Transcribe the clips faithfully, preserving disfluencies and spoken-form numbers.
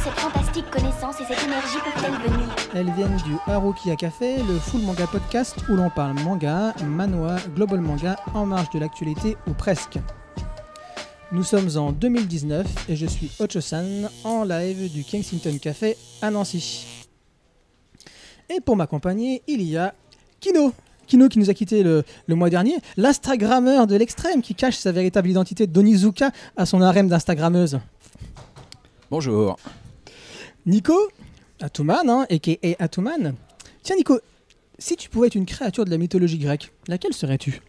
cette fantastique connaissance et cette énergie peuvent-elles venir? Elles viennent du Harukia Café, le Full Manga Podcast où l'on parle manga, manhwa, global manga, en marge de l'actualité ou presque. Nous sommes en deux mille dix-neuf et je suis Ocho-san en live du Kensington Café à Nancy. Et pour m'accompagner, il y a Kino. Kino qui nous a quitté le, le mois dernier, l'Instagrammeur de l'extrême qui cache sa véritable identité d'Onizuka à son harem d'Instagrammeuses. Bonjour. Nico, Atuman, hein, aka Atuman. Tiens Nico, si tu pouvais être une créature de la mythologie grecque, laquelle serais-tu?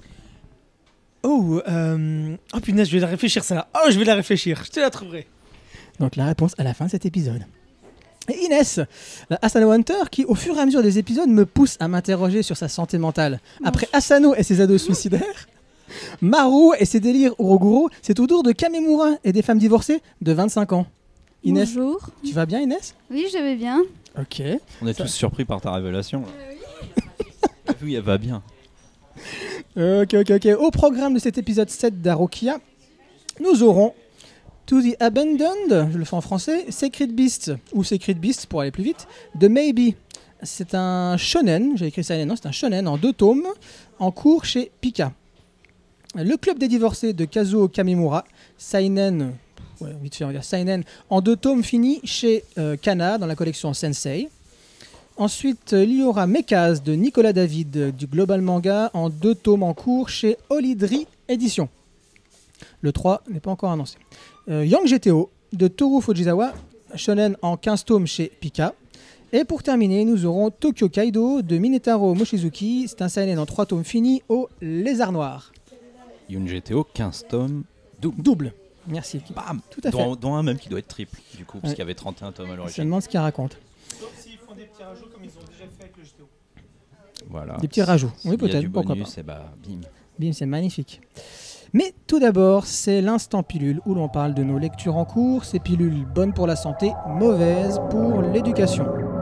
Oh, euh... oh punaise, je vais la réfléchir ça. Oh, je vais la réfléchir, je te la trouverai. Donc la réponse à la fin de cet épisode. Et Inès, la Asano Hunter, qui au fur et à mesure des épisodes me pousse à m'interroger sur sa santé mentale. Après Asano et ses ados suicidaires, Maru et ses délires Uroguro, c'est au tour de Kamemura et des femmes divorcées de vingt-cinq ans. Inès, Bonjour. Tu vas bien Inès? Oui, je vais bien. Ok. On est Ça... tous surpris par ta révélation. Euh, oui. Oui, elle va bien. Ok, ok, ok. Au programme de cet épisode sept d'Harukia, nous aurons To the Abandoned, je le fais en français, Sacred Beast, ou Sacred Beast pour aller plus vite, de Maybe. C'est un shonen, j'ai écrit ça, non, c'est un shonen en deux tomes, en cours chez Pika. Le club des divorcés de Kazuo Kamimura, Seinen, ouais, vite fait on va dire Seinen, en deux tomes finis chez euh, Kana dans la collection Sensei. Ensuite, il y aura Mekaz de Nicolas David euh, du Global Manga en deux tomes en cours chez Olidri Édition. Le trois n'est pas encore annoncé. Euh, Young G T O de Toru Fujisawa, shonen en quinze tomes chez Pika. Et pour terminer, nous aurons Tokyo Kaido de Minetaro Mochizuki. C'est un seinen en trois tomes finis au Lézard Noir. Young G T O, quinze tomes, double. Double. Merci. Bam. Tout à fait. Dont, dont un même qui doit être triple, du coup, parce Ouais. qu'il y avait trente et un tomes à Je me l'origine. demande ce qu'il raconte. Sauf s'ils font des petits rajouts comme ils ont déjà fait avec le G T O. Voilà. Des petits rajouts. Oui, S'il y a peut-être. du Pourquoi bonus, pas. et bah, bim. Bim, c'est magnifique. Mais tout d'abord, c'est l'instant pilule où l'on parle de nos lectures en cours. Ces pilules bonnes pour la santé, mauvaises pour l'éducation.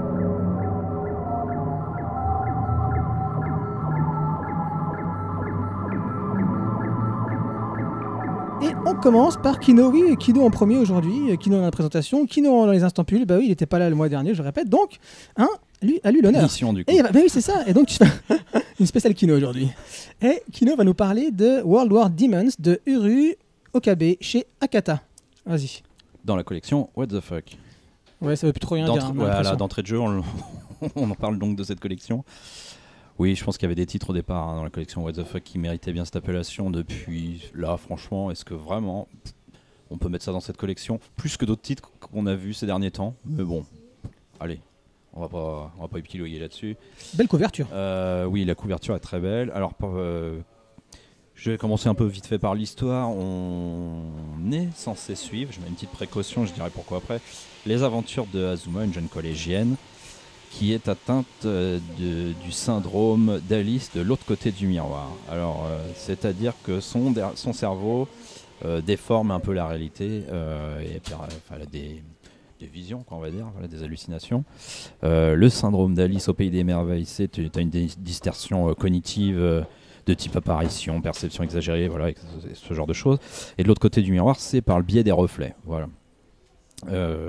Et on commence par Kino. Oui, Kino en premier aujourd'hui. Kino dans la présentation. Kino dans les instants pilules. Bah oui, il n'était pas là le mois dernier, je répète. Donc, hein, lui a lu l'honneur. Mission, du coup. Et bah oui, c'est ça. Et donc, tu fais une spéciale Kino aujourd'hui. Et Kino va nous parler de World War Demons de Uru Okabe chez Akata. Vas-y. Dans la collection What the Fuck. Ouais, ça veut plus trop rien D'entrée- dire. hein, voilà, l'impression. d'entrée de jeu, on, on en parle donc de cette collection. Oui, je pense qu'il y avait des titres au départ hein, dans la collection What the Fuck qui méritaient bien cette appellation. Depuis là, franchement, est-ce que vraiment on peut mettre ça dans cette collection? Plus que d'autres titres qu'on a vus ces derniers temps. Mais bon, allez, on va pas, on va pas épiloguer là-dessus. Belle couverture. Euh, oui, la couverture est très belle. Alors, pour, euh, je vais commencer un peu vite fait par l'histoire. On est censé suivre, je mets une petite précaution, je dirais pourquoi après, les aventures de Azuma, une jeune collégienne, qui est atteinte euh, de, du syndrome d'Alice de l'autre côté du miroir. Alors, euh, c'est-à-dire que son, der- son cerveau euh, déforme un peu la réalité euh, et per- enfin, elle a des, des visions, quoi, on va dire, voilà, des hallucinations. Euh, le syndrome d'Alice au pays des merveilles, c'est tu as une dis- distorsion euh, cognitive euh, de type apparition, perception exagérée, voilà, ce, ce genre de choses. Et de l'autre côté du miroir, c'est par le biais des reflets, voilà. Euh,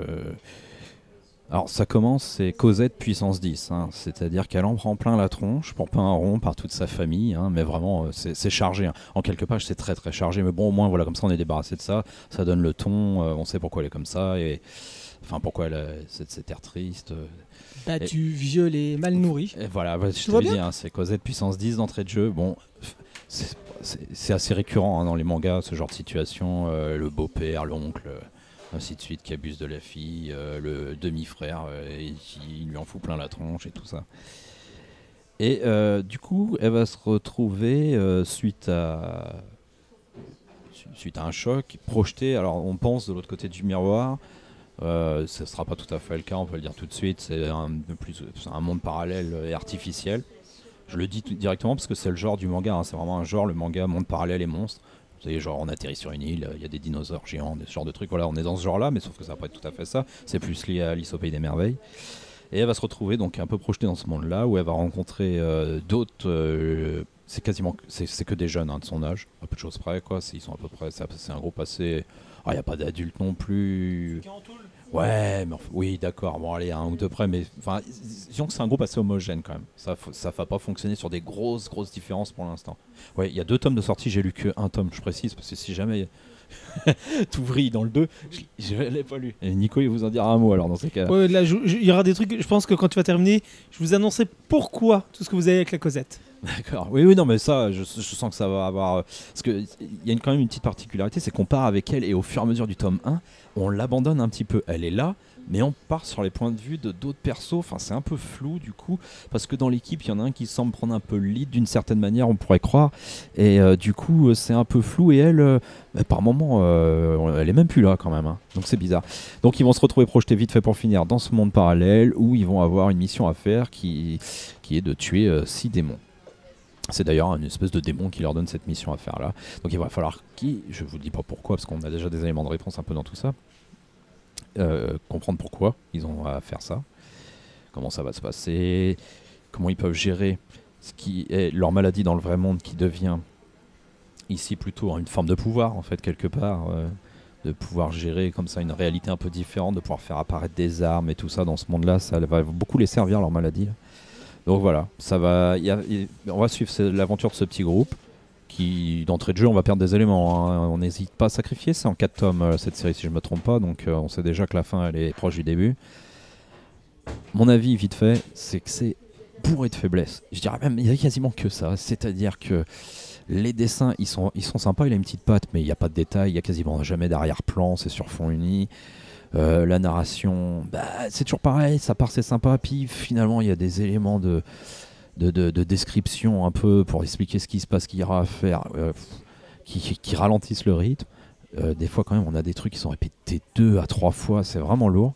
Alors ça commence, c'est Cosette puissance dix, hein, c'est-à-dire qu'elle en prend plein la tronche pour peindre un rond par toute sa famille, hein, mais vraiment euh, c'est, c'est chargé, hein. En quelques pages c'est très très chargé, mais bon au moins voilà, comme ça on est débarrassé de ça, ça donne le ton, euh, on sait pourquoi elle est comme ça, et enfin pourquoi elle a cet, cet air triste. Euh, Battu, violé, mal nourri. et voilà, ouais, je Tout te va l'ai bien dit, hein, c'est Cosette puissance dix d'entrée de jeu, bon, c'est, c'est, c'est assez récurrent hein, dans les mangas, ce genre de situation, euh, le beau-père, l'oncle... Euh, ainsi de suite, qui abuse de la fille, euh, le demi-frère, euh, et qui lui en fout plein la tronche et tout ça. Et euh, du coup, elle va se retrouver euh, suite à suite à un choc projeté. Alors, on pense de l'autre côté du miroir. Euh, ce ne sera pas tout à fait le cas, on peut le dire tout de suite. C'est un, plus, c'est un monde parallèle et artificiel. Je le dis tout directement parce que c'est le genre du manga. Hein, c'est vraiment un genre, le manga monde parallèle et monstre. Vous savez, genre on atterrit sur une île, il y a des dinosaures géants, des genres de trucs. Voilà, on est dans ce genre-là, mais sauf que ça va pas être tout à fait ça. C'est plus lié à Alice au pays des merveilles. Et elle va se retrouver donc un peu projetée dans ce monde-là, où elle va rencontrer euh, d'autres. Euh, c'est quasiment, c'est, c'est que des jeunes hein, de son âge, à peu de choses près, quoi. C'est, ils sont à peu près, c'est, c'est un groupe assez. Il n'y a pas d'adultes non plus. Ouais, mais enfin, oui, d'accord. Bon, allez, un ou deux près, mais enfin, disons que c'est un groupe assez homogène quand même. Ça, faut- ça va pas fonctionner sur des grosses, grosses différences pour l'instant. Ouais, il y a deux tomes de sortie. J'ai lu que un tome, je précise, parce que si jamais tout vrille dans le deux, je, je l'ai pas lu. Et Nico, il vous en dira un mot alors dans ces cas. Ouais, là, je- je- il y aura des trucs. Je pense que quand tu vas terminer, je vous annoncerai pourquoi tout ce que vous avez avec la Cosette. D'accord. Oui, oui, non, mais ça, je, je sens que ça va avoir. euh, Parce qu'il y a une- quand même une petite particularité, c'est qu'on part avec elle et au fur et à mesure du tome un, on l'abandonne un petit peu. Elle est là, mais on part sur les points de vue de d'autres persos. Enfin, c'est un peu flou du coup, parce que dans l'équipe, il y en a un qui semble prendre un peu le lead d'une certaine manière, on pourrait croire. Et euh, du coup, euh, c'est un peu flou. Et elle, euh, bah, par moment, euh, elle est même plus là quand même. hein. Donc c'est bizarre. Donc ils vont se retrouver projetés vite fait pour finir dans ce monde parallèle où ils vont avoir une mission à faire qui, qui est de tuer euh, six démons. C'est d'ailleurs une espèce de démon qui leur donne cette mission à faire là. Donc il va falloir qui, je vous dis pas pourquoi parce qu'on a déjà des éléments de réponse un peu dans tout ça, euh, comprendre pourquoi ils ont à faire ça, comment ça va se passer, comment ils peuvent gérer ce qui est leur maladie dans le vrai monde qui devient ici plutôt une forme de pouvoir en fait quelque part, euh, de pouvoir gérer comme ça une réalité un peu différente, de pouvoir faire apparaître des armes et tout ça dans ce monde là, ça va beaucoup les servir leur maladie là. Donc voilà, ça va, y a, y, on va suivre l'aventure de ce petit groupe qui, d'entrée de jeu, on va perdre des éléments. Hein. On n'hésite pas à sacrifier, c'est en quatre tomes euh, cette série si je ne me trompe pas, donc euh, on sait déjà que la fin elle est proche du début. Mon avis, vite fait, c'est que c'est bourré de faiblesses. Je dirais même, il n'y a quasiment que ça, c'est-à-dire que les dessins, ils sont, ils sont sympas, il a une petite patte, mais il n'y a pas de détails, il n'y a quasiment jamais d'arrière-plan, c'est sur fond uni. Euh, la narration, bah, c'est toujours pareil, ça part c'est sympa, puis finalement il y a des éléments de, de, de, de description un peu pour expliquer ce qui se passe, ce qu'il y aura à faire, euh, qui, qui, qui ralentissent le rythme. Euh, des fois quand même on a des trucs qui sont répétés deux à trois fois, c'est vraiment lourd.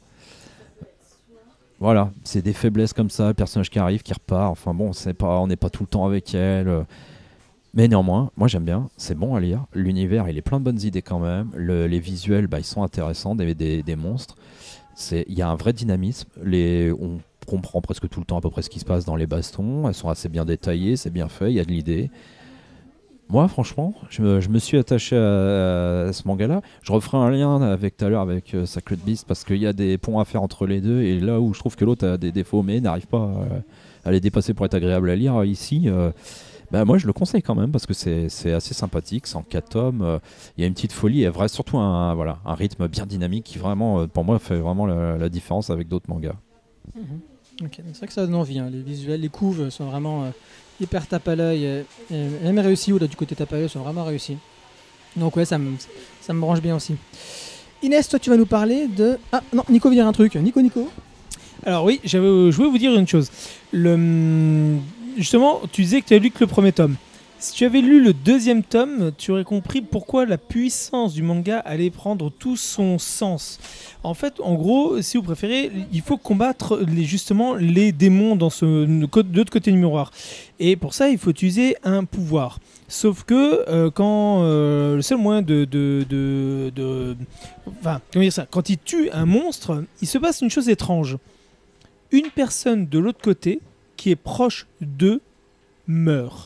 Voilà, c'est des faiblesses comme ça, le personnage qui arrive, qui repart, enfin bon, c'est pas, on n'est pas tout le temps avec elle. Euh, Mais néanmoins, moi j'aime bien, c'est bon à lire. L'univers, il est plein de bonnes idées quand même. Le, les visuels, bah, ils sont intéressants, des, des, des monstres. Il y a un vrai dynamisme. Les, on comprend presque tout le temps à peu près ce qui se passe dans les bastons. Elles sont assez bien détaillées, c'est bien fait, il y a de l'idée. Moi, franchement, je me, je me suis attaché à, à ce manga-là. Je referai un lien avec tout à l'heure avec euh, Sacred Beast parce qu'il y a des ponts à faire entre les deux. Et là où je trouve que l'autre a des défauts, mais n'arrive pas à, à les dépasser pour être agréable à lire, ici. Euh, Bah moi je le conseille quand même parce que c'est assez sympathique, c'est en quatre tomes, il euh, y a une petite folie et vrai, surtout un, voilà, un rythme bien dynamique qui vraiment euh, pour moi fait vraiment la, la différence avec d'autres mangas. Mmh. Okay. C'est vrai que ça donne envie, hein. Les visuels, les couves sont vraiment euh, hyper tape à l'œil, et, et même réussi, ou là du côté tape à l'œil sont vraiment réussis. Donc ouais ça me, ça me branche bien aussi. Inès, toi tu vas nous parler de... Ah non, Nico veut dire un truc, Nico Nico. Alors oui, je voulais vous dire une chose. Le... Justement, tu disais que tu as lu que le premier tome. Si tu avais lu le deuxième tome, tu aurais compris pourquoi la puissance du manga allait prendre tout son sens. En fait, en gros, si vous préférez, il faut combattre les, justement les démons dans ce, de l'autre côté du miroir. Et pour ça, il faut utiliser un pouvoir. Sauf que euh, quand euh, le seul moyen de, de, de, de enfin, comment dire ça, quand il tue un monstre, il se passe une chose étrange. Une personne de l'autre côté qui est proche d'eux meurt.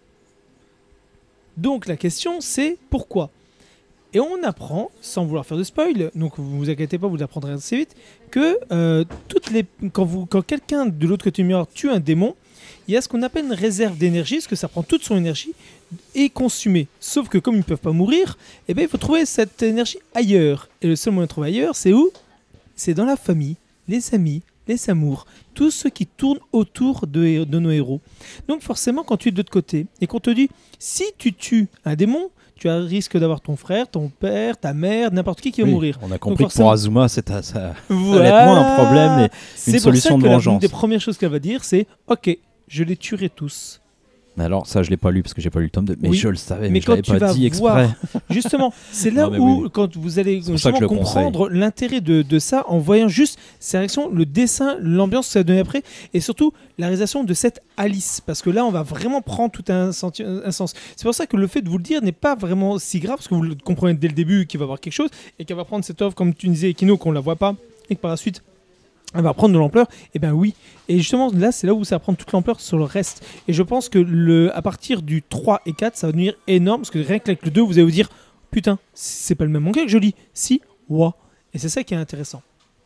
Donc la question c'est pourquoi ? Et on apprend, sans vouloir faire de spoil, donc vous vous inquiétez pas, vous l'apprendrez assez vite, que euh, toutes les, quand, vous, quand quelqu'un de l'autre côté du miroir tue un démon, il y a ce qu'on appelle une réserve d'énergie, parce que ça prend toute son énergie et est consumée. Sauf que comme ils ne peuvent pas mourir, eh ben, il faut trouver cette énergie ailleurs. Et le seul moyen de trouver ailleurs, c'est où ? C'est dans la famille, les amis, les amours, tous ceux qui tournent autour de, de nos héros. Donc forcément, quand tu es de l'autre côté et qu'on te dit, si tu tues un démon, tu as le risque d'avoir ton frère, ton père, ta mère, n'importe qui qui va oui, mourir. On a compris que pour Azuma, c'est ça, ça voilà. allait être moins un problème et une solution de vengeance. C'est une des premières choses qu'elle va dire, c'est « Ok, je les tuerai tous ». Mais alors ça je l'ai pas lu parce que j'ai pas lu le tome deux, mais oui, je le savais, mais, mais je l'avais pas dit voir, exprès. Justement, c'est là non, où oui, oui. quand vous allez comprendre l'intérêt de, de ça en voyant juste sa réaction, le dessin, l'ambiance que ça donne après, et surtout la réalisation de cette Alice, parce que là on va vraiment prendre tout un, senti- un sens. C'est pour ça que le fait de vous le dire n'est pas vraiment si grave, parce que vous le comprenez dès le début qu'il va y avoir quelque chose, et qu'elle va prendre cette œuvre comme tu disais, Kino, qu'on la voit pas, et que par la suite elle va prendre de l'ampleur, et ben oui. Et justement, là, c'est là où ça va prendre toute l'ampleur sur le reste. Et je pense que le, à partir du trois et quatre, ça va devenir énorme, parce que rien qu'avec le deux, vous allez vous dire, putain, c'est pas le même manga que je lis. Si, ouah. Et c'est ça qui est intéressant.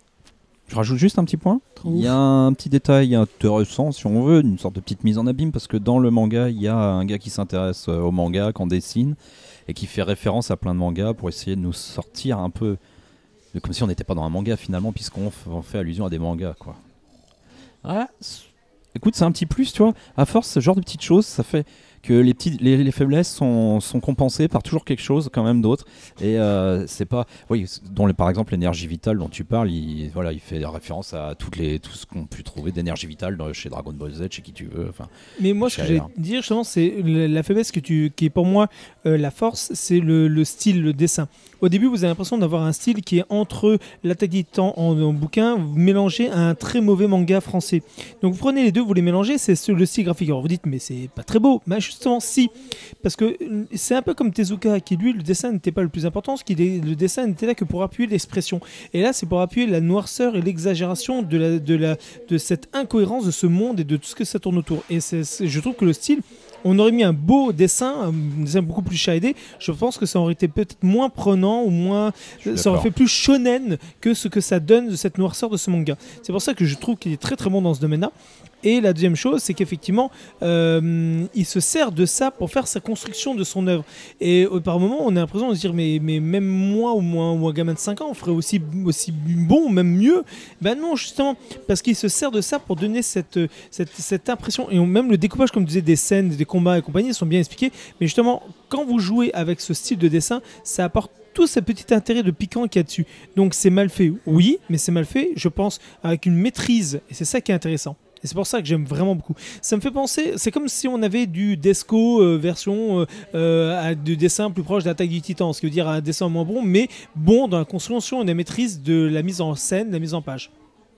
Je rajoute juste un petit point. Il y a un petit détail intéressant, si on veut, une sorte de petite mise en abîme, parce que dans le manga, il y a un gars qui s'intéresse au manga, qu'on dessine, et qui fait référence à plein de mangas pour essayer de nous sortir un peu, de, comme si on n'était pas dans un manga finalement, puisqu'on f- on fait allusion à des mangas, quoi. Ouais, c'est- écoute, c'est un petit plus, tu vois. À force, ce genre de petites choses, ça fait que les, petits, les, les faiblesses sont, sont compensées par toujours quelque chose quand même d'autre. Et euh, c'est pas, oui, dont les- par exemple l'énergie vitale dont tu parles, il, voilà, il fait référence à toutes les, tout ce qu'on peut trouver d'énergie vitale dans- chez Dragon Ball Z, chez qui tu veux. Enfin, Mais moi, ce que Chez j'allais Air. te dire, justement, c'est la la faiblesse que tu, qui est pour moi euh, la force, c'est le, le style, le dessin. Au début, vous avez l'impression d'avoir un style qui est entre l'Attaque des Titans en, en bouquin, mélangé à un très mauvais manga français. Donc vous prenez les deux, vous les mélangez, c'est ce- le style graphique. Alors vous dites, mais c'est pas très beau. Mais justement, si. Parce que euh, c'est un peu comme Tezuka, qui lui, le dessin n'était pas le plus important, parce que le dessin n'était là que pour appuyer l'expression. Et là, c'est pour appuyer la noirceur et l'exagération de, la, de, la, de cette incohérence de ce monde et de tout ce que ça tourne autour. Et c'est, c'est- je trouve que le style, on aurait mis un beau dessin, un dessin beaucoup plus shadé, je pense que ça aurait été peut-être moins prenant ou moins, suis ça aurait d'accord. fait plus shonen que ce que ça donne de cette noirceur de ce manga. C'est pour ça que je trouve qu'il est très très bon dans ce domaine-là. Et la deuxième chose, c'est qu'effectivement, euh, il se sert de ça pour faire sa construction de son œuvre. Et euh, par moments, on a l'impression de se dire, mais, mais même moi ou, moi ou un gamin de cinq ans, on ferait aussi, aussi bon, même mieux. Ben non, justement, parce qu'il se sert de ça pour donner cette, cette, cette impression. Et on- même le découpage, comme tu disais, des scènes, des combats et compagnie, sont bien expliqués. Mais justement, quand vous jouez avec ce style de dessin, ça apporte tout ce petit intérêt de piquant qu'il y a dessus. Donc c'est mal fait, oui, mais c'est mal fait, je pense, avec une maîtrise. Et c'est ça qui est intéressant. Et c'est pour ça que j'aime vraiment beaucoup. Ça me fait penser, c'est comme si on avait du Desco euh, version euh, euh, à du dessin plus proche d'Attaque du Titan, ce qui veut dire un dessin moins bon, mais bon dans la construction et la maîtrise de la mise en scène, la mise en page.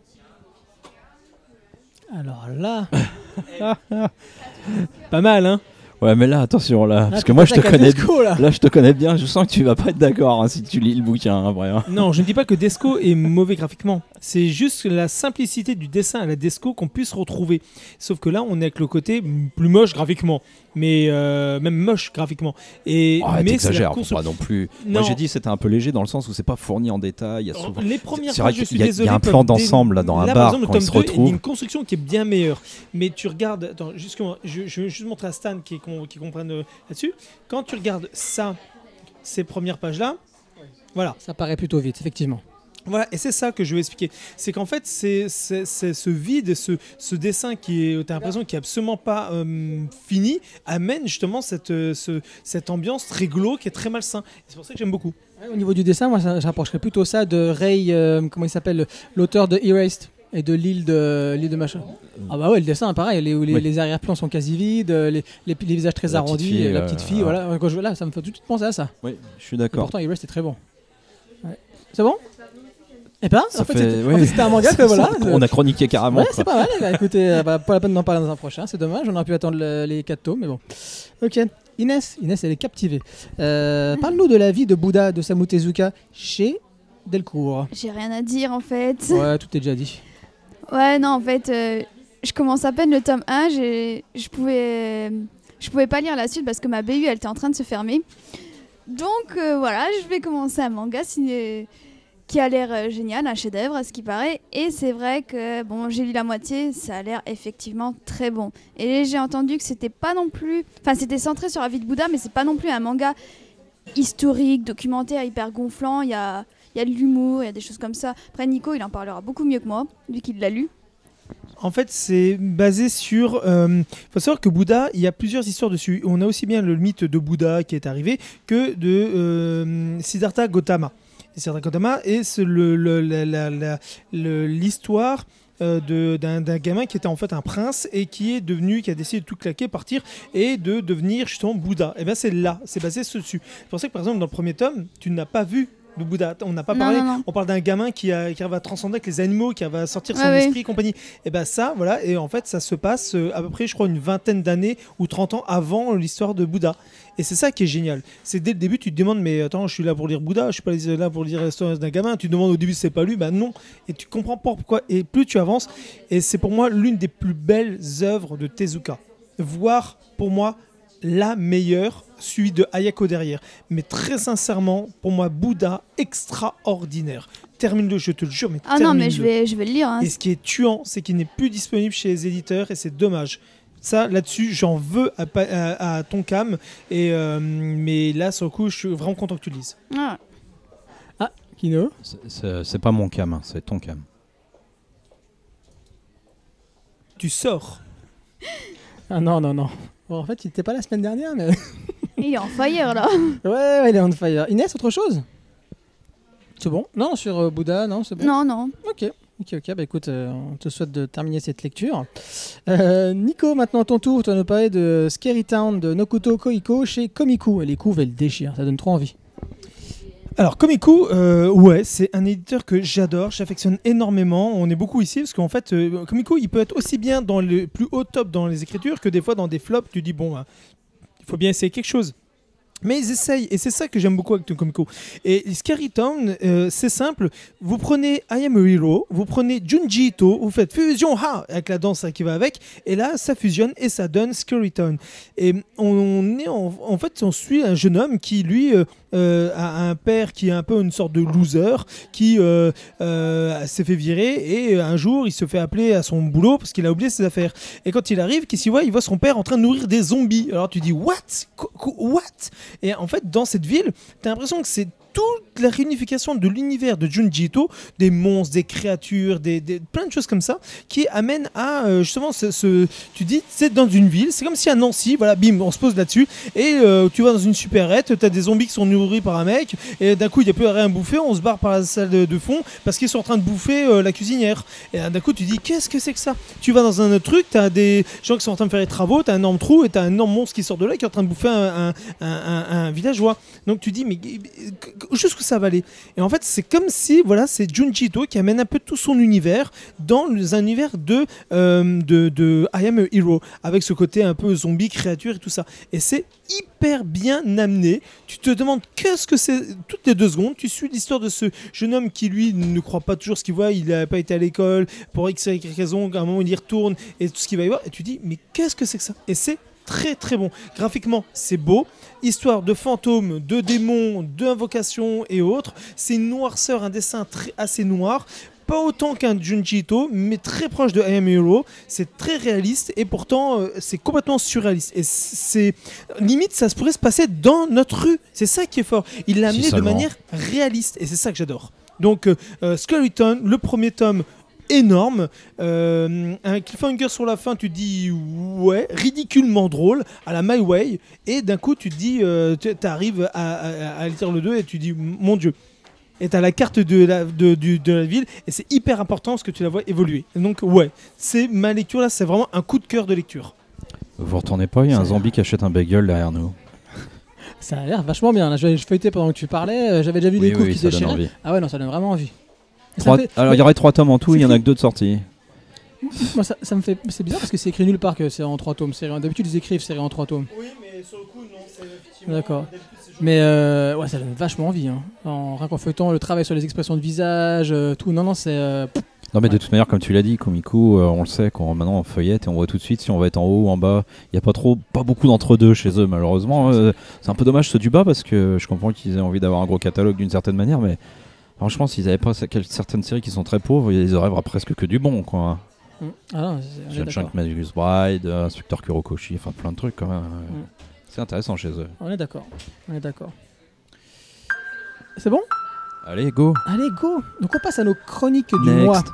Alors là, Pas mal, hein? ouais, mais là, attention, là, parce là, que moi, je te t'attaques à connais. Desco, là. Là, je te connais bien. Je sens que tu vas pas être d'accord hein, si tu lis le bouquin, hein, après. hein. Non, je ne dis pas que Desco est mauvais graphiquement. C'est juste la simplicité du dessin à la Desco qu'on puisse retrouver. Sauf que là, on est avec le côté plus moche graphiquement. Mais euh, même moche graphiquement. Et, Oh, mais c'est la t'exagères, faut constru- pas non plus. Non. Moi, j'ai dit c'était un peu léger dans le sens où c'est pas fourni en détail. Il y a souvent. Les premières C'est vrai pages, je qu'il suis y a- il y a désolé, un peuvent plan dé- d'ensemble, là, dans un par bar, exemple, quand le ils tome se deux, il y a retrouvent. une construction qui est bien meilleure. Mais tu regardes, attends, justement, je, je vais juste montrer à Stan qui, qui, qui comprenne euh, là-dessus. Quand tu regardes ça, ces premières pages-là, voilà. Ça paraît plutôt vite, effectivement. Voilà, et c'est ça que je vais expliquer. C'est qu'en fait, c'est, c'est, c'est ce vide et ce, ce dessin qui est, t'as l'impression qu'il n'est absolument pas euh, fini, amène justement cette, euh, ce- cette ambiance très glauque et très malsain. Et c'est pour ça que j'aime beaucoup. Ouais, au niveau du dessin, moi, ça- je rapprocherais plutôt ça de Ray, euh, comment il s'appelle, l'auteur de Erased et de l'île de l'île de machin. Ah bah ouais, le dessin, pareil, les, les, Oui. les arrière-plans sont quasi vides, les, les, les visages très La petite arrondis, fille, et la euh, petite fille, voilà. voilà. Quand je, là, ça me fait tout de suite penser à ça. Oui, je suis Et d'accord. pourtant, Erased est très bon. Ouais. C'est bon? Et ben, Ça en fait, fait- c'était, oui. en fait, c'était un manga que voilà. On a chroniqué carrément. Ouais, quoi. c'est pas mal. Bah, écoutez, euh, bah, pas la peine d'en parler dans un prochain, c'est dommage. On aurait pu attendre le- les quatre tomes, mais bon. Ok. Inès, Inès, elle est captivée. Euh, Parle-nous de la vie de Bouddha de Samu Tezuka chez Delcourt. J'ai rien à dire en fait. Ouais, tout est déjà dit. Ouais, non, en fait, euh, je commence à peine le tome un. j'ai- Je pouvais, je pouvais pas lire la suite parce que ma B U elle était en train de se fermer. Donc euh, voilà, je vais commencer un manga signé- qui a l'air euh, génial, un chef-d'œuvre à ce qui paraît. Et c'est vrai que bon, j'ai lu la moitié, ça a l'air effectivement très bon. Et j'ai entendu que c'était pas non plus, enfin c'était centré sur la vie de Bouddha, mais c'est pas non plus un manga historique, documentaire, hyper gonflant. Il y a, il y a de l'humour, il y a des choses comme ça. Après Nico, il en parlera beaucoup mieux que moi, vu qu'il l'a lu. En fait, c'est basé sur. Il euh, faut savoir que Bouddha, il y a plusieurs histoires dessus. On a aussi bien le mythe de Bouddha qui est arrivé que de euh, Siddhartha Gautama. Et Siddhartha Gautama est le, le, la- la- la- le- l'histoire euh, de- d'un, d'un gamin qui était en fait un prince et qui est devenu, qui a décidé de tout claquer, partir et de devenir justement Bouddha. Et bien c'est là, c'est basé sur dessus. C'est pour ça que par exemple dans le premier tome, tu n'as pas vu de Bouddha. On n'a pas Non, parlé. non, non. On parle d'un gamin qui, a- qui arrive à transcender avec les animaux, qui va sortir son Ouais, ouais. esprit et compagnie. Et ben ça, voilà. Et en fait, ça se passe euh, à peu près, je crois, une vingtaine d'années ou trente ans avant l'histoire de Bouddha. Et c'est ça qui est génial. C'est dès le début, tu te demandes, mais attends, je suis là pour lire Bouddha, je suis pas là pour lire l'histoire d'un gamin. Tu te demandes au début, c'est pas lui, bah non. Et tu comprends pas pourquoi. Et plus tu avances, et c'est pour moi l'une des plus belles œuvres de Tezuka. Voire pour moi la meilleure, suivi de Ayako derrière. Mais très sincèrement, pour moi, Bouddha, extraordinaire. Termine-le, je te le jure, mais Ah non, mais je vais, je vais le lire. Hein. Et ce qui est tuant, c'est qu'il n'est plus disponible chez les éditeurs et c'est dommage. Ça, là-dessus, j'en veux à, à, à Tonkam. Et, euh, mais là, sur le coup, je suis vraiment content que tu le lises. Ah. Ah, Kino C'est pas mon cam, hein, c'est ton cam. Tu sors. Ah non, non, non. Bon, en fait, il était pas la semaine dernière, mais... Il est en fire, là. ouais, ouais, il est on fire. Inès, autre chose? C'est bon? Non, sur euh, Bouddha, non, c'est bon? Non, non. Ok, ok, ok. Bah écoute, euh, on te souhaite de terminer cette lecture. Euh, Nico, maintenant à ton tour, tu vas nous parler de Scary Town de Nokuto Koiko chez Komiku. Et les couves, elles déchirent, ça donne trop envie. Alors Komiku, euh, ouais, c'est un éditeur que j'adore, j'affectionne énormément. On est beaucoup ici parce qu'en fait, euh, Komiku, il peut être aussi bien dans le plus haut top dans les écritures que des fois dans des flops. Tu dis bon, hein, il faut bien essayer quelque chose. Mais ils essayent, et c'est ça que j'aime beaucoup avec Komiku. Et Scary Town, euh, c'est simple. Vous prenez I Am a Hero, vous prenez Junji Ito, vous faites fusion ha avec la danse qui va avec, et là ça fusionne et ça donne Scary Town. Et on est en, en fait, on suit un jeune homme qui lui euh, euh, a un père qui est un peu une sorte de loser, qui euh, euh, s'est fait virer, et un jour il se fait appeler à son boulot parce qu'il a oublié ses affaires. Et quand il arrive, qu'est-ce qu'il voit? Il voit son père en train de nourrir des zombies. Alors tu dis what? What? Et en fait, dans cette ville, t'as l'impression que c'est toute la réunification de l'univers de Junji Ito, des monstres, des créatures, des, des, plein de choses comme ça, qui amènent à euh, justement ce, ce. Tu dis, c'est dans une ville, c'est comme si à Nancy, voilà, bim, on se pose là-dessus, et euh, tu vas dans une supérette, t'as des zombies qui sont nourris par un mec, et d'un coup, il n'y a plus rien à bouffer, on se barre par la salle de, de fond parce qu'ils sont en train de bouffer euh, la cuisinière. Et d'un coup, tu dis, qu'est-ce que c'est que ça? Tu vas dans un autre truc, t'as des gens qui sont en train de faire les travaux, t'as un énorme trou, et t'as un énorme monstre qui sort de là, qui est en train de bouffer un, un, un, un, un villageois. Donc tu dis, mais jusqu'où ça va aller? Et en fait, c'est comme si, voilà, c'est Junji Ito qui amène un peu tout son univers dans un univers de, euh, de, de I Am a Hero, avec ce côté un peu zombie, créature et tout ça. Et c'est hyper bien amené. Tu te demandes qu'est-ce que c'est toutes les deux secondes. Tu suis l'histoire de ce jeune homme qui, lui, ne croit pas toujours ce qu'il voit. Il n'a pas été à l'école pour X y raison. À un moment, il y retourne et tout ce qu'il va y voir. Et tu dis, mais qu'est-ce que c'est que ça? Et c'est très très bon. Graphiquement, c'est beau. Histoire de fantômes, de démons, d'invocations et autres. C'est une noirceur, un dessin très, assez noir. Pas autant qu'un Junji Ito, mais très proche de I Am a Hero. C'est très réaliste et pourtant euh, c'est complètement surréaliste. Et c'est limite, ça se pourrait se passer dans notre rue. C'est ça qui est fort. Il l'a amené Si de manière réaliste et c'est ça que j'adore. Donc euh, Scary Town, le premier tome, énorme, euh, un cliffhanger sur la fin, tu te dis ouais, ridiculement drôle à la My Way, et d'un coup tu te dis euh, tu arrives à, à, à lire le deux et tu dis mon Dieu, et tu as la carte de la, de, de, de la ville et c'est hyper important parce que tu la vois évoluer. Et donc ouais, c'est ma lecture là, c'est vraiment un coup de cœur de lecture. Vous retournez pas, il y a un zombie qui achète un bagel derrière nous. Ça a l'air vachement bien, là. Je, je feuilletais pendant que tu parlais, j'avais déjà vu Oui, les coups oui, qui ça se donne déchiraient. envie. Ah ouais, non, ça donne vraiment envie. Trois... Fait... Alors il y aurait trois tomes en tout, il y en a que deux de sortie. Moi, ça, ça me fait, c'est bizarre parce que c'est écrit nulle part que c'est en trois tomes. D'habitude ils écrivent série en trois tomes. Oui, mais sur le coup non, c'est effectivement. D'accord. Mais euh, ouais, ça donne vachement envie. Hein. En, rien qu'en feuilletant le travail sur les expressions de visage, euh, tout. Non, non, c'est. Euh... Non mais ouais. de toute manière, comme tu l'as dit, Komiku, euh, on le sait, quand maintenant on feuillette et on voit tout de suite si on va être en haut ou en bas. Il n'y a pas trop, pas beaucoup d'entre-deux chez eux malheureusement. Euh, c'est un peu dommage ceux du bas parce que je comprends qu'ils aient envie d'avoir un gros catalogue d'une certaine manière, mais franchement s'ils n'avaient pas certaines séries qui sont très pauvres, ils auraient presque que du bon quoi. Mmh. Ah non, Sunshine Magus Bride, Inspecteur Kurokoshi, enfin plein de trucs quand même. Mmh. C'est intéressant chez eux. On est d'accord, on est d'accord. C'est bon? Allez, go. Allez, go. Donc on passe à nos chroniques du Next. mois.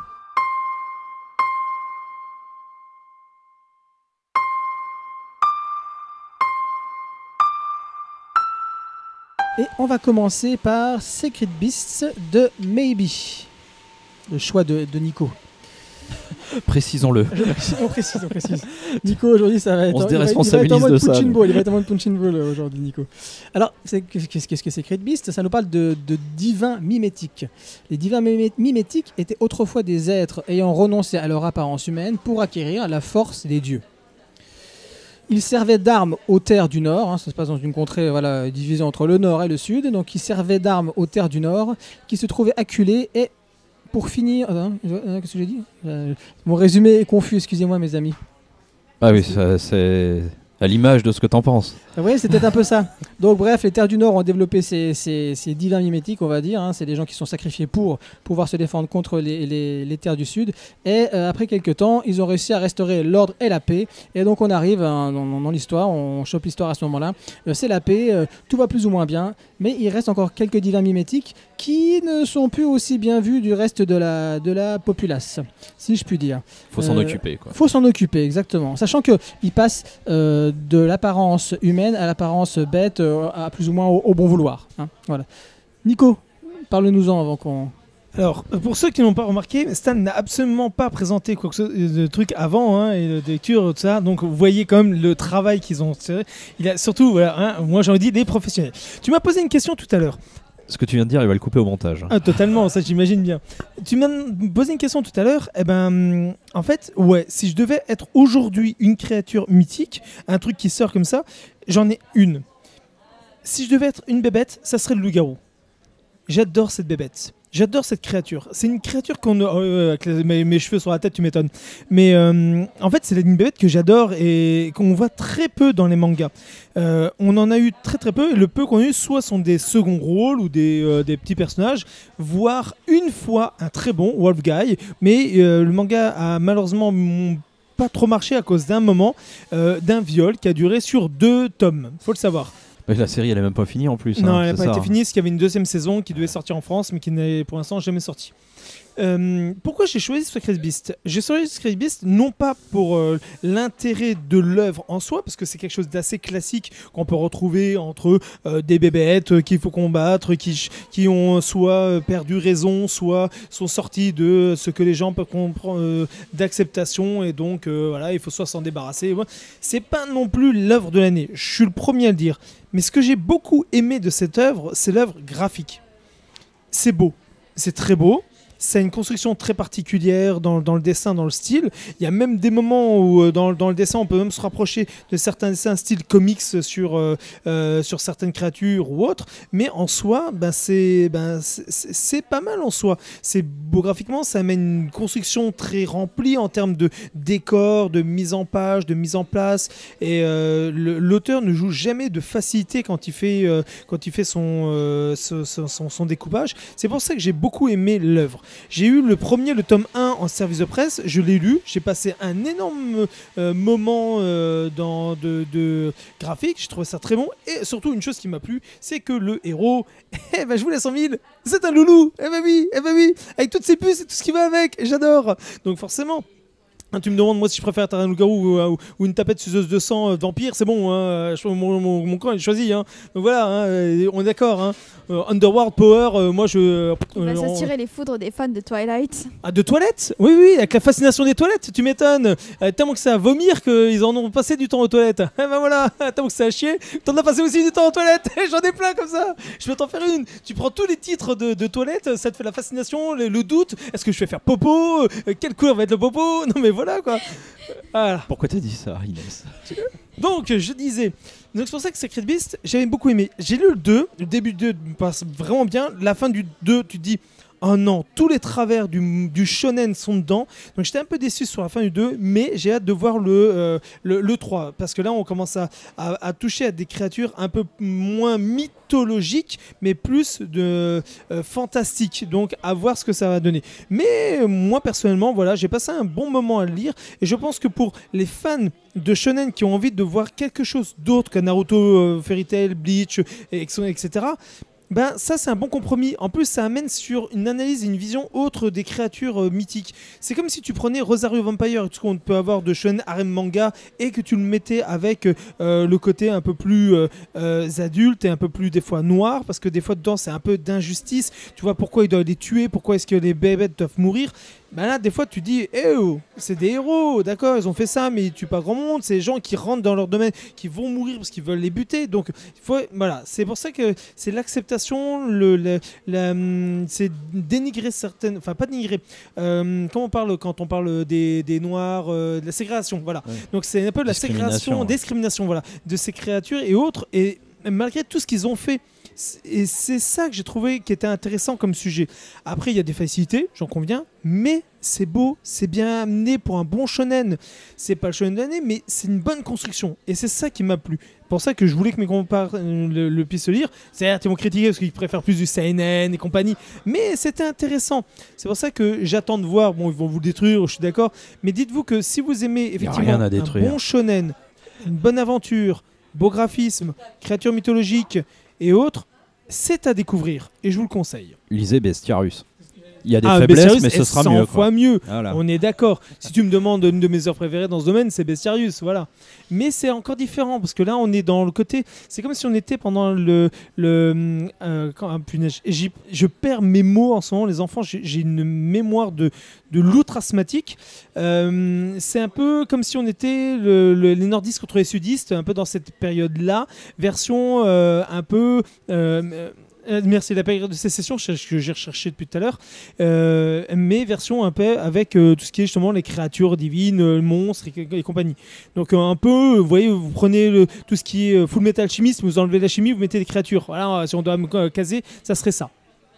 Et on va commencer par Secret Beasts de Maybe. Le choix de, de Nico. Précisons-le. On précise, on précise. Nico, aujourd'hui, ça va être. On se il va- déresponsabilise il va être en de mode ça, punching mais- ball, il va être en mode punching ball euh, aujourd'hui, Nico. Alors, c'est- qu'est-ce que c'est Secret Beast? Ça nous parle de, de divins mimétiques. Les divins mimé- mimétiques étaient autrefois des êtres ayant renoncé à leur apparence humaine pour acquérir la force des dieux. Ils servaient d'armes aux terres du Nord, hein, ça se passe dans une contrée voilà, divisée entre le Nord et le Sud, donc ils servaient d'armes aux terres du Nord, qui se trouvaient acculées et, pour finir... Attends, euh, qu'est-ce que j'ai dit euh, Mon résumé est confus, excusez-moi mes amis. Ah oui, ça, c'est À l'image de ce que t'en penses. Oui, c'est peut-être un peu ça. Donc bref, les Terres du Nord ont développé ces, ces, ces divins mimétiques, on va dire. Hein. C'est des gens qui sont sacrifiés pour pouvoir se défendre contre les, les, les Terres du Sud. Et euh, après quelques temps, ils ont réussi à restaurer l'ordre et la paix. Et donc on arrive hein, dans, dans l'histoire, on chope l'histoire à ce moment-là. Euh, c'est la paix, euh, tout va plus ou moins bien. Mais il reste encore quelques divins mimétiques qui ne sont plus aussi bien vus du reste de la, de la populace, si je puis dire. Faut s'en Euh, occuper, quoi. Faut s'en occuper, exactement. Sachant qu'ils passent euh, de l'apparence humaine à l'apparence bête, euh, à plus ou moins au, au bon vouloir. Hein. Voilà. Nico, parle-nous-en avant qu'on... Alors, pour ceux qui n'ont pas remarqué, Stan n'a absolument pas présenté quoi que ce soit de truc avant, hein, et de lecture, tout ça. Donc, vous voyez quand même le travail qu'ils ont tiré. Il a surtout, voilà, hein, moi j'en ai dit, des professionnels. Tu m'as posé une question tout à l'heure. Ce que tu viens de dire, il va le couper au montage. Ah, totalement, ça j'imagine bien. Tu m'as posé une question tout à l'heure. Eh ben, en fait, ouais, si je devais être aujourd'hui une créature mythique, un truc qui sort comme ça, j'en ai une. Si je devais être une bébête, ça serait le loup-garou. J'adore cette bébête. J'adore cette créature. C'est une créature qu'on a... Euh, avec les- mes, mes cheveux sur la tête, tu m'étonnes. Mais euh, en fait, c'est une bébête que j'adore et qu'on voit très peu dans les mangas. Euh, on en a eu très très peu. Et le peu qu'on a eu, soit sont des seconds rôles ou des, euh, des petits personnages, voire une fois un très bon Wolf Guy. Mais euh, le manga a malheureusement... mm, pas trop marché à cause d'un moment, euh, d'un viol qui a duré sur deux tomes. Faut le savoir. Mais la série, elle est même pas finie en plus. Non, hein, elle n'a c'est pas ça, été hein. finie, parce qu'il y avait une deuxième saison qui devait sortir en France, mais qui n'est pour l'instant jamais sortie. Euh, pourquoi j'ai choisi Secret Beast? J'ai choisi Secret Beast non pas pour euh, l'intérêt de l'œuvre en soi, parce que c'est quelque chose d'assez classique qu'on peut retrouver entre euh, des bébêtes euh, qu'il faut combattre, qui, qui ont soit euh, perdu raison, soit sont sortis de ce que les gens peuvent comprendre euh, d'acceptation, et donc euh, voilà, il faut soit s'en débarrasser. Ouais. C'est pas non plus l'œuvre de l'année, je suis le premier à le dire. Mais ce que j'ai beaucoup aimé de cette œuvre, c'est l'œuvre graphique. C'est beau, c'est très beau. C'est une construction très particulière dans, dans le dessin, dans le style. Il y a même des moments où euh, dans, dans le dessin, on peut même se rapprocher de certains dessins style comics sur, euh, euh, sur certaines créatures ou autres. Mais en soi, ben c'est ben c'est- c'est- c'est pas mal en soi. C'est beau graphiquement, ça amène une construction très remplie en termes de décor, de mise en page, de mise en place. Et euh, le- l'auteur ne joue jamais de facilité quand il fait, euh, quand il fait son, euh, ce- ce- son, son découpage. C'est pour ça que j'ai beaucoup aimé l'œuvre. J'ai eu le premier, le tome un en service de presse, je l'ai lu, j'ai passé un énorme euh, moment euh, dans de, de graphique, j'ai trouvé ça très bon, et surtout une chose qui m'a plu, c'est que le héros, eh ben je vous laisse en mille, c'est un loulou, eh ben oui, eh ben oui, avec toutes ses puces et tout ce qui va avec, j'adore. Donc forcément... Hein, tu me demandes moi si je préfère être un loup-garou ou, ou- ou une tapette suceuse de sang euh, vampire, c'est bon, hein, je- mon, mon, mon camp est choisi. Hein. Donc voilà, hein, euh, on est d'accord. Hein. Euh, Underworld Power, euh, moi je. Il va euh, on- s'attirer les foudres des fans de Twilight. Ah, de toilettes? Oui, oui, avec la fascination des toilettes, tu m'étonnes. Euh, tellement que c'est à vomir qu'ils en ont passé du temps aux toilettes. Eh ben voilà, tellement que c'est à chier, t'en as passé aussi du temps aux toilettes. J'en ai plein comme ça. Je peux t'en faire une. Tu prends tous les titres de, de toilettes, ça te fait la fascination, le, le doute. Est-ce que je vais faire popo? Euh, Quelle couleur va être le popo? Non, mais voilà quoi. Voilà. Pourquoi t'as dit ça, Inès? Donc, je disais. Donc, c'est pour ça que Secret Beast, j'avais beaucoup aimé. J'ai lu le deux, le début du deux me passe vraiment bien. La fin du deux, tu te dis. Oh non, tous les travers du, du shonen sont dedans. Donc j'étais un peu déçu sur la fin du deux, mais j'ai hâte de voir le, euh, le, le trois. Parce que là, on commence à, à, à toucher à des créatures un peu moins mythologiques, mais plus de euh, fantastiques. Donc à voir ce que ça va donner. Mais euh, moi, personnellement, voilà, j'ai passé un bon moment à le lire. Et je pense que pour les fans de shonen qui ont envie de voir quelque chose d'autre que Naruto, euh, Fairy Tail, Bleach, et cetera, ben ça c'est un bon compromis. En plus ça amène sur une analyse et une vision autre des créatures euh, mythiques. C'est comme si tu prenais Rosario Vampire, tout ce qu'on peut avoir de shonen harem manga, et que tu le mettais avec euh, le côté un peu plus euh, euh, adulte et un peu plus des fois noir, parce que des fois dedans c'est un peu d'injustice. Tu vois pourquoi ils doivent les tuer, pourquoi est-ce que les bébêtes doivent mourir. Ben là, des fois, tu dis, eh oh, c'est des héros, d'accord, ils ont fait ça, mais ils tuent pas grand monde. C'est des gens qui rentrent dans leur domaine, qui vont mourir parce qu'ils veulent les buter. Donc, il faut, voilà, c'est pour ça que c'est l'acceptation, le, le- la, hum, c'est dénigrer certaines, enfin pas dénigrer. Euh, comment on parle quand on parle des, des noirs, euh, de la ségrégation, voilà. Ouais. Donc c'est un peu la Discrimination, ségrégation, ouais. discrimination, voilà, de ces créatures et autres. Et malgré tout ce qu'ils ont fait C'est- Et c'est ça que j'ai trouvé qui était intéressant comme sujet. Après, il y a des facilités, j'en conviens, mais c'est beau, c'est bien amené pour un bon shonen. C'est pas le shonen de l'année, mais c'est une bonne construction. Et c'est ça qui m'a plu. C'est pour ça que je voulais que mes compères euh, le, le puissent le lire. Certes, ils vont critiquer parce qu'ils préfèrent plus du seinen et compagnie, mais c'était intéressant. C'est pour ça que j'attends de voir. Bon, ils vont vous le détruire, je suis d'accord. Mais dites-vous que si vous aimez effectivement rien à un détruire. bon shonen, une bonne aventure, beau graphisme, créatures mythologiques et autres, c'est à découvrir et je vous le conseille. Lisez Bestiarius. Il y a des Ah, faiblesses, Bestiarius mais est ce sera cent mieux. fois Quoi. mieux. Voilà. On est d'accord. Si tu me demandes une de mes œuvres préférées dans ce domaine, c'est Bestiarius, voilà. Mais c'est encore différent parce que là, on est dans le côté. C'est comme si on était pendant le le. Euh, quand, ah, punaise, j'y- je perds mes mots en ce moment, les enfants. J'ai j'ai une mémoire de de loutre asthmatique. Euh, c'est un peu comme si on était le- le- les nordistes contre les sudistes, un peu dans cette période-là, version euh, un peu. euh, euh, Merci, la période de sécession que j'ai recherché depuis tout à l'heure, euh, mais version un peu avec euh, tout ce qui est justement les créatures divines, euh, monstres et, et compagnie. Donc euh, un peu, vous voyez, vous prenez le, tout ce qui est euh, Full Metal Alchemist, vous enlevez la chimie, vous mettez des créatures. Voilà, si on doit me euh, caser, ça serait ça.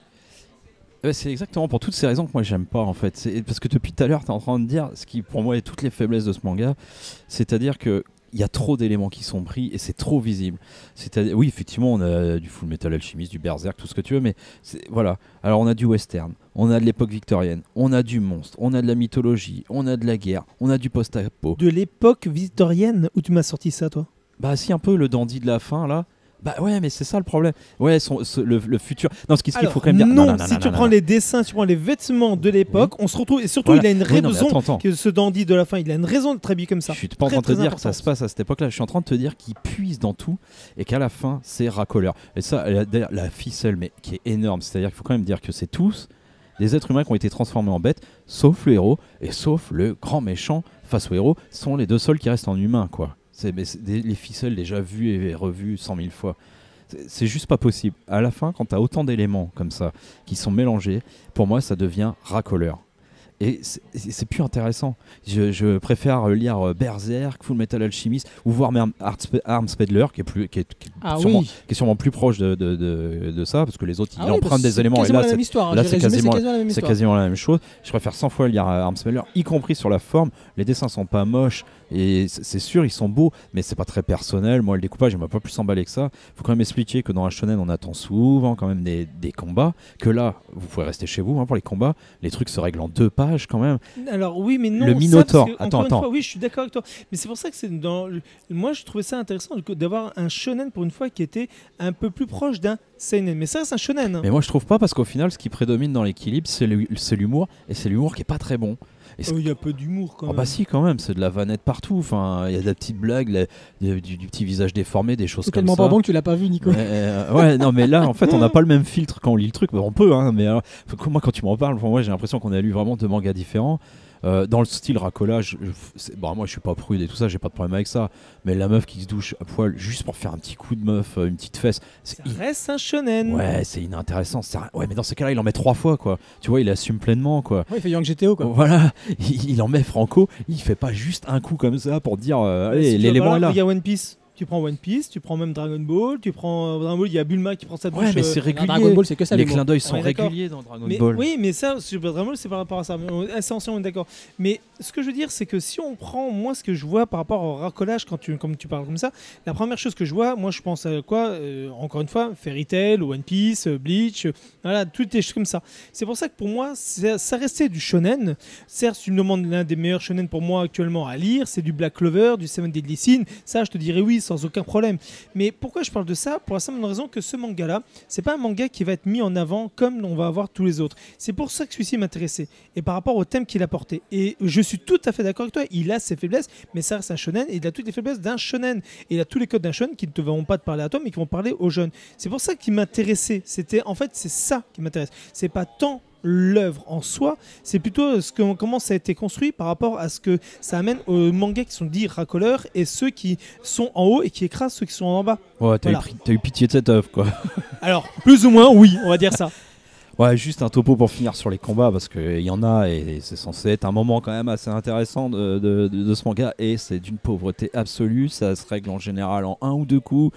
Ouais, c'est exactement pour toutes ces raisons que moi j'aime pas en fait. C'est parce que depuis tout à l'heure, tu es en train de dire ce qui pour moi est toutes les faiblesses de ce manga, c'est-à-dire que il y a trop d'éléments qui sont pris et c'est trop visible. C'est-à-dire, oui, effectivement, on a du Full Metal Alchemist, du Berserk, tout ce que tu veux, mais c'est- voilà. Alors, on a du western, on a de l'époque victorienne, on a du monstre, on a de la mythologie, on a de la guerre, on a du post-apo. De l'époque victorienne où tu m'as sorti ça, toi. Bah, si un peu le dandy de la fin là. Bah ouais, mais c'est ça le problème. Ouais, son- ce- le, le futur. Non, ce qu'il ce qu'il Alors, faut quand même dire. non, non, non, si non, tu non, prends non. les dessins, si tu prends les vêtements de l'époque, on se retrouve. Et surtout, Voilà. il a une Oui, non, mais raison. attends, attends. Que ce dandy de la fin, il a une raison d'être habillé comme ça. Je suis pas en Très, train de te très dire que ça importante. se passe à cette époque-là. Je suis en train de te dire qu'il puise dans tout et qu'à la fin, c'est racoleur. Et ça, la, d'ailleurs, la ficelle, mais qui est énorme. C'est-à-dire qu'il faut quand même dire que c'est tous des êtres humains qui ont été transformés en bêtes, sauf le héros et sauf le grand méchant face au héros, sont les deux seuls qui restent en humain, quoi. C'est, mais c'est des- les ficelles déjà vues et revues cent mille fois. C'est- C'est juste pas possible. À la fin, quand tu as autant d'éléments comme ça qui sont mélangés, pour moi, ça devient racoleur. Et c'est- c'est plus intéressant. Je, je préfère lire euh, Berserk, Full Metal Alchemist, ou voir même Arms- Armspeddler, qui est, plus, qui est, qui est Ah sûrement, oui. qui est sûrement plus proche de, de, de, de ça, parce que les autres, ils Ah oui, empruntent parce que des c'est éléments. Et quasiment là, la c'est même histoire. là, J'ai c'est résumé, quasiment- la même c'est histoire. quasiment la même chose. Je préfère cent fois lire euh, Armspeddler, y compris sur la forme. Les dessins sont pas moches, et c'est c'est sûr, ils sont beaux, mais c'est pas très personnel. Moi, le découpage, il m'a pas plus emballé que ça. Faut quand même expliquer que dans un shonen, on attend souvent quand même des, des combats, que là, vous pouvez rester chez vous hein, pour les combats. Les trucs se règlent en deux pages quand même. Alors oui, mais non. Le ça, Minotaur. parce que, Attends, encore une attends. fois, oui, je suis d'accord avec toi. Mais c'est pour ça que c'est dans. le- Moi, je trouvais ça intéressant du coup, d'avoir un shonen pour une fois qui était un peu plus proche d'un seinen. Mais ça, c'est un shonen. hein. Mais moi je trouve pas parce qu'au final ce qui prédomine dans l'équilibre c'est le- c'est l'humour et c'est l'humour qui est pas très bon. Et c'est- Oh, il y a peu d'humour quand Ah même. bah si quand même, c'est de la vanette partout, enfin il y a des petites blagues, la- du, du- du petit visage déformé, des choses C'est comme tellement ça. pas bon que tu l'as pas vu, Nico. Ouais, euh, ouais, non mais là en fait on n'a pas le même filtre quand on lit le truc, mais on peut hein, mais alors, faut- moi quand tu m'en parles, enfin, moi j'ai l'impression qu'on a lu vraiment deux mangas différents. Euh, dans le style racolage, je- c'est- bon, moi je suis pas prude et tout ça, j'ai pas de problème avec ça. Mais la meuf qui se douche à poil juste pour faire un petit coup de meuf, euh, une petite fesse, c'est Ça reste un shonen. ouais, c'est inintéressant. ça- Ouais, mais dans ces cas-là, il en met trois fois quoi. Tu vois, il assume pleinement quoi. Ouais, il fait Young G T O quoi. Voilà, il, il en met franco, il fait pas juste un coup comme ça pour dire euh, Mais allez, si tu vas l'élément voir, est là. Regarde One Piece. Tu prends One Piece, tu prends même Dragon Ball, tu prends euh, Dragon Ball, il y a Bulma qui prend sa douche. Ouais, mais euh, c'est Dans régulier. Dragon Ball, c'est que ça. Les l'humour. clins d'œil sont On est d'accord. réguliers dans Dragon Mais, Ball. oui, mais ça, sur Dragon Ball, c'est par rapport à ça. Mais on- C'est ancien, on est d'accord. Mais ce que je veux dire, c'est que si on prend, moi, ce que je vois par rapport au racolage, quand tu, comme tu parles comme ça, la première chose que je vois, moi, je pense à quoi Euh, Encore une fois, Fairy Tail, One Piece, euh, Bleach, euh, voilà, toutes les choses comme ça. C'est pour ça que pour moi, c'est- ça restait du shonen. Certes, si tu me demandes l'un des meilleurs shonen pour moi actuellement à lire, c'est du Black Clover, du Seven Deadly Sins. Ça, je te dirais oui, sans aucun problème. Mais pourquoi je parle de ça? Pour la simple raison que ce manga-là, c'est pas un manga qui va être mis en avant comme on va avoir tous les autres. C'est pour ça que celui-ci m'intéressait. Et par rapport au thème qu'il a porté. Et je suis tout à fait d'accord avec toi, il a ses faiblesses, mais ça reste un shonen, et il a toutes les faiblesses d'un shonen. Et il a tous les codes d'un shonen qui ne te vont pas te parler à toi, mais qui vont parler aux jeunes. C'est pour ça qu'il m'intéressait. C'était, en fait, c'est ça qui m'intéresse. C'est pas tant l'œuvre en soi, c'est plutôt ce que, comment ça a été construit par rapport à ce que ça amène aux mangas qui sont dits racoleurs et ceux qui sont en haut et qui écrasent ceux qui sont en bas. Ouais, t'as, Voilà. eu, pri- t'as eu pitié de cette œuvre quoi. Alors, plus ou moins, oui, on va dire ça. Ouais, juste un topo pour finir sur les combats parce qu'il y en a et c'est censé être un moment quand même assez intéressant de, de, de- de ce manga et c'est d'une pauvreté absolue. Ça se règle en général en un ou deux coups.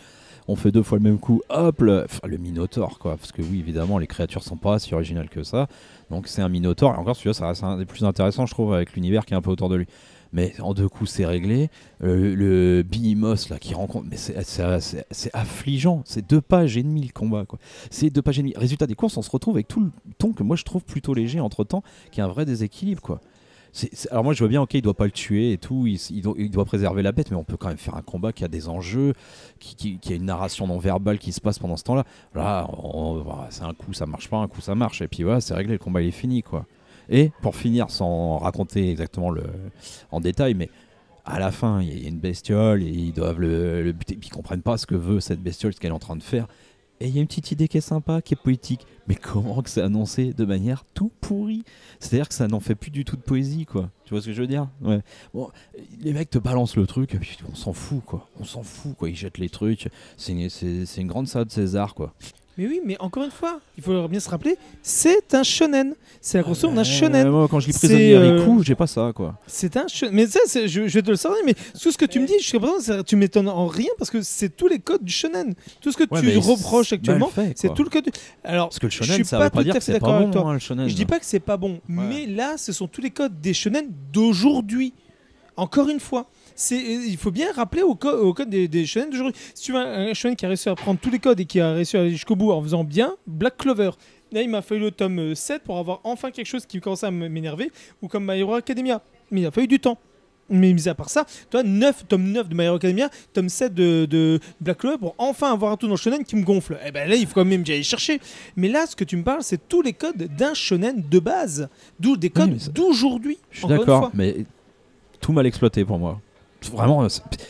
on fait deux fois le même coup, hop, le, enfin, le Minotaure, quoi. Parce que oui, évidemment, les créatures sont pas si originales que ça. Donc c'est un Minotaure. Et encore, celui-là, ça reste un des plus intéressants, je trouve, avec l'univers qui est un peu autour de lui. Mais en deux coups, c'est réglé. Euh, le Behemoth, là, qui rencontre. Mais c'est, c'est, c'est, c'est affligeant. C'est deux pages et demie le combat, quoi. C'est deux pages et demie. Résultat des courses, on se retrouve avec tout le ton que moi je trouve plutôt léger entre temps, qui est un vrai déséquilibre, quoi. C'est, c'est, alors moi je vois bien, ok, il doit pas le tuer et tout, il, il, doit, il doit préserver la bête, mais on peut quand même faire un combat qui a des enjeux, qui, qui, qui a une narration non verbale qui se passe pendant ce temps-là. Là, on, on, c'est un coup ça marche pas, un coup ça marche, et puis voilà, c'est réglé, le combat il est fini, quoi. Et pour finir, sans raconter exactement le, en détail, mais à la fin, il y a une bestiole et ils doivent le, le buter, puis ils comprennent pas ce que veut cette bestiole, ce qu'elle est en train de faire. Et il y a une petite idée qui est sympa, qui est poétique. Mais comment que c'est annoncé de manière tout pourrie? C'est-à-dire que ça n'en fait plus du tout de poésie, quoi. Tu vois ce que je veux dire? Ouais. Bon, les mecs te balancent le truc, et puis on s'en fout, quoi. On s'en fout, quoi. Ils jettent les trucs. C'est une, c'est, c'est une grande salade César, quoi. Mais oui, mais encore une fois, il faut bien se rappeler, c'est un shonen. C'est la construction d'un shonen. Euh, moi, quand je lis prisonnier euh... Riku, j'ai pas ça, quoi. C'est un shonen. Mais ça, c'est, je, je vais te le savoir, mais tout ce que tu me dis, jusqu'à présent, c'est, tu m'étonnes en rien parce que c'est tous les codes du shonen. Tout ce que ouais, tu reproches actuellement, fait, c'est tout le code. Du... Alors, parce que le shonen, je suis ça pas veut pas tout dire à que fait c'est d'accord pas avec bon, toi. hein, le shonen. Je dis pas que c'est pas bon, ouais. mais là, ce sont tous les codes des shonen d'aujourd'hui. Encore une fois. C'est, il faut bien rappeler au, co- au code des, des shonen d'aujourd'hui. Si tu veux un, un shonen qui a réussi à prendre tous les codes et qui a réussi à aller jusqu'au bout en faisant bien, Black Clover. Là, il m'a fallu le tome sept pour avoir enfin quelque chose qui commençait à m'énerver, ou comme My Hero Academia. Mais il a fallu du temps. Mais mis à part ça, toi, neuf, tome neuf de My Hero Academia, tome sept de, de Black Clover pour enfin avoir un tout dans le shonen qui me gonfle. Et ben là, il faut quand même que j'aille chercher. Mais là, ce que tu me parles, c'est tous les codes d'un shonen de base. D'où des codes oui, ça... d'aujourd'hui. Je suis d'accord, mais tout mal exploité pour moi. Vraiment,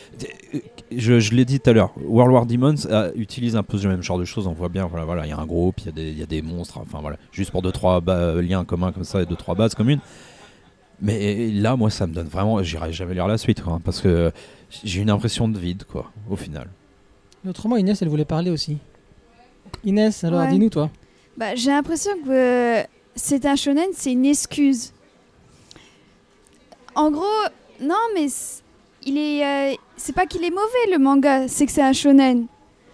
je, je l'ai dit tout à l'heure, World War Demons euh, utilise un peu ce même genre de choses. On voit bien, voilà, voilà, il y a un groupe, il y, y a des monstres, enfin voilà, juste pour deux trois ba- liens communs comme ça et deux trois bases communes. Mais là, moi, ça me donne vraiment, j'irai jamais lire la suite, quoi, parce que j'ai une impression de vide, quoi, au final. Autrement, Inès, elle voulait parler aussi. Inès, alors, ouais. Dis-nous, toi. Bah, j'ai l'impression que euh, c'est un shonen, c'est une excuse. En gros, non, mais il est, euh, c'est pas qu'il est mauvais le manga, c'est que c'est un shonen.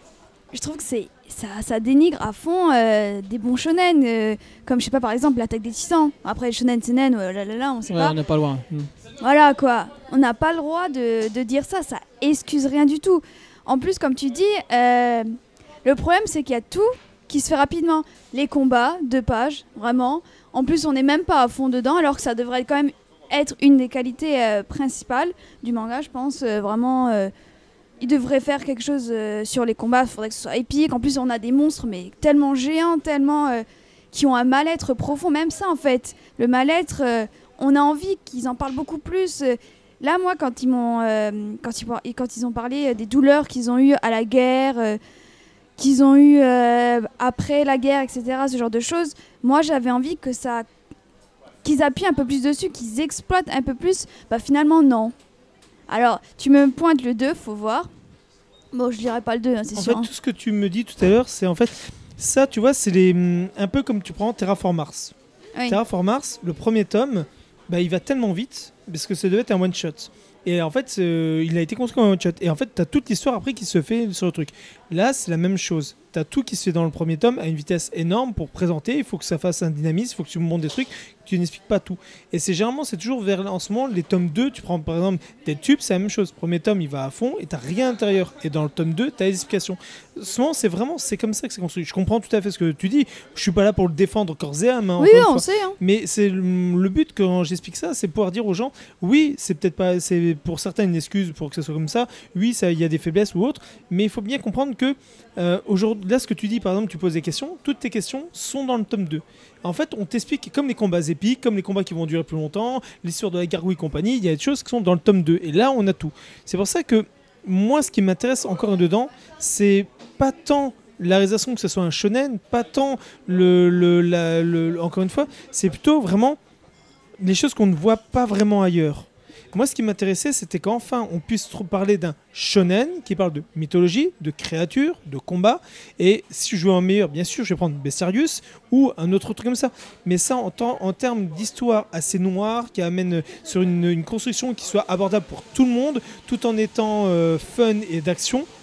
Je trouve que c'est ça, ça dénigre à fond euh, des bons shonen, euh, comme je sais pas par exemple l'Attaque des Titans. Après les shonen seinen, oh là là là, on sait ouais, pas. On n'est pas loin. Mm. Voilà quoi, on n'a pas le droit de, de dire ça, ça excuse rien du tout. En plus, comme tu dis, euh, le problème c'est qu'il y a tout qui se fait rapidement. Les combats, deux pages, vraiment. En plus, on n'est même pas à fond dedans, alors que ça devrait quand même être une des qualités euh, principales du manga, je pense. Euh, vraiment, euh, il devrait faire quelque chose euh, sur les combats. Il faudrait que ce soit épique. En plus, on a des monstres, mais tellement géants, tellement euh, qui ont un mal-être profond. Même ça, en fait, le mal-être, euh, on a envie qu'ils en parlent beaucoup plus. Euh, là, moi, quand ils m'ont, euh, quand ils, quand ils ont parlé des douleurs qu'ils ont eues à la guerre, euh, qu'ils ont eues euh, après la guerre, et cetera, ce genre de choses, moi, j'avais envie que ça qu'ils appuient un peu plus dessus, qu'ils exploitent un peu plus, bah finalement non. Alors, tu me pointes le deux, faut voir. Bon, je dirais pas le deux, hein, c'est en sûr. En fait, hein. tout ce que tu me dis tout à l'heure, c'est en fait, ça, tu vois, c'est les, un peu comme tu prends Terraform Mars. Oui. Terraform Mars, le premier tome, bah, il va tellement vite, parce que ça devait être un one-shot. Et en fait, euh, il a été construit en one-shot. Et en fait, tu as toute l'histoire après qui se fait sur le truc. Là, c'est la même chose. Tu as tout qui se fait dans le premier tome à une vitesse énorme pour présenter. Il faut que ça fasse un dynamisme, il faut que tu me montres des trucs, tu n'expliques pas tout. Et c'est généralement, c'est toujours vers, en ce moment, les tomes deux, tu prends par exemple des tubes, c'est la même chose. Premier tome, il va à fond et tu n'as rien à l'intérieur. Et dans le tome deux, tu as les explications. En ce moment, c'est vraiment, c'est comme ça que c'est construit. Je comprends tout à fait ce que tu dis. Je suis pas là pour le défendre corps et âme. Hein, oui, on sait. Hein. Mais c'est le, le but quand j'explique ça, c'est pouvoir dire aux gens, oui, c'est peut-être pas, c'est pour certains une excuse pour que ce soit comme ça. Oui, il y a des faiblesses ou autres. Mais il faut bien comprendre que euh, aujourd'hui, là, ce que tu dis, par exemple, tu poses des questions, toutes tes questions sont dans le tome deux. En fait, on t'explique comme les combats épiques, comme les combats qui vont durer plus longtemps, l'histoire de la gargouille et compagnie, il y a des choses qui sont dans le tome deux. Et là, on a tout. C'est pour ça que moi, ce qui m'intéresse encore dedans, c'est pas tant la réalisation que ce soit un shonen, pas tant le, le, la, le encore une fois, c'est plutôt vraiment les choses qu'on ne voit pas vraiment ailleurs. Moi, ce qui m'intéressait, c'était qu'enfin, on puisse parler d'un shonen qui parle de mythologie, de créatures, de combat. Et si je veux un meilleur, bien sûr, je vais prendre Bestiarius ou un autre truc comme ça. Mais ça, en, temps, en termes d'histoire assez noire, qui amène sur une, une construction qui soit abordable pour tout le monde, tout en étant euh, fun et d'action,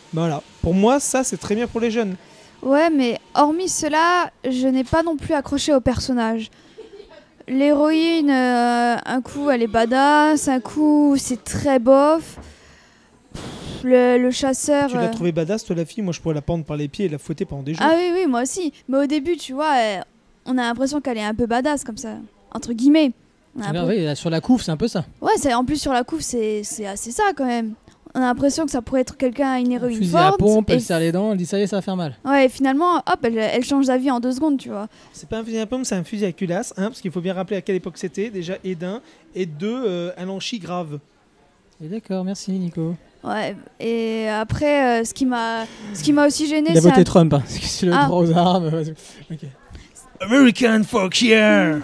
Bah voilà. Pour moi, ça, c'est très bien pour les jeunes. Ouais, mais hormis cela, je n'ai pas non plus accroché au personnage. L'héroïne, euh, un coup elle est badass, un coup c'est très bof. Pff, Le, le chasseur. Tu l'as euh, trouvé badass, toi, la fille? Moi, je pourrais la prendre par les pieds et la fouetter pendant des jours. Ah oui, oui, moi aussi. Mais au début, tu vois, euh, on a l'impression qu'elle est un peu badass comme ça, entre guillemets. On a Ah, l'impression- oui, là, sur la couve, c'est un peu ça. Ouais, c'est- en plus sur la couve, c'est c'est assez ça quand même. On a l'impression que ça pourrait être quelqu'un, une héroïne Fusil à forte. pompe, et elle serre les dents, elle dit ça y est, ça va faire mal. Ouais, et finalement, hop, elle, elle change d'avis en deux secondes, tu vois. C'est pas un fusil à pompe, c'est un fusil à culasse, hein, parce qu'il faut bien rappeler à quelle époque c'était, déjà, et d'un, et deux, euh, un lanchi grave. Et d'accord, merci Nico. Ouais, et après, euh, ce qui m'a ce qui m'a aussi gêné, Il a c'est voté un- Trump, hein, parce que c'est le Ah. droit aux armes. vas-y. Ok. American fuck yeah!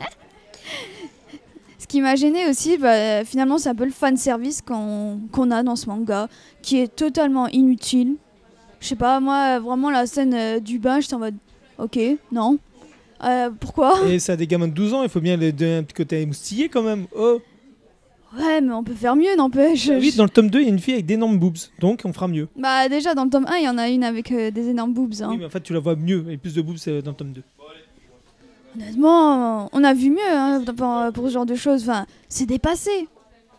ce qui m'a gêné aussi, bah, finalement, c'est un peu le fan service qu'on qu'on a dans ce manga, qui est totalement inutile. Je sais pas, moi, vraiment la scène euh, du bain, j'étais en mode, ok, non, Euh, pourquoi? Et ça a des gamins de douze ans, il faut bien les donner un petit côté émoustillé quand même. Oh! Ouais, mais on peut faire mieux, n'empêche. Oui, dans le tome deux, il y a une fille avec d'énormes boobs, donc on fera mieux. Bah déjà dans le tome un, il y en a une avec euh, des énormes boobs. Hein. Oui, mais en fait, tu la vois mieux, et plus de boobs euh, dans le tome deux. Honnêtement, on a vu mieux hein, pour, pour ce genre de choses. Enfin, c'est dépassé.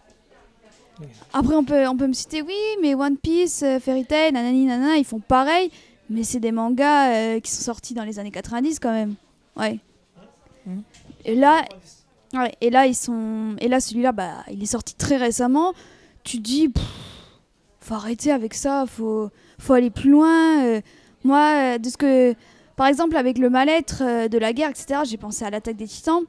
Après, on peut, on peut me citer, oui, mais One Piece, euh, Fairy Tail, nanani nanana, ils font pareil. Mais c'est des mangas euh, qui sont sortis dans les années quatre-vingt-dix quand même. Ouais. Mhm. Et là, ouais, et là ils sont, et là celui-là, bah, il est sorti très récemment. Tu te dis, pff, faut arrêter avec ça, faut, faut aller plus loin. euh. Moi, euh, de ce que, par exemple, avec le mal-être euh, de la guerre, et cetera, j'ai pensé à l'Attaque des Titans.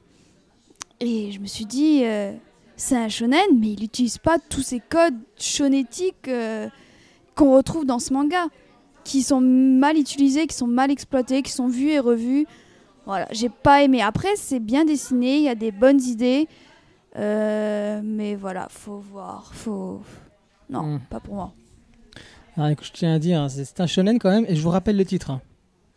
Et je me suis dit, euh, c'est un shonen, mais il n'utilise pas tous ces codes shonétiques euh, qu'on retrouve dans ce manga, qui sont mal utilisés, qui sont mal exploités, qui sont vus et revus. Voilà, j'ai pas aimé. Après, c'est bien dessiné, il y a des bonnes idées. Euh, mais voilà, faut voir. Faut... Non, Mm. pas pour moi. Alors, écoute, je tiens à dire, hein, c'est c'est un shonen quand même, et je vous rappelle le titre. Hein.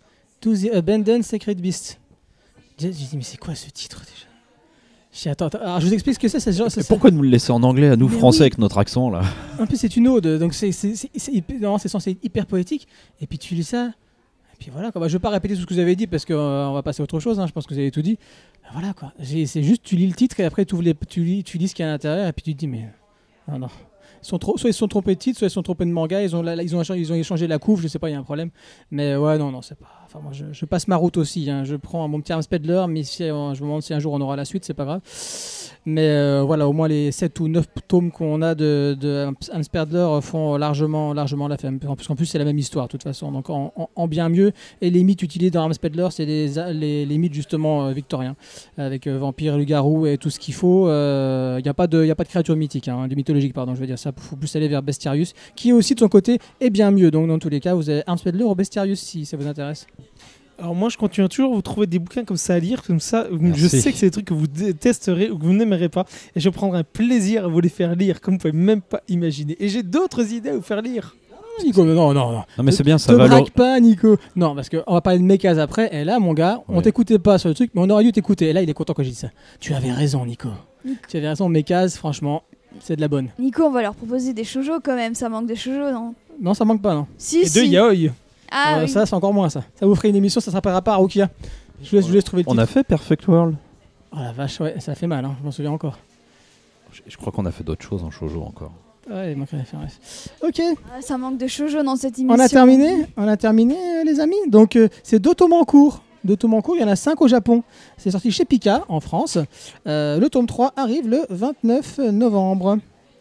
To the Abandoned Sacred Beast. J'ai j'ai dit, mais c'est quoi ce titre déjà? J'ai dit, attends, attends, alors je vous explique ce que c'est. c'est genre- Mais c'est- pourquoi nous le laisser en anglais à nous Mais français oui. avec notre accent là? En plus, c'est une ode, donc c'est c'est- c'est- c'est hyper- non, c'est censé être hyper poétique. Et puis tu lis ça, et puis voilà. Quoi. Bah, je vais pas répéter tout ce que vous avez dit parce qu'on va passer à autre chose. Hein, je pense que vous avez tout dit. Voilà quoi. J'ai- C'est juste, tu lis le titre et après tu, les, tu, lis, tu lis ce qu'il y a à l'intérieur et puis tu te dis, mais non, non. Ils sont trop, soit ils se sont trompés de titre, soit ils se sont trompés de manga. Ils ont, là, là, ils ont, échangé- ils ont échangé la couve, je sais pas, il y a un problème. Mais ouais, non, non, c'est pas. Enfin, moi, je, je passe ma route aussi. Hein. Je prends mon petit Armspedler, mais si, euh, je me demande si un jour on aura la suite, c'est pas grave. Mais euh, voilà, au moins les sept ou neuf tomes qu'on a de, de Armspedler font largement, largement la femme. Parce qu'en plus, c'est la même histoire, de toute façon. Donc en, en- en bien mieux. Et les mythes utilisés dans Armspedler, c'est les, les, les mythes justement euh, victoriens. Avec euh, vampires, loups-garous et tout ce qu'il faut. Il n'y a pas de, y a pas de créatures mythiques, hein, de mythologiques, pardon, je veux dire ça. Il faut plus aller vers Bestiarius, qui aussi de son côté est bien mieux. Donc dans tous les cas, vous avez Armspedler ou Bestiarius si ça vous intéresse. Alors moi, je continue toujours à vous trouver des bouquins comme ça à lire, comme ça. Merci. Je sais que c'est des trucs que vous détesterez ou que vous n'aimerez pas, et je prendrai un plaisir à vous les faire lire, comme vous pouvez même pas imaginer. Et j'ai d'autres idées à vous faire lire. Nico, non, non, non. Non mais c'est bien, ça Te va. braque pas, Nico. Non, parce qu'on va parler de Mekaz après. Et là, mon gars, on Ouais. t'écoutait pas sur le truc, mais on aurait dû t'écouter. Et là, il est content que j'ai dit ça. Tu avais raison, Nico. Nico. Tu avais raison, Mekaz, franchement, c'est de la bonne. Nico, on va leur proposer des shoujo quand même. Ça manque de shoujo, non? Non, ça manque pas, non. Si, Et si. deux yaoi. Ah Euh, oui. Ça, c'est encore moins, ça. Ça vous ferait une émission, ça s'appellera pas Arukia. Je vous laisse, je vous laisse trouver le On titre. a fait Perfect World. Oh la vache, ouais, ça fait mal, hein. Je m'en souviens encore. Je, je crois qu'on a fait d'autres choses en shoujo encore. Ouais, il manquerait la référence. Ok, Ah, ça manque de shoujo dans cette émission. on a terminé, on a terminé, euh, les amis. Donc, euh, c'est deux tomes en cours. Deux tomes en cours, il y en a cinq au Japon. C'est sorti chez Pika, en France. Euh, le tome trois arrive le vingt-neuf novembre.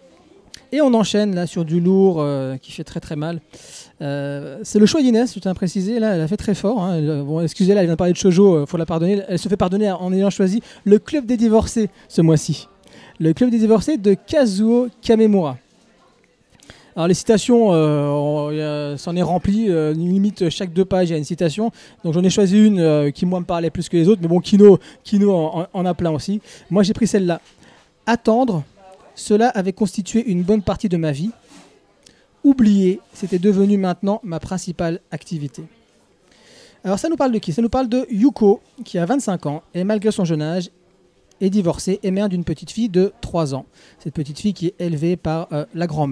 Et on enchaîne là sur du lourd euh, qui fait très très mal. Euh, c'est le choix d'Inès, je tiens à préciser. Là, elle a fait très fort. Hein. Elle- bon, excusez-la, elle vient de parler de shoujo, euh, faut la pardonner. Elle se fait pardonner en ayant choisi le Club des divorcés ce mois-ci. Le Club des divorcés de Kazuo Kamemura. Alors les citations, euh, on- y a- c'en est rempli, euh, limite chaque deux pages il y a une citation. Donc j'en ai choisi une euh, qui moi me parlait plus que les autres, mais bon Kino, Kino en, en- en a plein aussi. Moi j'ai pris celle-là. Attendre, cela avait constitué une bonne partie de ma vie. Oublier, c'était devenu maintenant ma principale activité. Alors ça nous parle de qui? Ça nous parle de Yuko, qui a vingt-cinq ans, et malgré son jeune âge, est divorcée et mère d'une petite fille de trois ans. Cette petite fille qui est élevée par euh, la grand-mère,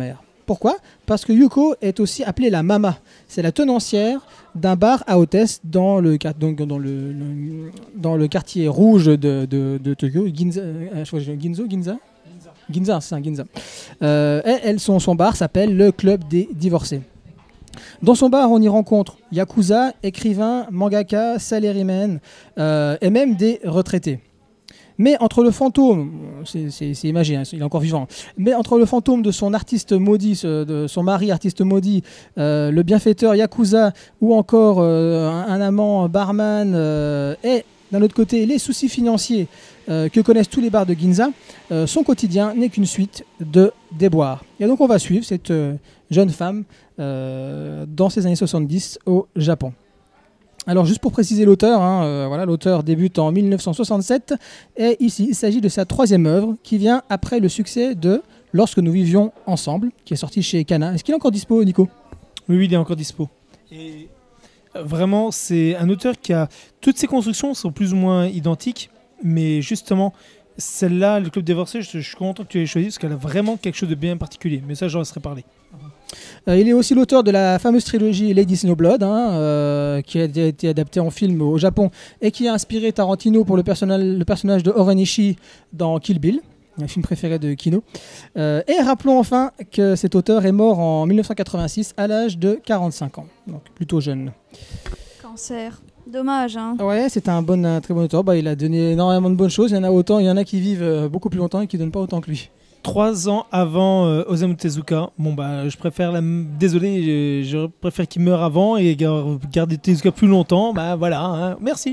Pourquoi? Parce que Yuko est aussi appelée la Mama. C'est la tenancière d'un bar à hôtesse dans le, donc dans le, le, dans le quartier rouge de, de, de Tokyo, Ginza, euh, je crois, Ginzo, Ginza Ginza, c'est un Ginza. Euh, et elle, son, son bar s'appelle le Club des Divorcés. Dans son bar, on y rencontre yakuza, écrivains, mangaka, salarymen euh, et même des retraités. Mais entre le fantôme, c'est, c'est, c'est imagé, hein, il est encore vivant, mais entre le fantôme de son artiste maudit, de son mari artiste maudit, euh, le bienfaiteur yakuza ou encore euh, un, un amant barman euh, et d'un autre côté les soucis financiers euh, que connaissent tous les bars de Ginza, euh, son quotidien n'est qu'une suite de déboires. Et donc on va suivre cette euh, jeune femme euh, dans ces années soixante-dix au Japon. Alors juste pour préciser l'auteur, hein, euh, voilà, l'auteur débute en mille neuf cent soixante-sept et ici il s'agit de sa troisième œuvre qui vient après le succès de Lorsque nous vivions ensemble, qui est sorti chez Kana. Est-ce qu'il est encore dispo, Nico? Oui, oui, il est encore dispo. Et euh, vraiment, c'est un auteur qui a... Toutes ses constructions sont plus ou moins identiques, mais justement, celle-là, le Club des Divorcés, je, je suis content que tu l'aies choisi parce qu'elle a vraiment quelque chose de bien particulier. Mais ça, j'en laisserai parler. Euh, il est aussi l'auteur de la fameuse trilogie Lady Snowblood, hein, euh, qui a été adaptée en film au Japon et qui a inspiré Tarantino pour le, personnage, le personnage de Orenishi dans Kill Bill, un film préféré de Kino. Euh, et rappelons enfin que cet auteur est mort en mille neuf cent quatre-vingt-six à l'âge de quarante-cinq ans, donc plutôt jeune. Cancer. Dommage, hein. Ouais, c'est un, bon, un très bon auteur. Bah, il a donné énormément de bonnes choses. Il y en a autant, il y en a qui vivent euh, beaucoup plus longtemps et qui ne donnent pas autant que lui. Trois ans avant euh, Osamu Tezuka. Bon bah je préfère la... désolé, je, je préfère qu'il meure avant et gar- garder Tezuka plus longtemps. Bah voilà, hein. Merci.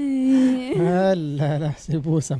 Ah là là, c'est beau ça.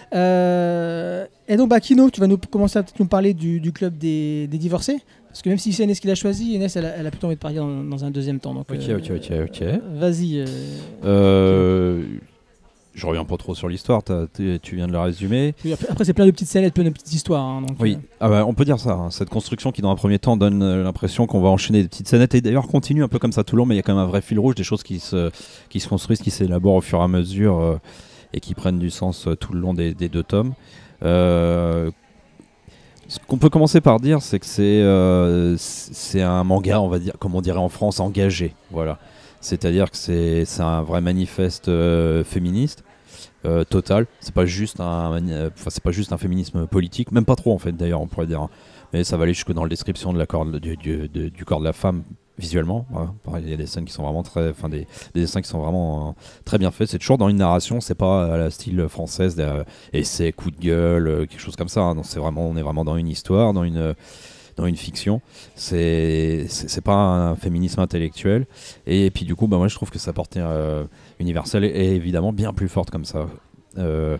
Euh, et donc bah Kino, tu vas nous commencer à peut-être nous parler du, du club des, des divorcés, parce que même si c'est Inès qui l'a choisi, Inès elle a, elle a plutôt envie de parler dans, dans un deuxième temps. Donc, Ok, euh, ok, ok, ok. Vas-y. Euh... Euh, je reviens pas trop sur l'histoire, t'as- t'es- tu viens de la résumer. Oui, après, après, c'est plein de petites scènes, plein de petites histoires. Hein, donc, Oui, euh, ah bah, on peut dire ça. Hein. Cette construction qui, dans un premier temps, donne euh, l'impression qu'on va enchaîner des petites scénettes et d'ailleurs continue un peu comme ça tout le long, mais il y a quand même un vrai fil rouge, des choses qui se, qui se construisent, qui s'élaborent au fur et à mesure euh, et qui prennent du sens euh, tout le long des, des deux tomes. Euh, ce qu'on peut commencer par dire, c'est que c'est euh, c'est un manga, on va dire, comme on dirait en France, engagé. Voilà. C'est-à-dire que c'est c'est un vrai manifeste euh, féministe. Euh, total, c'est pas juste un, euh, enfin c'est pas juste un féminisme politique, même pas trop en fait d'ailleurs on pourrait dire, hein. Mais ça va aller jusque dans la description de la corps, du, du, de, du corps de la femme visuellement. Voilà. Pareil, il y a des scènes qui sont vraiment très, enfin des, des dessins qui sont vraiment euh, très bien faits. C'est toujours dans une narration, c'est pas à la style française, euh, essai, coup de gueule, euh, quelque chose comme ça. Hein. Non, c'est vraiment, on est vraiment dans une histoire, dans une dans une fiction. C'est c'est, c'est pas un féminisme intellectuel. Et puis du coup, bah moi je trouve que sa portée euh, universelle est, est évidemment bien plus forte comme ça. Euh,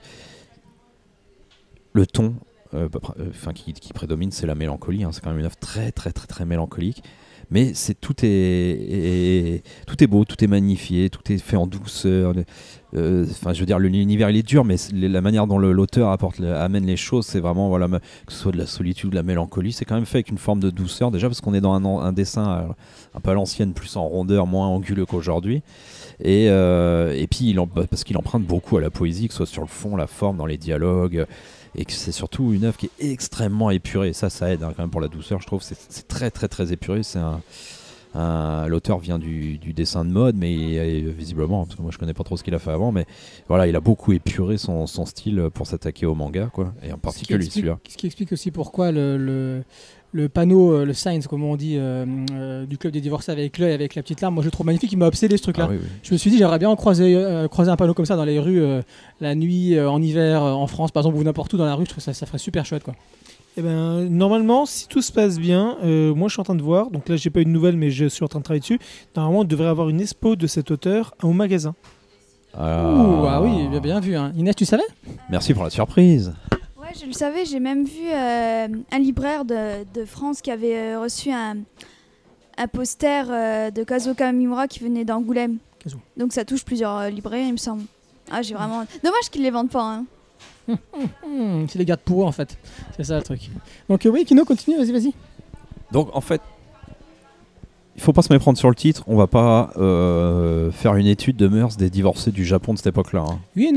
le ton euh, enfin, qui, qui prédomine, c'est la mélancolie, hein. C'est quand même une œuvre très très très très mélancolique, mais c'est tout est, est tout est beau, tout est magnifié, tout est fait en douceur. Euh, enfin, je veux dire, l'univers il est dur, mais la manière dont le, l'auteur apporte, amène les choses, c'est vraiment, voilà, que ce soit de la solitude, de la mélancolie, c'est quand même fait avec une forme de douceur déjà parce qu'on est dans un, un dessin à, un peu à l'ancienne, plus en rondeur, moins anguleux qu'aujourd'hui. Et, euh, et puis il en, parce qu'il emprunte beaucoup à la poésie, que ce soit sur le fond, la forme, dans les dialogues, et que c'est surtout une œuvre qui est extrêmement épurée. Ça, ça aide hein, quand même pour la douceur, je trouve. C'est, c'est très très très épuré. C'est un, un, l'auteur vient du, du dessin de mode, mais il, il, visiblement, parce que moi je connais pas trop ce qu'il a fait avant, mais voilà, il a beaucoup épuré son, son style pour s'attaquer au manga, quoi. Et en particulier ce celui-là. Ce qui explique aussi pourquoi le, le le panneau, le sign, comme on dit, euh, euh, du club des divorcés avec l'œil, avec la petite larme, moi je le trouve magnifique, il m'a obsédé ce truc-là. Ah, oui, oui. Je me suis dit, j'aimerais bien croiser, euh, croiser un panneau comme ça dans les rues, euh, la nuit, euh, en hiver, euh, en France, par exemple, ou n'importe où dans la rue, je trouve ça, ça ferait super chouette, quoi. Eh ben, normalement, si tout se passe bien, euh, moi je suis en train de voir, donc là j'ai pas eu de nouvelles, mais je suis en train de travailler dessus. Normalement, on devrait avoir une expo de cet auteur au magasin. Ah, Ouh, ah oui, bien, bien vu. Hein. Inès, tu savais ? Merci pour la surprise. Ouais, je le savais, j'ai même vu euh, un libraire de, de France qui avait euh, reçu un, un poster euh, de Kazuo Kamimura qui venait d'Angoulême. Kazuo. Donc ça touche plusieurs euh, libraires, il me semble. Ah, j'ai vraiment... Dommage qu'ils les vendent pas, hein. Mmh, c'est les gardes pour eux, en fait. C'est ça le truc. Donc euh, oui, Kino, continue, vas-y, vas-y. Donc en fait, il faut pas se méprendre sur le titre. On va pas euh, faire une étude de mœurs des divorcés du Japon de cette époque-là. Hein. Oui et non.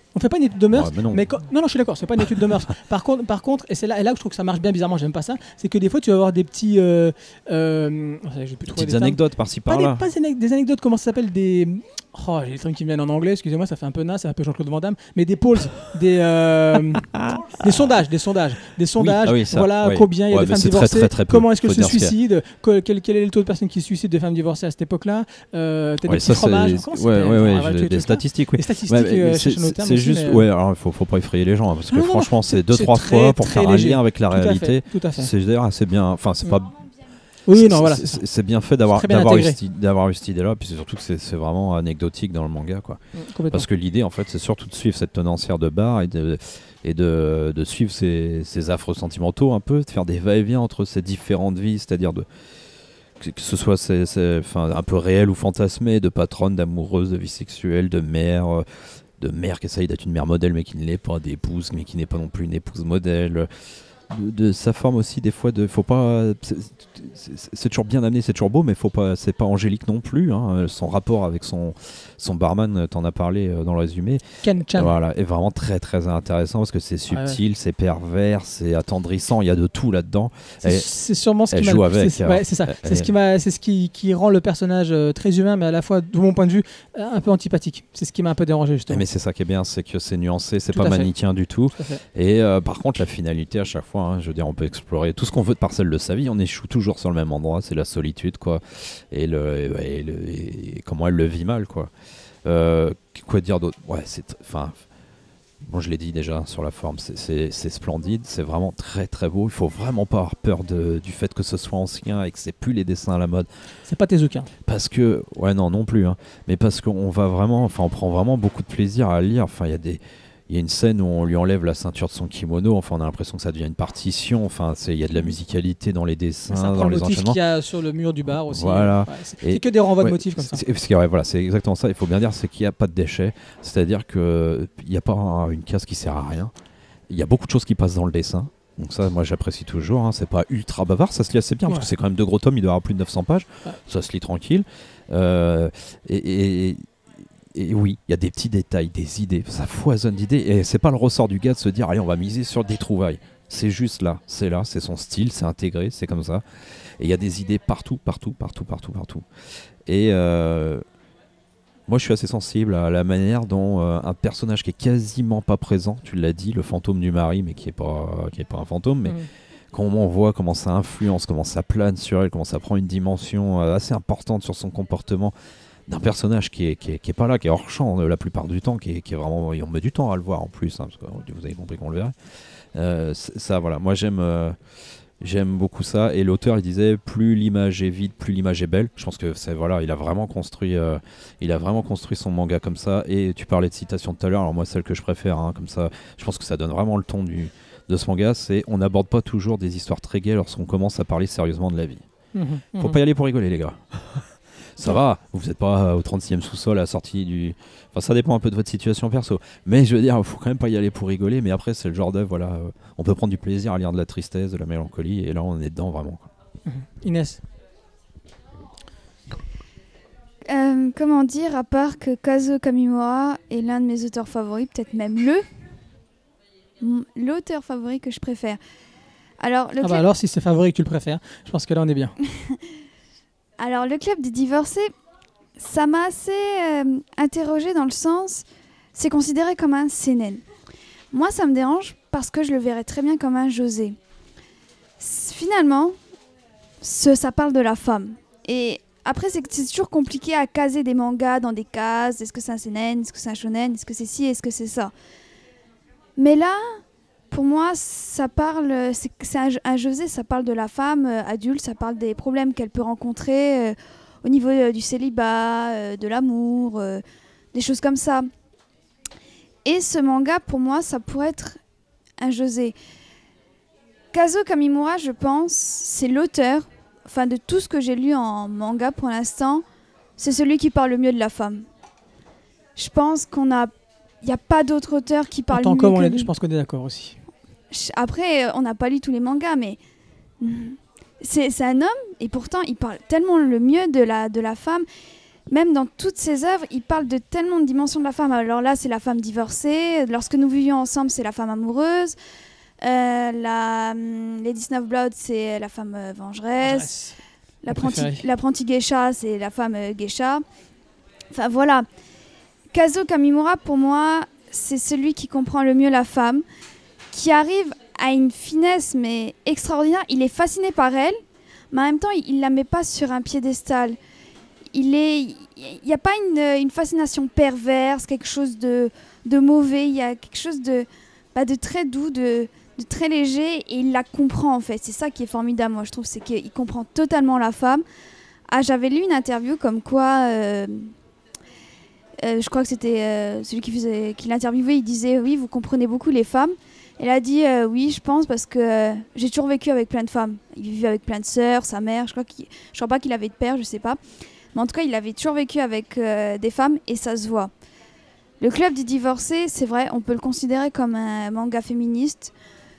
On fait pas une étude de mœurs, Ouais, mais non. mais quand- non, non, je suis d'accord, c'est pas une étude de mœurs. Par contre, par contre, et c'est là, et là où je trouve que ça marche bien, bizarrement, j'aime pas ça, c'est que des fois, tu vas avoir des petits, euh, euh, oh, j'ai plus Des trouvé petites les termes. anecdotes par-ci Pas, des, par-là. pas des, ane- des anecdotes, comment ça s'appelle, des, oh, j'ai les trucs qui me viennent en anglais, excusez-moi, ça fait un peu naze, c'est un peu Jean-Claude Van Damme, mais des polls, des, euh, des sondages, des sondages, des sondages. ah oui, ça, voilà oui. combien il y a Ouais, de mais femmes c'est très, divorcées, très, très peu. comment est-ce qu'elles Faut se dire ce qu'il y a. suicident, que- quel, quel est le taux de personnes qui se suicident, de femmes divorcées à cette époque-là, euh, peut-être Ouais, des ça, petits fromages. c'est Comment ça ouais, s'appelle ouais, ouais, Enfin, j'ai tu- tu- des tu- statistiques, oui. Les statistiques, Ouais, mais euh, c'est cherchent nos termes c'est aussi, juste, mais, euh, ouais, alors il faut, faut pas effrayer les gens, hein, parce que Non, non, non, franchement, c'est deux, c'est trois très, fois pour très faire un léger. lien avec la Tout à fait, réalité. tout à fait. C'est d'ailleurs assez bien, enfin, c'est Mm. pas. Oui, c'est- non, voilà. c'est- C'est c'est bien fait d'avoir très bien d'avoir eu, intégré. cette- d'avoir eu cette idée-là, puis c'est surtout que c'est c'est vraiment anecdotique dans le manga, quoi. Complètement. Parce que l'idée, en fait, c'est surtout de suivre cette tenancière de bar et de, et de, de suivre ses, ses affres sentimentaux un peu, de faire des va-et-vient entre ces différentes vies, c'est-à-dire de que, que ce soit ces- ces- enfin, un peu réel ou fantasmé, de patronne, d'amoureuse, de vie sexuelle, de mère, euh, de mère qui essaye d'être une mère modèle mais qui ne l'est pas, d'épouse mais qui n'est pas non plus une épouse modèle. De, de sa forme aussi des fois de faut pas c'est- c'est c'est toujours bien amené, c'est toujours beau, mais faut pas c'est pas angélique non plus, hein. Son rapport avec son son barman, t'en as parlé euh, dans le résumé, Ken Chan. voilà, est vraiment très très intéressant parce que c'est subtil, Ouais. c'est pervers, c'est attendrissant, il y a de tout là-dedans. C'est Elle- c'est sûrement ce qui elle m'a joue le- avec, c'est hein. ouais, c'est ça. Elle- C'est ce qui m'a, c'est ce qui, qui rend le personnage euh, très humain, mais à la fois, de mon point de vue, euh, un peu antipathique. C'est ce qui m'a un peu dérangé justement. mais c'est ça qui est bien, c'est que c'est nuancé, c'est Tout pas à fait. manichéen du tout. Tout à fait. Et euh, par contre, la finalité à chaque fois, hein, je veux dire, on peut explorer tout ce qu'on veut de parcelle de sa vie, on échoue toujours sur le même endroit, c'est la solitude, quoi. Et, le, et, ouais, et le- et comment elle le vit mal, quoi. Euh, quoi dire d'autre? Ouais, c'est. Enfin. Bon, je l'ai dit déjà sur la forme, c'est- c'est c'est splendide, c'est vraiment très très beau. Il faut vraiment pas avoir peur de, du fait que ce soit ancien et que c'est plus les dessins à la mode. C'est pas Tezuka. Parce que, ouais, non, non plus, hein. Mais parce qu'on va vraiment, enfin, on prend vraiment beaucoup de plaisir à lire. Enfin, il y a des. Il y a une scène où on lui enlève la ceinture de son kimono, enfin on a l'impression que ça devient une partition, enfin c'est- il y a de la musicalité dans les dessins, Ça prend dans le les motif enchaînements. qu'il y a sur le mur du bar aussi. Voilà. Ouais, c'est Et- c'est que des renvois Ouais, de motifs comme ça. c'est- parce que, ouais, voilà, c'est exactement ça, il faut bien dire, c'est qu'il n'y a pas de déchets, c'est-à-dire qu'il n'y a pas un- une case qui sert à rien, il y a beaucoup de choses qui passent dans le dessin. Donc ça, moi j'apprécie toujours, hein. C'est pas ultra bavard, ça se lit assez bien, Ouais. parce que c'est quand même deux gros tomes, il doit y avoir plus de neuf cents pages, Ouais. ça se lit tranquille. Euh, et, et- et oui, il y a des petits détails, des idées, ça foisonne d'idées, et c'est pas le ressort du gars de se dire, allez, on va miser sur des trouvailles. C'est juste là, c'est là, c'est son style, c'est intégré, c'est comme ça. Et il y a des idées partout, partout, partout, partout, partout. Et euh, moi, je suis assez sensible à la manière dont euh, un personnage qui est quasiment pas présent, tu l'as dit, le fantôme du mari, mais qui est pas, qui est pas un fantôme, mais Mhm. comment on voit comment ça influence, comment ça plane sur elle, comment ça prend une dimension euh, assez importante sur son comportement d'un personnage qui est, qui, est, qui est pas là, qui est hors champ euh, la plupart du temps, qui est, qui est vraiment, et on met du temps à le voir en plus, hein, parce que vous avez compris qu'on le verrait. Euh, c- ça, voilà, moi j'aime, euh, j'aime beaucoup ça. Et l'auteur, il disait, plus l'image est vide, plus l'image est belle. Je pense que c'est voilà, il a vraiment construit, euh, il a vraiment construit son manga comme ça. Et tu parlais de citation tout à l'heure, alors moi celle que je préfère, hein, comme ça, je pense que ça donne vraiment le ton du de ce manga, c'est on n'aborde pas toujours des histoires très gaies lorsqu'on commence à parler sérieusement de la vie. Mhm. Faut Mhm. pas y aller pour rigoler, les gars. Ça va, vous n'êtes pas euh, au trente-sixième sous-sol à la sortie du. Enfin, ça dépend un peu de votre situation perso. Mais je veux dire, faut quand même pas y aller pour rigoler. Mais après, c'est le genre d'œuvre, voilà. euh, on peut prendre du plaisir à lire de la tristesse, de la mélancolie. Et là, on est dedans vraiment, quoi. Inès. Euh, comment dire, à part que Kazuo Kamimura est l'un de mes auteurs favoris, peut-être même le m- l'auteur favori que je préfère. Alors, le Ah bah club... alors, si c'est favori que tu le préfères, je pense que là on est bien. Alors, le club des divorcés, ça m'a assez euh, interrogée dans le sens, c'est considéré comme un seinen. Moi, ça me dérange parce que je le verrais très bien comme un josé. S- Finalement, ce, ça parle de la femme. Et après, c'est que c'est toujours compliqué à caser des mangas dans des cases. Est-ce que c'est un seinen? Est-ce que c'est un shonen? Est-ce que c'est ci? Est-ce que c'est ça? Mais là, pour moi, ça parle, c'est c'est un, un josé, ça parle de la femme euh, adulte, ça parle des problèmes qu'elle peut rencontrer euh, au niveau euh, du célibat, euh, de l'amour, euh, des choses comme ça. Et ce manga, pour moi, ça pourrait être un josé. Kazuo Kamimura, je pense, c'est l'auteur, enfin de tout ce que j'ai lu en manga pour l'instant, c'est celui qui parle le mieux de la femme. Je pense qu'on a, il n'y a pas d'autre auteur qui En parle tant mieux qu'homme, que on est- lui. je pense qu'on est d'accord aussi. Ch- Après, euh, on n'a pas lu tous les mangas, mais mm, c'est c'est un homme et pourtant il parle tellement le mieux de la, de la femme. même dans toutes ses œuvres, il parle de tellement de dimensions de la femme. Alors là, c'est la femme divorcée. Lorsque nous vivions ensemble, c'est la femme amoureuse. Euh, la hum, Lady Snowblood, c'est la femme euh, vengeresse. L'apprenti, l'apprenti geisha, c'est la femme euh, geisha. Enfin voilà. Kazuo Kamimura, pour moi, c'est celui qui comprend le mieux la femme, qui arrive à une finesse mais extraordinaire. Il est fasciné par elle, mais en même temps, il ne la met pas sur un piédestal. Il est, il n'y a pas une, une fascination perverse, quelque chose de, de mauvais. Il y a quelque chose de, bah, de très doux, de, de très léger, et il la comprend en fait. C'est ça qui est formidable, moi je trouve, c'est qu'il comprend totalement la femme. Ah, j'avais lu une interview comme quoi, euh, euh, je crois que c'était euh, celui qui, faisait, qui l'interviewait, il disait oui, vous comprenez beaucoup les femmes. Elle a dit euh, oui, je pense, parce que euh, j'ai toujours vécu avec plein de femmes. Il vivait avec plein de sœurs, sa mère, je crois, qu'il, je crois pas qu'il avait de père, je sais pas. Mais en tout cas, il avait toujours vécu avec euh, des femmes, et ça se voit. Le Club des divorcés, c'est vrai, on peut le considérer comme un manga féministe.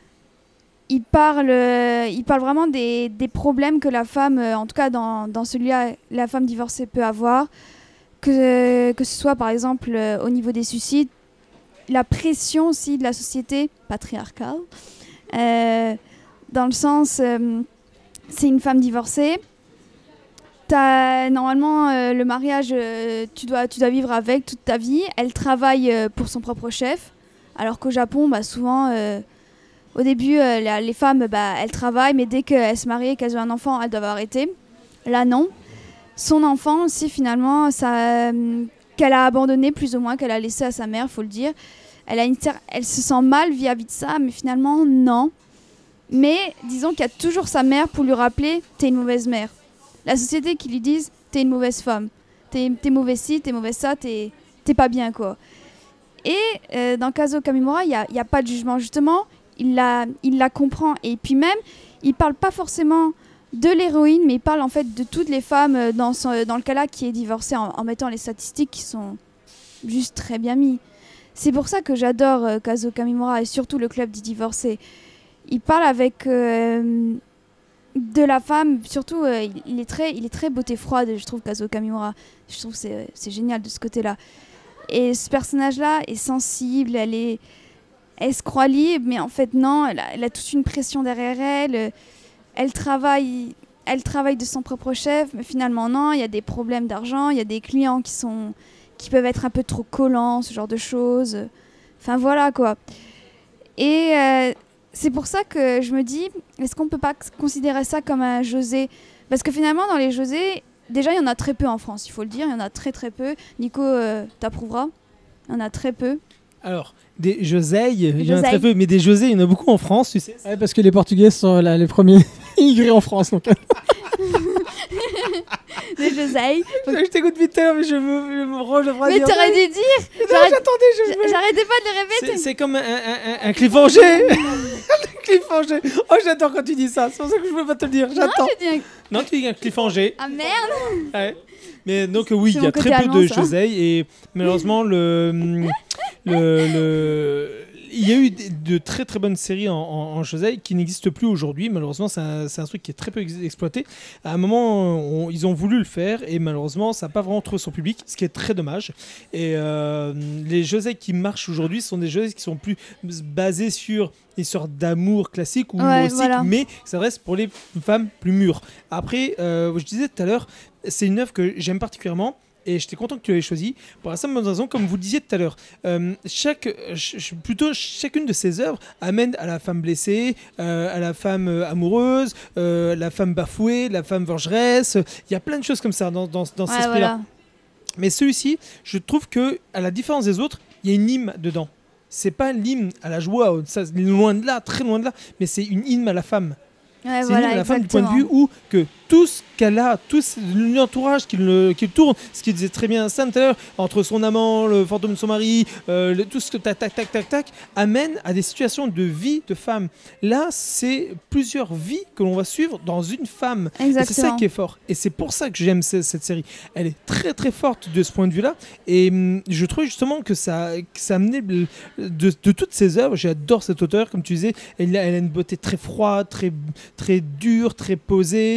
Il parle, euh, il parle vraiment des, des problèmes que la femme, euh, en tout cas dans, dans celui-là, la femme divorcée peut avoir. Que, que ce soit par exemple euh, au niveau des suicides, la pression aussi de la société patriarcale. Euh, dans le sens, euh, c'est une femme divorcée. T'as, normalement, euh, le mariage, euh, tu, dois, tu dois vivre avec toute ta vie. Elle travaille euh, pour son propre chef. Alors qu'au Japon, bah, souvent... Euh, Au début, euh, la, les femmes, bah, elles travaillent, mais dès qu'elles se marient et qu'elles ont un enfant, elles doivent arrêter. Là, non. Son enfant aussi, finalement, ça, euh, qu'elle a abandonné plus ou moins, qu'elle a laissé à sa mère, il faut le dire. Elle, a une, elle se sent mal vis-à-vis de ça, mais finalement, non. Mais disons qu'il y a toujours sa mère pour lui rappeler « t'es une mauvaise mère ». La société qui lui dise « t'es une mauvaise femme, t'es, t'es mauvais ci, t'es mauvaise ça, t'es, t'es pas bien, quoi ». Et euh, dans Kazuo Kamimura, il n'y a, y a pas de jugement, justement. Il la, il la comprend, et puis même il parle pas forcément de l'héroïne, mais il parle en fait de toutes les femmes dans, son, dans le cas là qui est divorcée, en, en mettant les statistiques qui sont juste très bien mis. C'est pour ça que j'adore euh, Kazuo Kamimura, et surtout le Club des divorcés. Il parle avec euh, de la femme, surtout euh, il, il, est très, il est très beauté froide, je trouve, Kazuo Kamimura. Je trouve que c'est, c'est génial de ce côté là, et ce personnage là est sensible, elle est Elle se croit libre, mais en fait non, elle a, elle a toute une pression derrière elle. Elle travaille, elle travaille de son propre chef, mais finalement non, il y a des problèmes d'argent, il y a des clients qui, sont, qui peuvent être un peu trop collants, ce genre de choses. Enfin voilà quoi. Et euh, c'est pour ça que je me dis, est-ce qu'on ne peut pas considérer ça comme un josei ? Parce que finalement dans les josei, déjà il y en a très peu en France, il faut le dire, il y en a très très peu. Nico, euh, t'approuveras, il y en a très peu. Alors, des josei, il y en a très peu, mais des josei, il y en a beaucoup en France, tu sais. Ouais, parce que les Portugais sont là, les premiers immigrés en France. Donc. Des josei. Faut... Je t'écoute vite, mais je me, je me range le bras. Mais t'aurais dû dire. Non, j'attendais, je me... J'arrêtais pas de le répéter. C'est, c'est comme un, un, un, un cliffhanger. Un cliffhanger. Oh, j'adore quand tu dis ça. C'est pour ça que je ne peux pas te le dire. J'attends. Non, un... non tu dis un cliffhanger. Ah merde. Ouais. Mais donc oui, il y a très peu de josei, et malheureusement le, le, le il y a eu de très très bonnes séries en, en, en josei qui n'existent plus aujourd'hui. Malheureusement, c'est un, c'est un truc qui est très peu ex- exploité. À un moment, on, ils ont voulu le faire, et malheureusement, ça n'a pas vraiment trouvé son public, ce qui est très dommage. Et euh, les josei qui marchent aujourd'hui sont des josei qui sont plus basés sur une sorte d'amour classique ou ouais, humoristique, voilà. mais qui s'adresse pour les femmes plus mûres. Après, euh, je disais tout à l'heure, c'est une œuvre que j'aime particulièrement, et j'étais content que tu l'aies choisie pour la simple raison, comme vous le disiez tout à l'heure, euh, chaque, ch- plutôt chacune de ces œuvres amène à la femme blessée, euh, à la femme amoureuse, euh, la femme bafouée, la femme vengeresse. Il y a plein de choses comme ça dans, dans, dans ouais, cet esprit-là. voilà. Mais celui-ci, je trouve que, à la différence des autres, il y a une hymne dedans. C'est pas l'hymne à la joie, ça, loin de là, très loin de là, mais c'est une hymne à la femme. Ouais, c'est voilà, une à la femme du point de exactement. vue où que tout ce qu'elle a, tout l'entourage qui le, qui le tourne, ce qu'il disait très bien Sam tout à l'heure, entre son amant, le fantôme de son mari, euh, le, tout ce que tac tac tac tac tac, amène à des situations de vie de femme. Là, c'est plusieurs vies que l'on va suivre dans une femme. Exactement. Et c'est ça qui est fort. Et c'est pour ça que j'aime ce, cette série. Elle est très très forte de ce point de vue-là. Et hum, je trouve justement que ça, que ça amenait de, de, de toutes ses œuvres. J'adore cet auteur, comme tu disais. Elle a, elle a une beauté très froide, très très dure, très posée. Euh,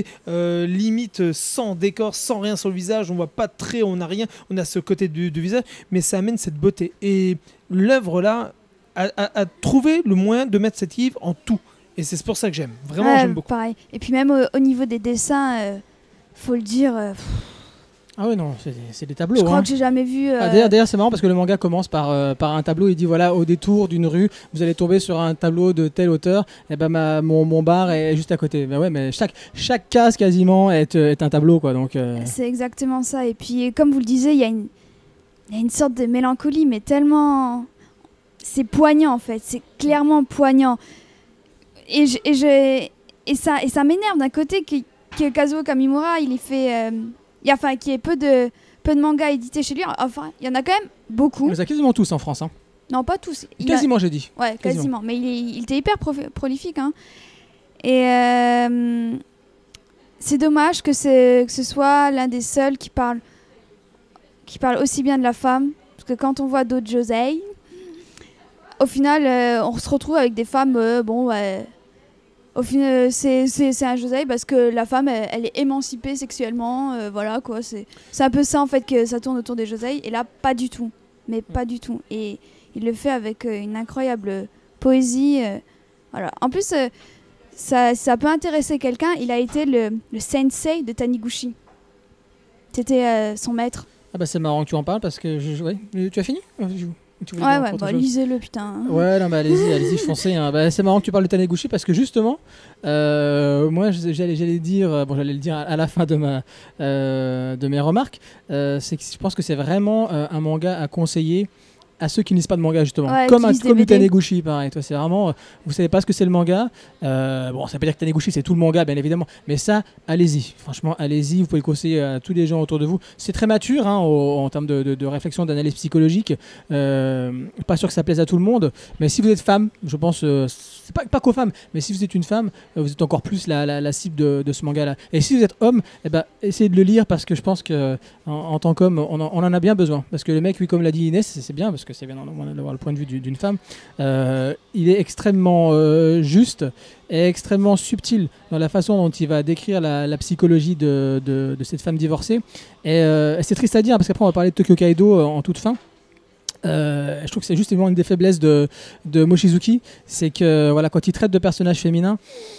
euh, limite sans décor, sans rien sur le visage, on voit pas de traits, on n'a rien, on a ce côté du, du visage, mais ça amène cette beauté. Et l'œuvre là a, a, a trouvé le moyen de mettre cette livre en tout. Et c'est pour ça que j'aime. Vraiment, Ouais, j'aime beaucoup. Pareil. Et puis même au, au niveau des dessins, euh, faut le dire, euh, pff, Ah ouais, non, c'est c'est des tableaux. je crois hein. que j'ai jamais vu. euh, Ah, D'ailleurs, d'ailleurs, c'est marrant parce que le manga commence par, euh, par un tableau. Il dit voilà, au détour d'une rue, vous allez tomber sur un tableau de tel auteur. Et ben ma, mon, mon bar est juste à côté. Ben ouais, mais chaque, chaque case quasiment est, est un tableau, quoi. Donc, euh, C'est exactement ça. Et puis, comme vous le disiez, il y, a une- il y a une sorte de mélancolie, mais tellement. C'est poignant en fait. C'est clairement poignant. Et, je, et, je- et ça, et ça m'énerve d'un côté que, que Kazuo Kamimura, il est fait. euh, il y a, enfin, qu'il y ait peu de, peu de mangas édités chez lui. Enfin, il y en a quand même beaucoup. on les a quasiment tous en France. Hein. Non, pas tous. Il a- Quasiment, j'ai dit. Ouais, Quasiment. quasiment. Mais il, est- il était hyper profi- prolifique. Hein. Et euh, c'est dommage que, c'est- que ce soit l'un des seuls qui parle, qui parle aussi bien de la femme. Parce que quand on voit d'autres josei, au final, euh, on se retrouve avec des femmes. euh, bon, ouais, au final, c'est c'est- c'est un josei parce que la femme, elle, elle est émancipée sexuellement. euh, voilà, quoi. C'est c'est un peu ça, en fait, que ça tourne autour des josei. Et là, pas du tout. Mais pas du tout. Et il le fait avec euh, une incroyable poésie. euh, voilà. En plus, euh, ça, ça peut intéresser quelqu'un. Il a été le, le sensei de Taniguchi. C'était euh, son maître. Ah bah c'est marrant que tu en parles parce que je, ouais. Tu as fini Euh, tu- tu voulais Ouais, dire ouais, autre bah, chose lisez-le, putain. Ouais, non, bah allez-y, allez-y, foncez. Hein. Bah, c'est marrant que tu parles de Taniguchi parce que justement, euh, moi, je- j'allais, j'allais dire, euh, bon, j'allais le dire à, à la fin de ma, euh, de mes remarques, euh, c'est que je pense que c'est vraiment euh, un manga à conseiller à ceux qui ne lisent pas de manga justement, Ouais, comme qui un lisent des comme du B D. Taniguchi, pareil. Toi, c'est vraiment, euh, vous savez pas ce que c'est le manga. Euh, bon, ça veut pas dire que Taniguchi c'est tout le manga, bien évidemment, mais ça, allez-y. Franchement, allez-y. Vous pouvez le conseiller à tous les gens autour de vous. C'est très mature hein, au- en termes de, de- de réflexion, d'analyse psychologique. Euh, pas sûr que ça plaise à tout le monde, mais si vous êtes femme, je pense, euh, c'est pas, pas qu'aux femmes, mais si vous êtes une femme, euh, vous êtes encore plus la, la- la cible de, de ce manga-là. Et si vous êtes homme, eh ben, essayez de le lire parce que je pense que en, en tant qu'homme, on, en- on en a bien besoin. Parce que le mec, oui, comme l'a dit Inès, c'est c'est bien parce que c'est bien d'avoir le point de vue du- d'une femme. Euh, il est extrêmement euh, juste et extrêmement subtil dans la façon dont il va décrire la, la psychologie de, de- de cette femme divorcée. Et, euh, et c'est triste à dire parce qu'après on va parler de Tokyo Kaido euh, en toute fin. Euh, je trouve que c'est justement une des faiblesses de, de Mochizuki, c'est que voilà, quand il traite de personnages féminins,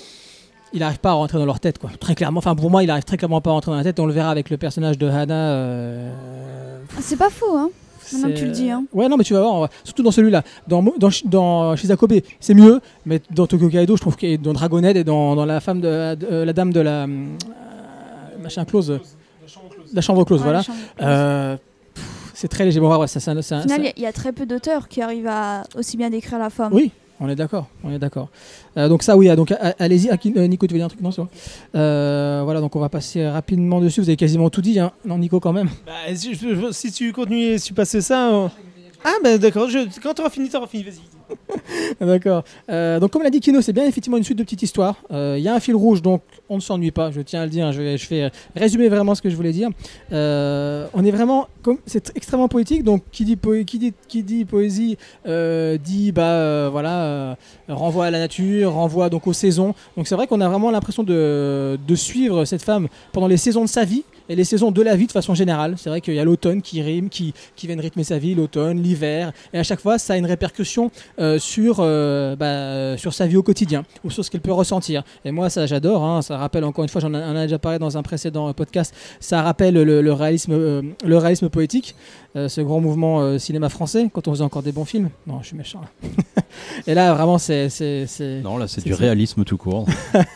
il n'arrive pas à rentrer dans leur tête, quoi. Très clairement. Enfin, pour moi, il n'arrive très clairement pas à rentrer dans la tête. On le verra avec le personnage de Hana. euh, Ah, c'est pas faux, hein. Maintenant que c'est- tu le dis, hein. Ouais, non, mais tu vas voir, surtout dans celui-là. Dans, Mo- dans, Shi- dans Shizakobe, c'est mieux, mais dans Tokyo Kaido, je trouve que dans Dragonhead et dans, dans la femme de, de- euh, la dame de la euh, machin close, la chambre close, Ouais, voilà. les chambres closes. Euh, pff, c'est très léger. Bon, ouais, ouais, ça, ça, ça- Au final, ça- il y a- il y, a très peu d'auteurs qui arrivent à aussi bien décrire la femme. Oui, on est d'accord, on est d'accord. Euh, donc ça, oui, ah, donc a- allez-y. Ah, qui- euh, Nico, tu veux dire un truc? Non, c'est bon. Euh, voilà, donc on va passer rapidement dessus. Vous avez quasiment tout dit, hein. Non, Nico, quand même. Bah, si, je- si tu continues, si tu passais ça. euh, Ah, bah d'accord, je... quand tu auras fini, tu auras fini, vas-y. D'accord. Euh, donc comme l'a dit Kino, c'est bien effectivement une suite de petites histoires. Il y a un fil rouge, donc on ne s'ennuie pas. Je tiens à le dire. Je vais, je vais résumer vraiment ce que je voulais dire. Euh, on est vraiment, comme c'est extrêmement poétique. Donc qui dit, poé- qui dit, qui dit poésie euh, dit bah euh, voilà euh, renvoie à la nature, renvoie donc aux saisons. Donc c'est vrai qu'on a vraiment l'impression de, de suivre cette femme pendant les saisons de sa vie. Et les saisons de la vie de façon générale. C'est vrai qu'il y a l'automne qui rime, qui, qui viennent rythmer sa vie, l'automne, l'hiver. Et à chaque fois, ça a une répercussion euh, sur, euh, bah, sur sa vie au quotidien, ou sur ce qu'elle peut ressentir. Et moi, ça, j'adore. Hein. Ça rappelle, encore une fois, j'en ai, on en a déjà parlé dans un précédent podcast, ça rappelle le, le réalisme, euh, le réalisme poétique, euh, ce grand mouvement euh, cinéma français, quand on faisait encore des bons films. Non, je suis méchant. Là. Et là, vraiment, c'est... c'est, c'est Non, là, c'est c'est du ça. réalisme tout court.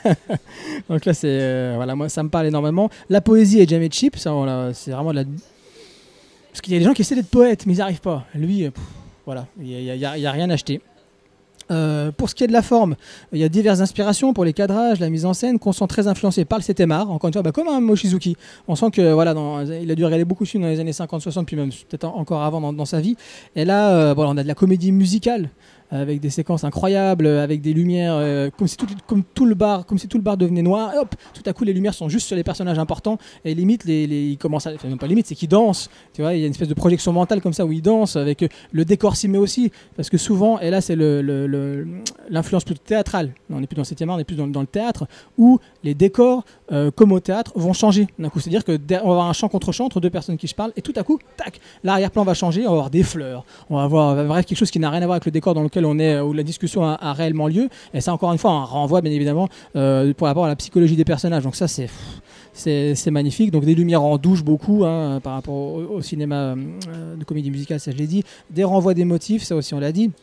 Donc là, c'est euh, voilà, moi ça me parle énormément. La poésie est jamais cheap, ça, voilà, c'est vraiment de la. Parce qu'il y a des gens qui essaient d'être poètes, mais ils n'y arrivent pas. Lui, euh, pff, voilà, il n'y a, il y a- il y a rien acheté. Euh, pour ce qui est de la forme, il y a diverses inspirations pour les cadrages, la mise en scène, qu'on sent très influencé par le Setemar, encore une fois, bah, comme un Mochizuki. On sent que voilà, dans, il a dû regarder beaucoup de films dans les années cinquante soixante, puis même peut-être en- encore avant dans, dans sa vie. Et là, euh, voilà, on a de la comédie musicale. avec des séquences incroyables, avec des lumières, euh, comme si tout, comme tout le bar, comme si tout le bar devenait noir. Et hop, tout à coup les lumières sont juste sur les personnages importants et limite les, les ils commencent à, enfin, non pas limite, c'est qu'ils dansent. Tu vois, il y a une espèce de projection mentale comme ça où ils dansent, avec euh, le décor s'y met aussi, parce que souvent, et là c'est le, le, le, l'influence plutôt théâtrale. On n'est plus dans le septième art, on est plus dans, dans le théâtre où les décors, euh, comme au théâtre, vont changer d'un coup. C'est-à-dire que on va avoir un chant contre chant entre deux personnes qui se parlent et tout à coup, tac, l'arrière-plan va changer, on va avoir des fleurs, on va avoir bref quelque chose qui n'a rien à voir avec le décor dans lequel on est, où la discussion a, a réellement lieu. Et ça, encore une fois, on renvoie bien évidemment euh, pour rapport à la psychologie des personnages. Donc ça, c'est c'est, c'est magnifique. Donc des lumières en douche beaucoup hein, par rapport au, au cinéma euh, de comédie musicale, ça je l'ai dit. Des renvois des motifs, ça aussi on l'a dit.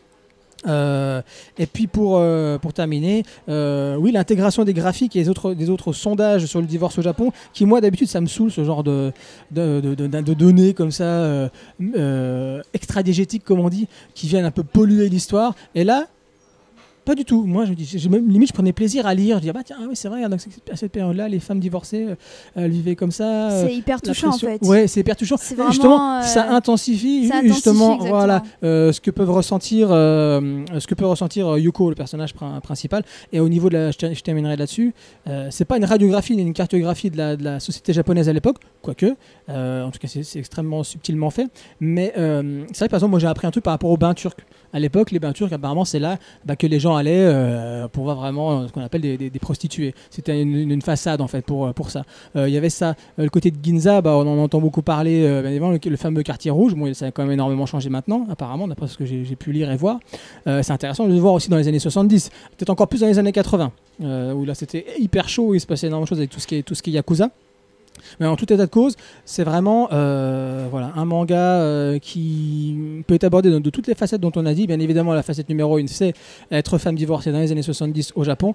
Euh, et puis pour, euh, pour terminer, euh, oui, l'intégration des graphiques et des autres, des autres sondages sur le divorce au Japon, qui moi d'habitude ça me saoule, ce genre de, de, de, de, de données comme ça, euh, euh, extra-diégétiques comme on dit, qui viennent un peu polluer l'histoire. Et là, pas du tout. Moi, je dis, je, même, limite, je prenais plaisir à lire. Je dis, ah bah tiens, oui, c'est vrai, donc, à cette période-là, les femmes divorcées euh, vivaient comme ça. C'est euh, hyper touchant, en fait. Ouais, c'est hyper touchant. C'est vraiment, justement, euh, ça intensifie, ça justement, intensifie, voilà, euh, ce que peuvent ressentir, euh, ce que peut ressentir Yuko, le personnage pr- principal. Et au niveau de la, je, ter- je terminerai là-dessus. Euh, c'est pas une radiographie, ni une cartographie de la, de la société japonaise à l'époque, quoique. Euh, en tout cas, c'est, c'est extrêmement subtilement fait. Mais euh, c'est vrai que par exemple, moi, j'ai appris un truc par rapport aux bains turcs. À l'époque, les bains turcs, apparemment, c'est là bah, que les gens allaient euh, pour voir vraiment ce qu'on appelle des, des, des prostituées. C'était une, une façade en fait pour, pour ça. Il euh, y avait ça. Euh, le côté de Ginza, bah, on en entend beaucoup parler. Euh, bien évidemment, le, le fameux quartier rouge. Bon, ça a quand même énormément changé maintenant, apparemment, d'après ce que j'ai, j'ai pu lire et voir. Euh, c'est intéressant de le voir aussi dans les années soixante-dix, peut-être encore plus dans les années quatre-vingts, euh, où là c'était hyper chaud, il se passait énormément de choses avec tout ce qui est, tout ce qui est Yakuza. Mais en tout état de cause, c'est vraiment euh, voilà, un manga euh, qui peut être abordé de, de toutes les facettes dont on a dit. Bien évidemment, la facette numéro une, c'est être femme divorcée dans les années soixante-dix au Japon.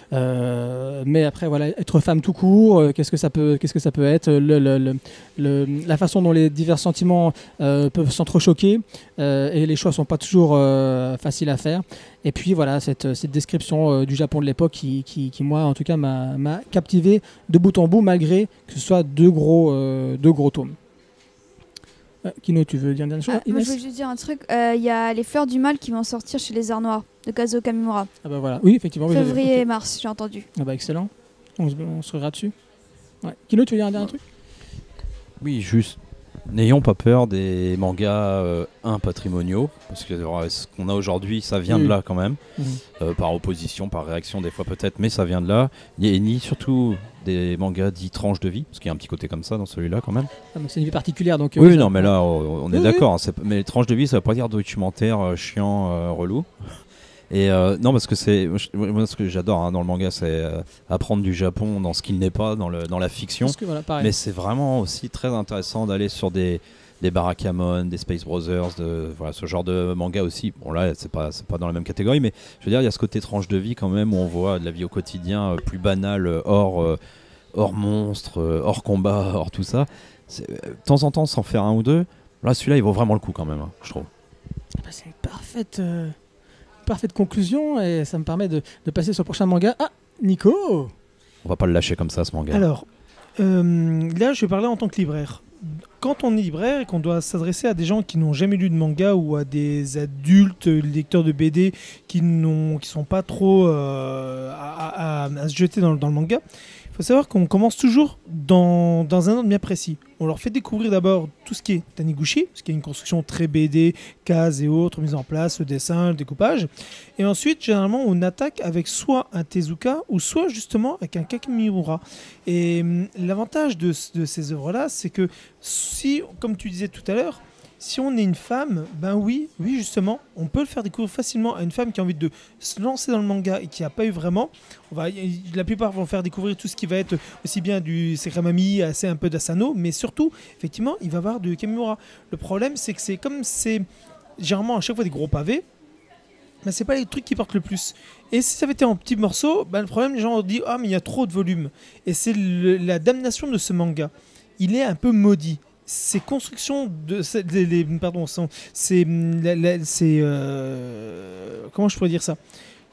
Euh, mais après, voilà, être femme tout court, euh, qu'est-ce que ça peut, qu'est-ce que ça peut être, le, le, le, le, la façon dont les divers sentiments euh, peuvent s'entrechoquer euh, et les choix ne sont pas toujours euh, faciles à faire. Et puis voilà, cette, cette description euh, du Japon de l'époque qui, qui, qui, moi, en tout cas, m'a, m'a captivé de bout en bout, malgré que ce soit deux gros, euh, deux gros tomes. Euh, Kino, tu veux dire une dernière chose? ah, Moi, je veux juste dire un truc. Il euh, y a Les Fleurs du Mal qui vont sortir chez les Arts Noirs, de Kazuo Kamimura. Ah bah voilà, oui, effectivement. Février oui, et mars, j'ai entendu. Ah bah excellent. On se, on se regarde dessus. Ouais. Kino, tu veux dire un dernier truc? Oui, juste. N'ayons pas peur des mangas euh, un patrimoniaux, parce que euh, ce qu'on a aujourd'hui, ça vient mmh. de là quand même, mmh. euh, par opposition, par réaction des fois peut-être, mais ça vient de là. Et ni surtout des mangas dits tranches de vie, parce qu'il y a un petit côté comme ça dans celui-là quand même. Ah, c'est une vie particulière, donc. Euh, oui, oui, non, ça... mais là, on, on est oui, d'accord. oui. Hein, c'est, mais tranches de vie, ça veut pas dire documentaire euh, chiant, euh, relou. Et euh, non, parce que c'est moi ce que j'adore hein, dans le manga, c'est euh, apprendre du Japon dans ce qu'il n'est pas, dans, le, dans la fiction. Que, voilà, mais c'est vraiment aussi très intéressant d'aller sur des, des Barakamon, des Space Brothers, de, voilà, ce genre de manga aussi. Bon là, c'est pas, c'est pas dans la même catégorie, mais je veux dire, il y a ce côté tranche de vie quand même où on voit de la vie au quotidien euh, plus banale, hors, euh, hors monstre, euh, hors combat, hors tout ça. C'est, euh, de temps en temps, s'en faire un ou deux. Là, celui-là, il vaut vraiment le coup quand même, hein, je trouve. Bah, c'est une parfaite. Euh... parfaite conclusion et ça me permet de, de passer sur le prochain manga. Ah, Nico! On va pas le lâcher comme ça, ce manga. Alors, euh, là, je vais parler en tant que libraire. Quand on est libraire et qu'on doit s'adresser à des gens qui n'ont jamais lu de manga ou à des adultes lecteurs de B D qui ne qui sont pas trop euh, à, à, à se jeter dans, dans le manga, il faut savoir qu'on commence toujours dans, dans un ordre bien précis. On leur fait découvrir d'abord tout ce qui est Taniguchi, ce qui est une construction très B D, cases et autres, mise en place, le dessin, le découpage. Et ensuite, généralement, on attaque avec soit un Tezuka ou soit justement avec un Kakimura. Et hum, l'avantage de, de ces œuvres-là, c'est que si, comme tu disais tout à l'heure, si on est une femme, ben oui, oui justement, on peut le faire découvrir facilement à une femme qui a envie de se lancer dans le manga et qui n'a pas eu vraiment. On va, la plupart vont faire découvrir tout ce qui va être aussi bien du Sekramami, assez un peu d'Asano, mais surtout, effectivement, il va y avoir du Kamimura. Le problème, c'est que c'est comme c'est généralement à chaque fois des gros pavés, mais c'est pas les trucs qui portent le plus. Et si ça avait été en petits morceaux, ben le problème, les gens ont dit ah mais il y a trop de volume. Et c'est le, la damnation de ce manga. Il est un peu maudit. Ces constructions de ces, les, les, pardon sont, c'est, la, la, c'est euh, comment je pourrais dire ça,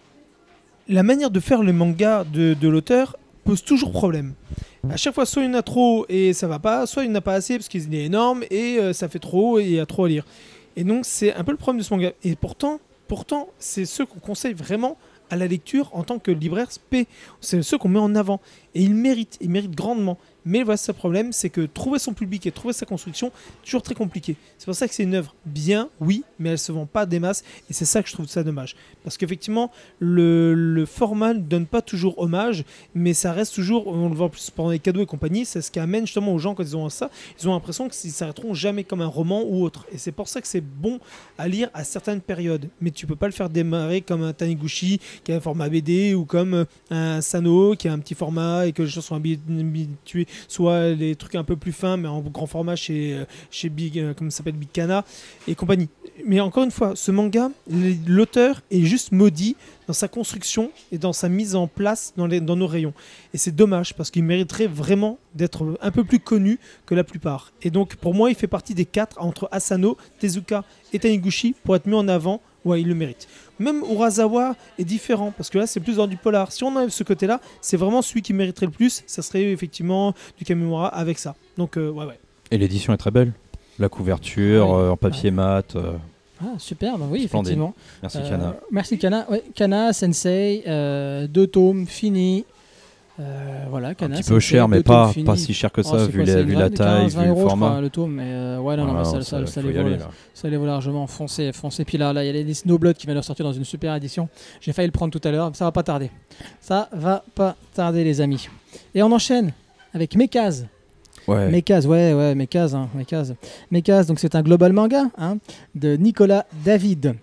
la manière de faire le manga de, de l'auteur pose toujours problème. À chaque fois, soit il y en a trop et ça va pas, soit il n'y en a pas assez parce qu'il est énorme et euh, ça fait trop et il y a trop à lire. Et donc c'est un peu le problème de ce manga. Et pourtant Pourtant, c'est ceux qu'on conseille vraiment à la lecture en tant que libraire spé. C'est ceux qu'on met en avant. Et ils méritent, ils méritent grandement. Mais voilà, ce problème, c'est que trouver son public et trouver sa construction, toujours très compliqué. C'est pour ça que c'est une œuvre bien, oui, mais elle se vend pas des masses. Et c'est ça que je trouve ça dommage. Parce qu'effectivement, le, le format ne donne pas toujours hommage, mais ça reste toujours, on le voit plus pendant les cadeaux et compagnie, c'est ce qui amène justement aux gens quand ils ont ça, ils ont l'impression qu'ils ne s'arrêteront jamais comme un roman ou autre. Et c'est pour ça que c'est bon à lire à certaines périodes. Mais tu peux pas le faire démarrer comme un Taniguchi qui a un format B D ou comme un Sano qui a un petit format et que les gens sont habitués, soit les trucs un peu plus fins mais en grand format chez, chez Big, euh, comme ça s'appelle Big Kana et compagnie. Mais encore une fois, ce manga, l'auteur est juste maudit dans sa construction et dans sa mise en place dans, les, dans nos rayons. Et c'est dommage parce qu'il mériterait vraiment d'être un peu plus connu que la plupart. Et donc pour moi, il fait partie des quatre entre Asano, Tezuka et Taniguchi pour être mis en avant. Ouais, il le mérite. Même Urasawa est différent parce que là, c'est plus dans du polar. Si on enlève ce côté-là, c'est vraiment celui qui mériterait le plus. Ça serait effectivement du Kamimura avec ça. Donc, euh, ouais, ouais. Et l'édition est très belle. La couverture Ouais. euh, en papier Ouais. mat. Euh, Ah, superbe, oui, Splendide. effectivement. merci Euh, Kana. Merci Kana. Ouais, Kana, Sensei, euh, deux tomes, fini. Euh, voilà, Un Kana, petit peu Sensei, cher, mais deux tomes, pas, fini. pas si cher que Oh, ça, c'est vu, quoi, la, c'est vu vingt, la taille, quinze, vingt vu le euros, je format. crois, le tome, mais euh, ouais, non, non, Ah mais ça, non, ça, ça, ça, faut les y aller, vaut, là. ça les vaut largement. Foncez, foncez. Puis là, là, il y a les Snowblood qui vient de sortir dans une super édition. J'ai failli le prendre tout à l'heure, ça va pas tarder. Ça va pas tarder, les amis. Et on enchaîne avec Mekaz. Ouais. Mekaz, ouais, ouais, Mekaz, hein, Mekaz. Mekaz, donc c'est un global manga hein, de Nicolas David.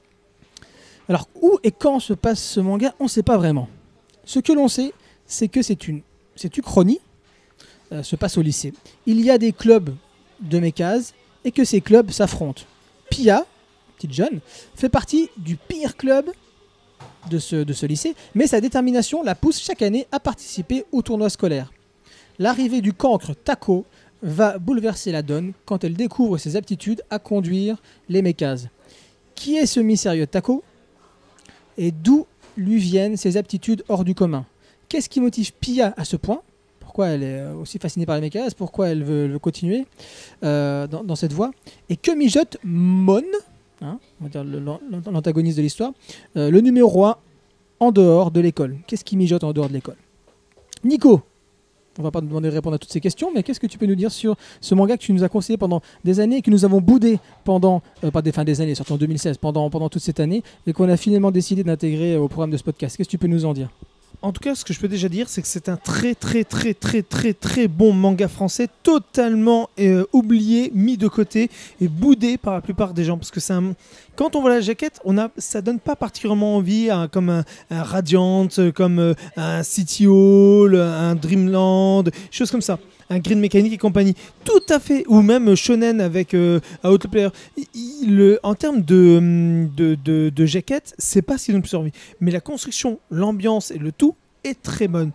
Alors, où et quand se passe ce manga, on ne sait pas vraiment. Ce que l'on sait, c'est que c'est une, c'est Uchronie, euh, se passe au lycée. Il y a des clubs de Mekaz et que ces clubs s'affrontent. Pia, petite jeune, fait partie du pire club de ce, de ce lycée, mais sa détermination la pousse chaque année à participer au tournoi scolaire. L'arrivée du cancre Tako va bouleverser la donne quand elle découvre ses aptitudes à conduire les Mekaz. Qui est ce mystérieux Tako et d'où lui viennent ses aptitudes hors du commun? Qu'est-ce qui motive Pia à ce point? Pourquoi elle est aussi fascinée par les Mekaz? Pourquoi elle veut, veut continuer euh, dans, dans cette voie? Et que mijote Mon, hein, on va dire le- l'antagoniste de l'histoire, euh, le numéro un en dehors de l'école? Qu'est-ce qui mijote en dehors de l'école? Nico, on va pas te demander de répondre à toutes ces questions, mais qu'est-ce que tu peux nous dire sur ce manga que tu nous as conseillé pendant des années et que nous avons boudé pendant, euh, pas des fins des années, surtout en deux mille seize, pendant, pendant toute cette année, et qu'on a finalement décidé d'intégrer au programme de ce podcast? Qu'est-ce que tu peux nous en dire? En tout cas, ce que je peux déjà dire, c'est que c'est un très très très très très très bon manga français, totalement euh, oublié, mis de côté et boudé par la plupart des gens. Parce que c'est un... quand on voit la jaquette, on a... ça donne pas particulièrement envie, hein, comme un, un Radiant, comme euh, un City Hall, un Dreamland, choses comme ça. Un Green Mechanic et compagnie, tout à fait, ou même Shonen avec euh, Outlaw Player. Il- il- le- en termes de, de, de, de jaquette, c'est pas ce qu'ils ont le plus envie. Mais la construction, l'ambiance et le tout est très bonne.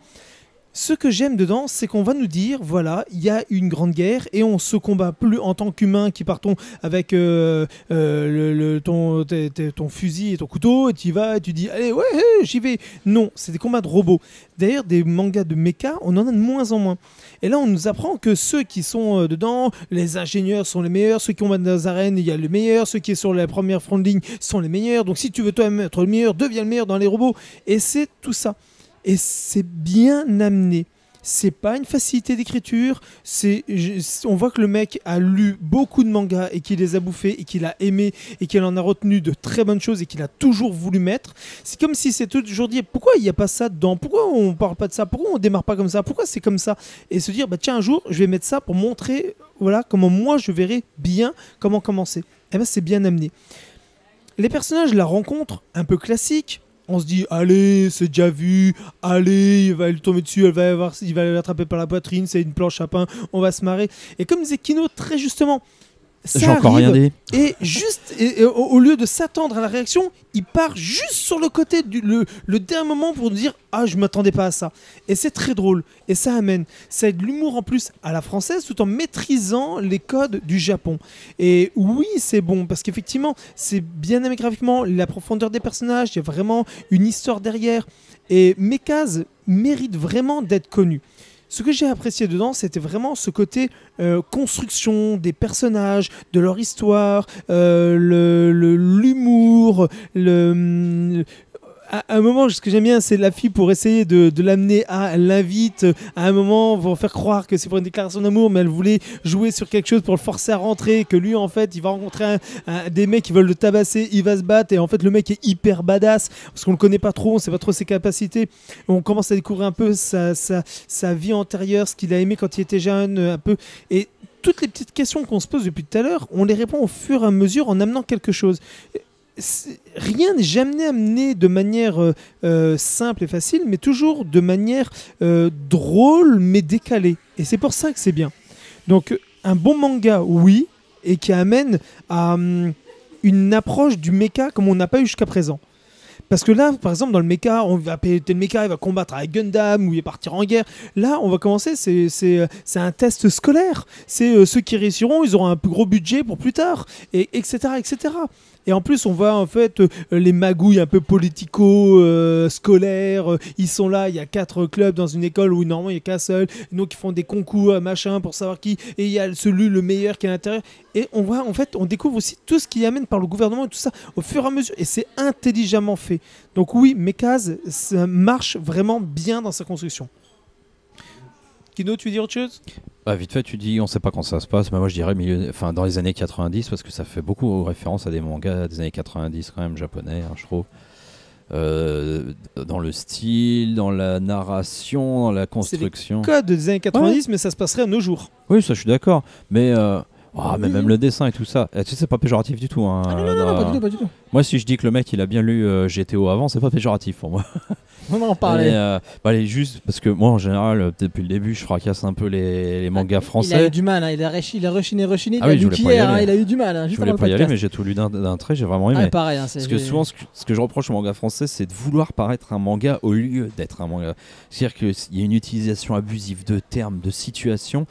Ce que j'aime dedans, c'est qu'on va nous dire, voilà, il y a une grande guerre et on se combat plus en tant qu'humains qui partons avec euh, euh, le, le- ton, t- t- ton fusil et ton couteau et tu y vas et tu dis, allez, ouais, ouais, j'y vais. Non, c'est des combats de robots. D'ailleurs, des mangas de mecha, on en a de moins en moins. Et là, on nous apprend que ceux qui sont euh, dedans, les ingénieurs sont les meilleurs, ceux qui combattent dans les arènes, il y a les meilleurs, ceux qui sont sur la première front de ligne sont les meilleurs. Donc si tu veux toi-même être le meilleur, deviens le meilleur dans les robots. Et c'est tout ça. Et c'est bien amené. C'est pas une facilité d'écriture. C'est, je- on voit que le mec a lu beaucoup de mangas et qu'il les a bouffés et qu'il a aimé et qu'il en a retenu de très bonnes choses et qu'il a toujours voulu mettre. C'est comme si c'était toujours dit pourquoi il n'y a pas ça dedans, pourquoi on parle pas de ça, pourquoi on démarre pas comme ça, pourquoi c'est comme ça, et se dire bah tiens un jour je vais mettre ça pour montrer voilà comment moi je verrai bien comment commencer. Et ben c'est bien amené. Les personnages, la rencontre un peu classique. On se dit, allez, c'est déjà vu, allez, il va lui tomber dessus, elle va avoir, il va l'attraper par la poitrine, c'est une planche à pain, on va se marrer. Et comme disait Kino très justement, ça J'ai encore rien arrive, dit. et juste, et, et au, au lieu de s'attendre à la réaction, il part juste sur le côté, du, le, le dernier moment pour dire, ah, je m'attendais pas à ça. Et c'est très drôle, et ça amène, ça a de l'humour en plus à la française, tout en maîtrisant les codes du Japon. Et oui, c'est bon, parce qu'effectivement, c'est bien aimé graphiquement, la profondeur des personnages, il y a vraiment une histoire derrière. Et Mekaz mérite vraiment d'être connu. ce que j'ai apprécié dedans, c'était vraiment ce côté euh, construction des personnages, de leur histoire, euh, le, le- l'humour, le, à un moment, ce que j'aime bien, c'est la fille pour essayer de, de l'amener à, elle l'invite à un moment pour faire croire que c'est pour une déclaration d'amour, mais elle voulait jouer sur quelque chose pour le forcer à rentrer, que lui en fait il va rencontrer un- un- des mecs qui veulent le tabasser, il va se battre et en fait le mec est hyper badass parce qu'on le connaît pas trop, on sait pas trop ses capacités, on commence à découvrir un peu sa, sa, sa vie antérieure, ce qu'il a aimé quand il était jeune, un peu, et toutes les petites questions qu'on se pose depuis tout à l'heure, on les répond au fur et à mesure en amenant quelque chose. C'est- Rien n'est jamais amené de manière euh, euh, simple et facile, mais toujours de manière euh, drôle mais décalée. Et c'est pour ça que c'est bien. Donc un bon manga, oui, et qui amène à hum, une approche du mecha comme on n'a pas eu jusqu'à présent. Parce que là, par exemple, dans le mecha, on va péter le mecha, il va combattre avec Gundam ou il va partir en guerre. Là, on va commencer, c'est, c'est, c'est un test scolaire. C'est euh, ceux qui réussiront, ils auront un plus gros budget pour plus tard, et, etc., et cetera. Et en plus, on voit en fait euh, les magouilles un peu politico-scolaires. Euh, ils sont là, il y a quatre clubs dans une école où normalement il n'y a qu'un seul. Donc ils font des concours, euh, machin, pour savoir qui. Et il y a celui le meilleur qui est à l'intérieur. Et on voit, en fait, on découvre aussi tout ce qui amène par le gouvernement et tout ça au fur et à mesure. Et c'est intelligemment fait. Donc oui, Mekaz, ça marche vraiment bien dans sa construction. Kino, tu veux dire autre chose ? Bah, vite fait, tu dis on sait pas quand ça se passe, mais moi je dirais milieu, enfin dans les années quatre-vingt-dix parce que ça fait beaucoup référence à des mangas des années quatre-vingt-dix quand même japonais, hein, je trouve. Euh, dans le style, dans la narration, dans la construction. Code des années quatre-vingt-dix, mais ça se passerait à nos jours. Oui, ça je suis d'accord, mais euh, oh, mais Oui, même oui. le dessin et tout ça, eh, tu sais c'est pas péjoratif du tout. Hein, Ah non, non, non, dans- pas du tout, pas du tout. Moi si je dis que le mec il a bien lu euh, G T O avant, c'est pas péjoratif pour moi. On va en Et, parler. euh, bah, allez, juste parce que moi en général euh, depuis le début je fracasse un peu les, les mangas Il a français. eu du mal, hein, il, a rechi- il a rechiné, rechiné, Ah il a oui, je lu voulais pas y qu'hier, hein, aller. il a eu du mal. hein, Je juste voulais avant pas le y aller, podcast. mais j'ai tout lu d'un- d'un trait, j'ai vraiment aimé. Ah, pareil, hein, c'est- Parce que j'ai- souvent, ce que, ce que je reproche au manga français, c'est de vouloir paraître un manga au lieu d'être un manga. C'est-à-dire qu'il y a une utilisation abusive de termes, de situations.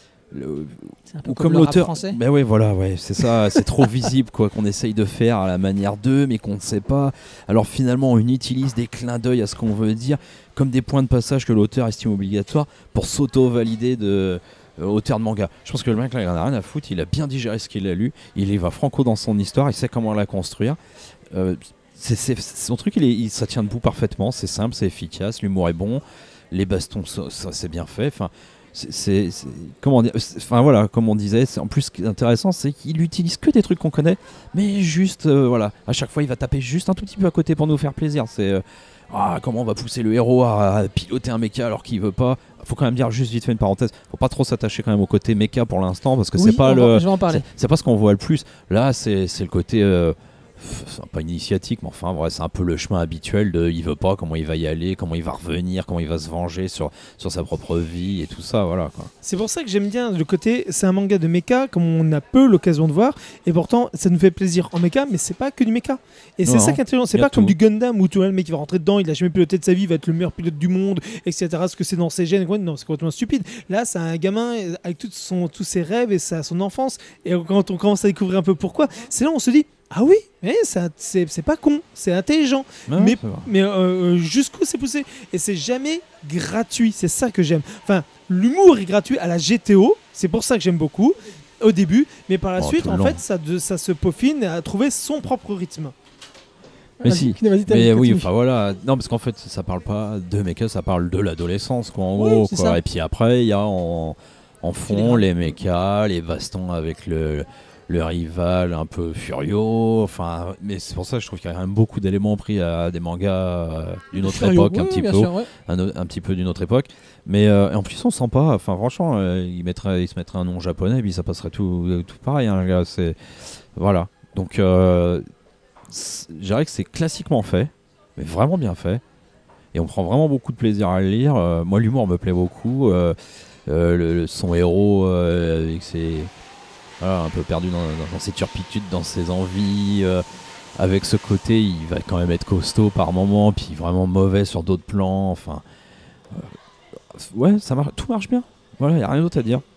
Le- c'est un peu ou comme comme le rap l'auteur. français. Ben ouais, voilà, ouais, c'est ça, c'est trop visible quoi, qu'on essaye de faire à la manière d'eux, mais qu'on ne sait pas. Alors finalement, on utilise des clins d'œil à ce qu'on veut dire, comme des points de passage que l'auteur estime obligatoires pour s'auto-valider de. euh, auteur de manga. Je pense que le mec là, il en a rien à foutre, il a bien digéré ce qu'il a lu, il y va franco dans son histoire, il sait comment la construire. Euh, c'est, c'est- son truc, il est, il- ça tient debout parfaitement, c'est simple, c'est efficace, l'humour est bon, les bastons, ça, ça, c'est bien fait. Enfin, c'est, c'est- c'est- comment dire, c'est- enfin voilà, comme on disait, c'est, en plus ce qui est intéressant, c'est qu'il utilise que des trucs qu'on connaît, mais juste, euh, voilà, à chaque fois il va taper juste un tout petit peu à côté pour nous faire plaisir. C'est euh, ah, comment on va pousser le héros à, à piloter un mecha alors qu'il veut pas. Faut quand même dire juste vite fait une parenthèse, faut pas trop s'attacher quand même au côté mecha pour l'instant parce que Oui, c'est pas on le va- je vais en parler. c'est, c'est pas ce qu'on voit le plus. Là, c'est, c'est le côté. Euh, f- c'est pas initiatique, mais enfin, ouais, c'est un peu le chemin habituel de il veut pas, comment il va y aller, comment il va revenir, comment il va se venger sur, sur sa propre vie et tout ça, voilà quoi. C'est pour ça que j'aime bien le côté, c'est un manga de mecha comme on a peu l'occasion de voir, et pourtant ça nous fait plaisir en mecha, mais c'est pas que du mecha. Et c'est Non, ça qui est intelligent, c'est y a pas comme tout. du Gundam où tu vois le mec qui va rentrer dedans, il a jamais piloté de sa vie, il va être le meilleur pilote du monde, et cetera. Ce que c'est dans ses gènes, non, c'est complètement stupide. Là, c'est un gamin avec tout son, tous ses rêves et sa, son enfance, et quand on commence à découvrir un peu pourquoi, c'est là où on se dit, ah oui, mais ça, c'est, c'est pas con, c'est intelligent. Ouais, mais c'est vrai. mais euh, jusqu'où c'est poussé. Et c'est jamais gratuit, c'est ça que j'aime. Enfin, l'humour est gratuit à la G T O, c'est pour ça que j'aime beaucoup au début, mais par la Oh, suite, tout le en long. fait, ça, de- ça se peaufine à trouver son propre rythme. Mais Vas-y, si, Kino, vas-y, t'as- Mais continue. oui, enfin voilà. Non, parce qu'en fait, ça parle pas de mecha, ça parle de l'adolescence, quoi, en Oui, gros. c'est Quoi. ça. Et puis après, il y a en, en fond les mechas, les bastons avec le, le rival un peu furieux. Enfin, mais c'est pour ça que je trouve qu'il y a quand même beaucoup d'éléments pris à des mangas euh, d'une autre Furio, époque, un oui, petit bien peu. sûr, ouais. un, o- un petit peu d'une autre époque, mais euh, et en plus on sent pas, enfin franchement euh, il, mettrait, il se mettrait un nom japonais et puis ça passerait tout, euh, tout pareil, hein, les gars, c'est voilà, donc euh, c'est- je dirais que c'est classiquement fait, mais vraiment bien fait, et on prend vraiment beaucoup de plaisir à le lire. Euh, moi l'humour me plaît beaucoup, euh, euh, le, le- son héros euh, avec ses voilà, un peu perdu dans, dans- dans ses turpitudes, dans ses envies, euh, avec ce côté, il va quand même être costaud par moment, puis vraiment mauvais sur d'autres plans. Enfin, euh, ouais, ça marche, tout marche bien. Voilà, y a rien d'autre à dire.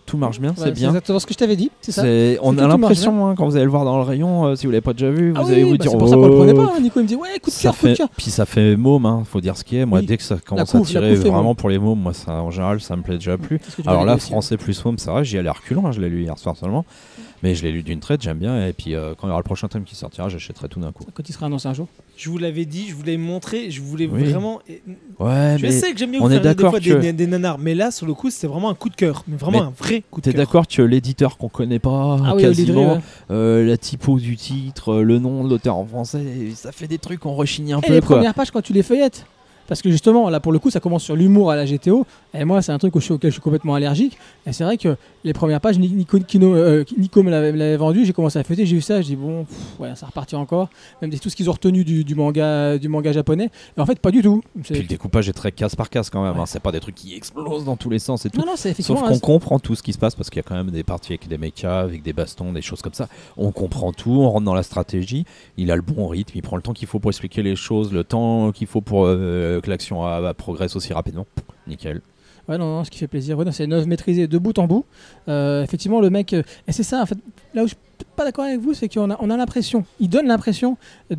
tout marche bien, Ouais, c'est bien. exactement ce que je t'avais dit, c'est ça. C'est- On que a tout marche l'impression, hein, quand vous allez le voir dans le rayon, euh, si vous l'avez pas déjà vu, Ah vous oui, allez vous bah, dire c'est pour ça qu'on le prenait oh, pas. hein. Nico il me dit ouais, coup de ça cœur, coup de fait, cœur. puis ça fait môme, hein, faut dire ce qui est. Moi, Oui. dès que ça commence couve, à la tirer couve fait vraiment môme. pour les mômes, moi, ça, en général, ça me plaît déjà plus. Qu'est-ce que tu Alors vas là, dire aussi français plus môme, c'est vrai, j'y allais à reculons, hein, je l'ai lu hier soir seulement. Mais je l'ai lu d'une traite, j'aime bien. Et puis euh, quand il y aura le prochain tome qui sortira, j'achèterai tout d'un coup. Quand il sera annoncé un jour. Je vous l'avais dit, je vous l'avais montré, je voulais Oui. vraiment. Ouais, Je mais sais que j'aime bien on vous est faire des d'accord fois que- des, des, des nanars, mais là, sur le coup, c'était vraiment un coup de cœur. Mais vraiment Mais un vrai coup de t'es cœur. d'accord que l'éditeur qu'on connaît pas Ah oui, quasiment, Olydri, ouais. euh, la typo du titre, euh, le nom de l'auteur en français, ça fait des trucs qu'on rechigne un Et peu les quoi. premières pages quand tu les feuillettes. Parce que justement, là pour le coup, ça commence sur l'humour à la G T O. Et moi, c'est un truc auquel je suis complètement allergique. Et c'est vrai que les premières pages, Ni- Nico, Kino- euh, Nico me l'avait me l'avait vendu. J'ai commencé à feuilleter, j'ai vu ça, j'ai dit bon, pff, ouais, ça repartit encore. Même des- tout ce qu'ils ont retenu du, du manga, du manga japonais. Et en fait, pas du tout. C'est- Puis le découpage est très case par case quand même. Ouais. Hein. C'est pas des trucs qui explosent dans tous les sens et tout. Non, non, c'est effectivement. Sauf hein, qu'on c'est- comprend tout ce qui se passe parce qu'il y a quand même des parties avec des mechas, avec des bastons, des choses comme ça. On comprend tout, on rentre dans la stratégie. Il a le bon rythme, il prend le temps qu'il faut pour expliquer les choses, le temps qu'il faut pour euh, que l'action a- a- progresse aussi rapidement. Nickel. Ouais, non, non, ce qui fait plaisir. Ouais, non, c'est une œuvre maîtrisée de bout en bout. Euh, effectivement, le mec. euh, Et c'est ça, en fait. Là où je suis pas d'accord avec vous, c'est qu'on a, on a l'impression. Il donne l'impression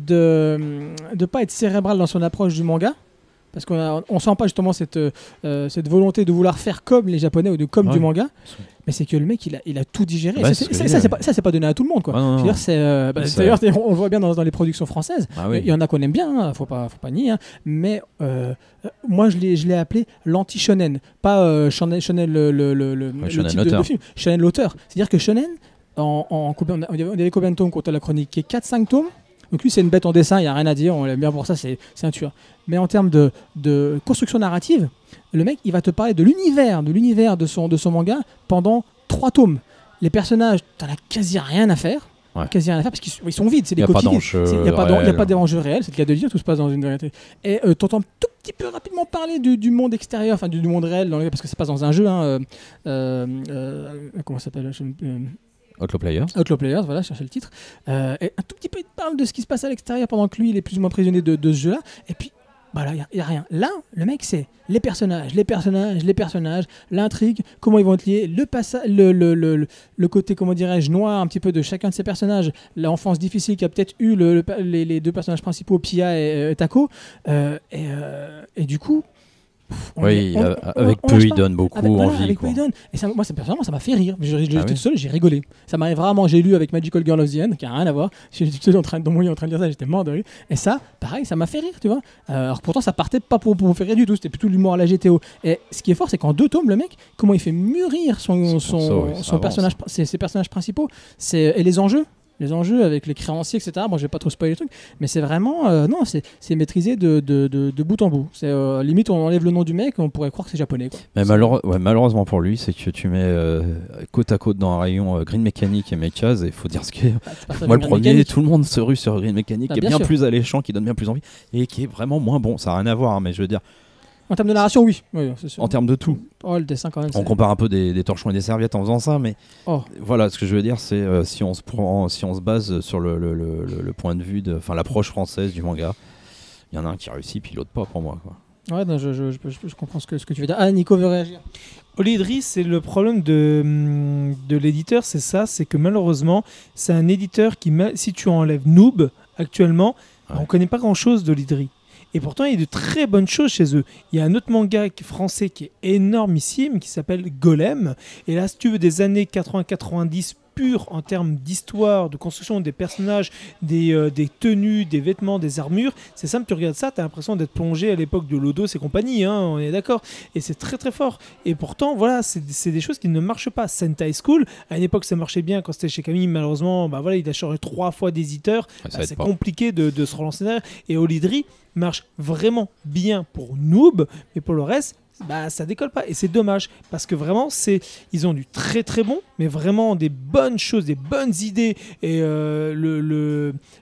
de ne pas être cérébral dans son approche du manga. Parce qu'on a- on sent pas justement cette, euh, cette volonté de vouloir faire comme les Japonais ou de comme Ouais. du manga. Mais c'est que le mec, il a, il a tout digéré. Ouais, ça, c'est c'est- ce que ça, je ça, dis, c'est ouais. pas, ça, c'est pas donné à tout le monde, quoi. Ouais, non, Je veux non. dire, c'est, euh, bah, C'est- d'ailleurs, on, on le voit bien dans, dans les productions françaises. Ah oui. Il y en a qu'on aime bien, hein, faut pas, faut pas nier. hein. Mais euh, euh, moi, je l'ai, je l'ai appelé l'anti-shonen, pas euh, shonen, shonen le, le, le, le- le shonen type de, l'auteur. de film, shonen l'auteur. C'est-à-dire que shonen, en, en, combien- on avait on avait combien de tomes quand on l'a chroniqué quatre cinq tomes. Donc lui, c'est une bête en dessin, il n'y a rien à dire, on l'aime bien pour ça, c'est, c'est un tueur. Mais en termes de, de construction narrative, le mec, il va te parler de l'univers, de l'univers de son, de son manga pendant trois tomes. Les personnages, t'en as quasi rien à faire. Ouais. Quasi rien à faire parce qu'ils sont- ils sont vides, c'est des Y a pas coquilles. d'enjeu Il n'y a pas d'en- y a réel. pas d'enjeu réel, c'est le cas de le dire, tout se passe dans une vérité. Et euh, t'entends tout petit peu rapidement parler du, du monde extérieur, enfin du, du monde réel, dans le- parce que ça se passe dans un jeu. Hein, euh, euh, euh, comment ça s'appelle je- euh, Outlaw Players. Outlaw Players, voilà, chercher le titre. Euh, et un tout petit peu, il te parle de ce qui se passe à l'extérieur pendant que lui, il est plus ou moins prisonnier de, de ce jeu-là. Et puis, voilà, il n'y a, a rien. Là, le mec, c'est les personnages, les personnages, les personnages, l'intrigue, comment ils vont être liés, le, passa- le, le, le, le, le côté, comment dirais-je, noir un petit peu de chacun de ces personnages, l'enfance difficile qu'a peut-être eu le, le- les, les deux personnages principaux, Pia et, et Tako. Euh, et, euh, et du coup... pff, on Oui, est- on- euh, on- avec on peu, lâche il pas. donne beaucoup Avec, voilà, envie. avec quoi. Whedon. Et ça, moi, ça, personnellement, ça m'a fait rire. Je- je- J'étais Ah oui. tout seul, j'ai rigolé. Ça m'arrive rarement. J'ai lu avec Magical Girl of the End, qui a rien à voir. J'étais tout seul en train, dans mon lit en train de lire ça, j'étais mort de rire. Et ça, pareil, ça m'a fait rire, tu vois. Euh, alors pourtant, ça partait pas pour, pour me faire rire du tout. C'était plutôt l'humour à la G T O. Et ce qui est fort, c'est qu'en deux tomes, le mec, comment il fait mûrir son, Son son, perso, oui, ça son avance. personnage, ses, ses personnages principaux. C'est et les enjeux. Les enjeux avec les créanciers, et cetera. Bon, je vais pas trop spoiler le truc, mais c'est vraiment. euh, non, c'est c'est maîtrisé de, de, de, de bout en bout. C'est euh, limite, on enlève le nom du mec, on pourrait croire que c'est japonais. Quoi. Mais C'est- malheure- ouais, malheureusement pour lui, c'est que tu mets euh, côte à côte dans un rayon euh, Green Mechanic et Mechas, et il faut dire ce qu'est. bah, tu passes à Moi, le une premier, mécanique. tout le monde se rue sur Green Mechanic, Bah, qui est bien bien sûr. plus alléchant, qui donne bien plus envie, et qui est vraiment moins bon. Ça n'a rien à voir, hein, mais je veux dire, En termes de narration, oui. oui c'est sûr. en termes de tout. Oh, le dessin quand même. On c'est- compare un peu des, des torchons et des serviettes en faisant ça, mais Oh. voilà, ce que je veux dire, c'est euh, si on se prend, si on se base sur le, le, le, le- le point de vue, de, enfin l'approche française du manga, il y en a un qui réussit, puis l'autre pas pour moi. Quoi. Ouais, non, je, je, je, je- je comprends ce que, ce que tu veux dire. Ah, Nico veut réagir. Olydri, c'est le problème de, hum, de l'éditeur, c'est ça, c'est que malheureusement, c'est un éditeur qui, ma- si tu enlèves Noob actuellement, Ouais. on ne connaît pas grand-chose d'Olydri. Et pourtant, il y a de très bonnes choses chez eux. Il y a un autre manga qui- français qui est énormissime, qui s'appelle Golem. Et là, si tu veux, des années quatre-vingts quatre-vingt-dix pur en termes d'histoire, de construction des personnages, des, euh, des tenues, des vêtements, des armures, c'est simple, tu regardes ça, tu as l'impression d'être plongé à l'époque de Lodos et compagnie, hein, on est d'accord. Et c'est très très fort. Et pourtant, voilà, c'est c'est des choses qui ne marchent pas. Sentai School, à une époque, ça marchait bien quand c'était chez Camille, malheureusement, bah voilà, il a changé trois fois d'éditeur. Ouais, ça Bah, aide c'est pas. compliqué de, de se relancer derrière. Et Olydri marche vraiment bien pour Noob, mais pour le reste, bah, ça décolle pas. Et c'est dommage, parce que vraiment, c'est, ils ont du très très bon, mais vraiment des bonnes choses, des bonnes idées. Et euh, le, le,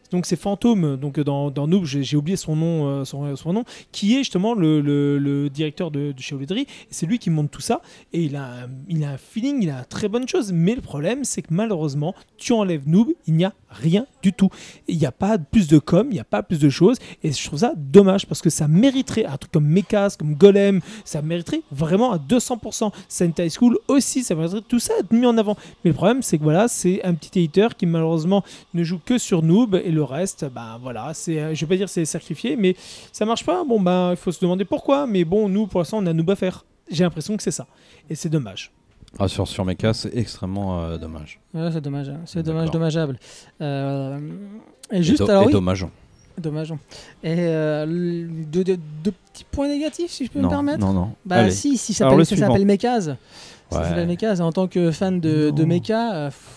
donc c'est Fantôme, donc dans, dans Noob, j'ai, j'ai oublié son nom, euh, son, son nom, qui est justement le, le, le directeur de, de chez Oledri. C'est lui qui monte tout ça et il a, un, il a un feeling, il a une très bonne chose. Mais le problème, c'est que malheureusement, tu enlèves Noob, il n'y a rien du tout. Il n'y a pas plus de com, il n'y a pas plus de choses et je trouve ça dommage parce que ça mériterait un truc comme Mechas, comme Golem, ça mériterait vraiment à deux cents pour cent. Sentai School aussi, ça mériterait tout ça être mis en avant. Mais le problème, c'est que voilà, c'est un petit éditeur qui malheureusement ne joue que sur Noob et le reste, bah voilà, c'est, je vais pas dire c'est sacrifié, mais ça marche pas. Bon bah, il faut se demander pourquoi. Mais bon, nous pour l'instant, on a Noob à faire. J'ai l'impression que c'est ça et c'est dommage. Ah, sur, sur Mecha, c'est extrêmement euh, dommage. Ouais, c'est dommage, hein. c'est D'accord. dommage, dommageable. Euh, et juste, et do- alors et oui, dommage. dommage. Et euh, le- deux, deux- deux petits points négatifs, si je peux Non, me permettre. non, non. Bah Allez. si, si ça Alors, s'appelle, le ça suivant. s'appelle Mechas. Ça Ouais. s'appelle Mechas. En tant que fan de, de Non. Mecha, euh, pff,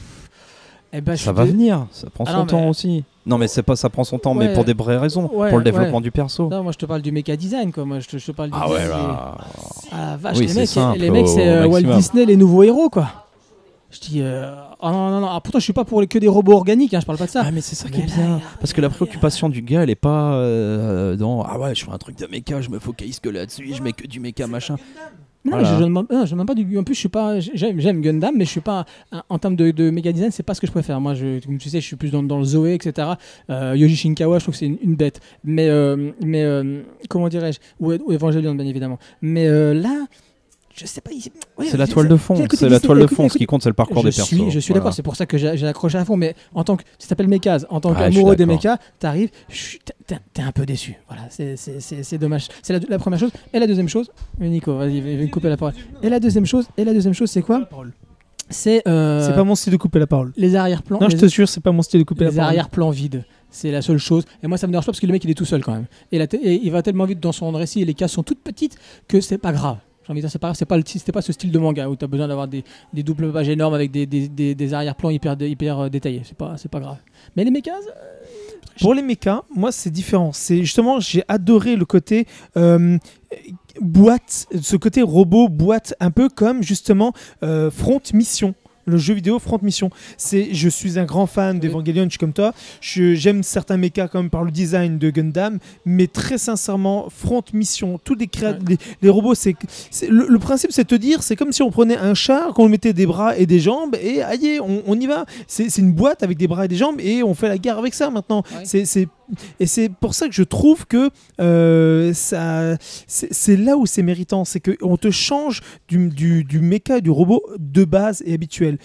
eh ben, je Ça suis va dé- venir, ça prend Ah son non, temps mais- aussi. Non, mais c'est pas ça prend son temps, mais Ouais. pour des vraies raisons, Ouais, pour le développement ouais. du perso. Non, moi je te parle du Mecha Design, quoi. Moi je te, je te parle du Ah ouais, design, là. et- Ah la vache, Oui, les c'est mecs, simple, les mecs, c'est au euh, Walt maximum. Disney, les nouveaux héros, quoi. Je dis, euh... oh non, non, non. Ah, pourtant, je suis pas pour les- que des robots organiques, hein, je parle pas de ça. Ah, mais c'est ça qui Mais est là, bien. là, Parce que la là, préoccupation du gars, elle est pas euh, dans ah ouais, je fais un truc de méca, je me focalise que là-dessus, je mets que du méca machin. Non, Voilà. mais je, je demande, non, je demande pas du. En plus, je suis pas. J'aime, j'aime Gundam, mais je suis pas. un- En termes de, de méga design, c'est pas ce que je préfère. Moi, je, comme tu sais, je suis plus dans, dans le Zoé, et cetera. Euh, Yoji Shinkawa, je trouve que c'est une, une bête. Mais, euh, mais euh, comment dirais-je, ou, ou Evangelion, bien évidemment. Mais euh, là. Je sais pas. il- ouais, C'est la je- toile de fond, j'ai écouté c'est la Disney, toile de écoute- fond. Ce écoute- qui compte, c'est le parcours je des persos. suis, je suis Voilà. d'accord, c'est pour ça que j'ai, j'ai accroché à fond. Mais en tant que ça s'appelle Mechas, en tant Ouais, je suis qu'amoureux des d'accord. mechas, t'arrives, je suis- t'es, t'es- t'es un peu déçu. Voilà, c'est, c'est, c'est, c'est dommage. C'est la, la première chose. Et la deuxième chose, Nico, vas-y, va me couper la parole. Et la deuxième chose, et la deuxième chose, c'est quoi? C'est, euh, C'est pas mon style de couper la parole. les arrière-plans. Non, je les- te jure, c'est pas mon style de couper la les parole. arrière-plans vides. C'est la seule chose. Et moi, ça me dérange pas parce que le mec, il est tout seul quand même. Et, la te- et il va tellement vite dans son récit et les cases sont toutes petites que c'est pas grave. J'ai envie de dire, c'est pas grave, c'est pas, le, c'était pas ce style de manga où tu as besoin d'avoir des, des doubles pages énormes avec des, des, des, des arrière-plans hyper, dé- hyper euh, détaillés. C'est pas, c'est pas grave. Mais les mechas, euh, Pour les mechas, moi c'est différent. C'est justement, j'ai adoré le côté euh, boîte, ce côté robot boîte, un peu comme justement euh, Front Mission. Le jeu vidéo Front Mission. C'est, je suis un grand fan d'Evangelion, je suis comme toi. Je, j'aime certains mechas comme par le design de Gundam, mais très sincèrement, Front Mission, tous les, créa- Ouais. les, les robots, c'est, c'est le, le principe, c'est de te dire, c'est comme si on prenait un char, qu'on lui mettait des bras et des jambes, et aïe, on, on y va. C'est, c'est une boîte avec des bras et des jambes, et on fait la guerre avec ça maintenant. Ouais. C'est, c'est, et c'est pour ça que je trouve que euh, ça, c'est, c'est là où c'est méritant, c'est qu'on te change du, du, du méca, du robot de base et habituel.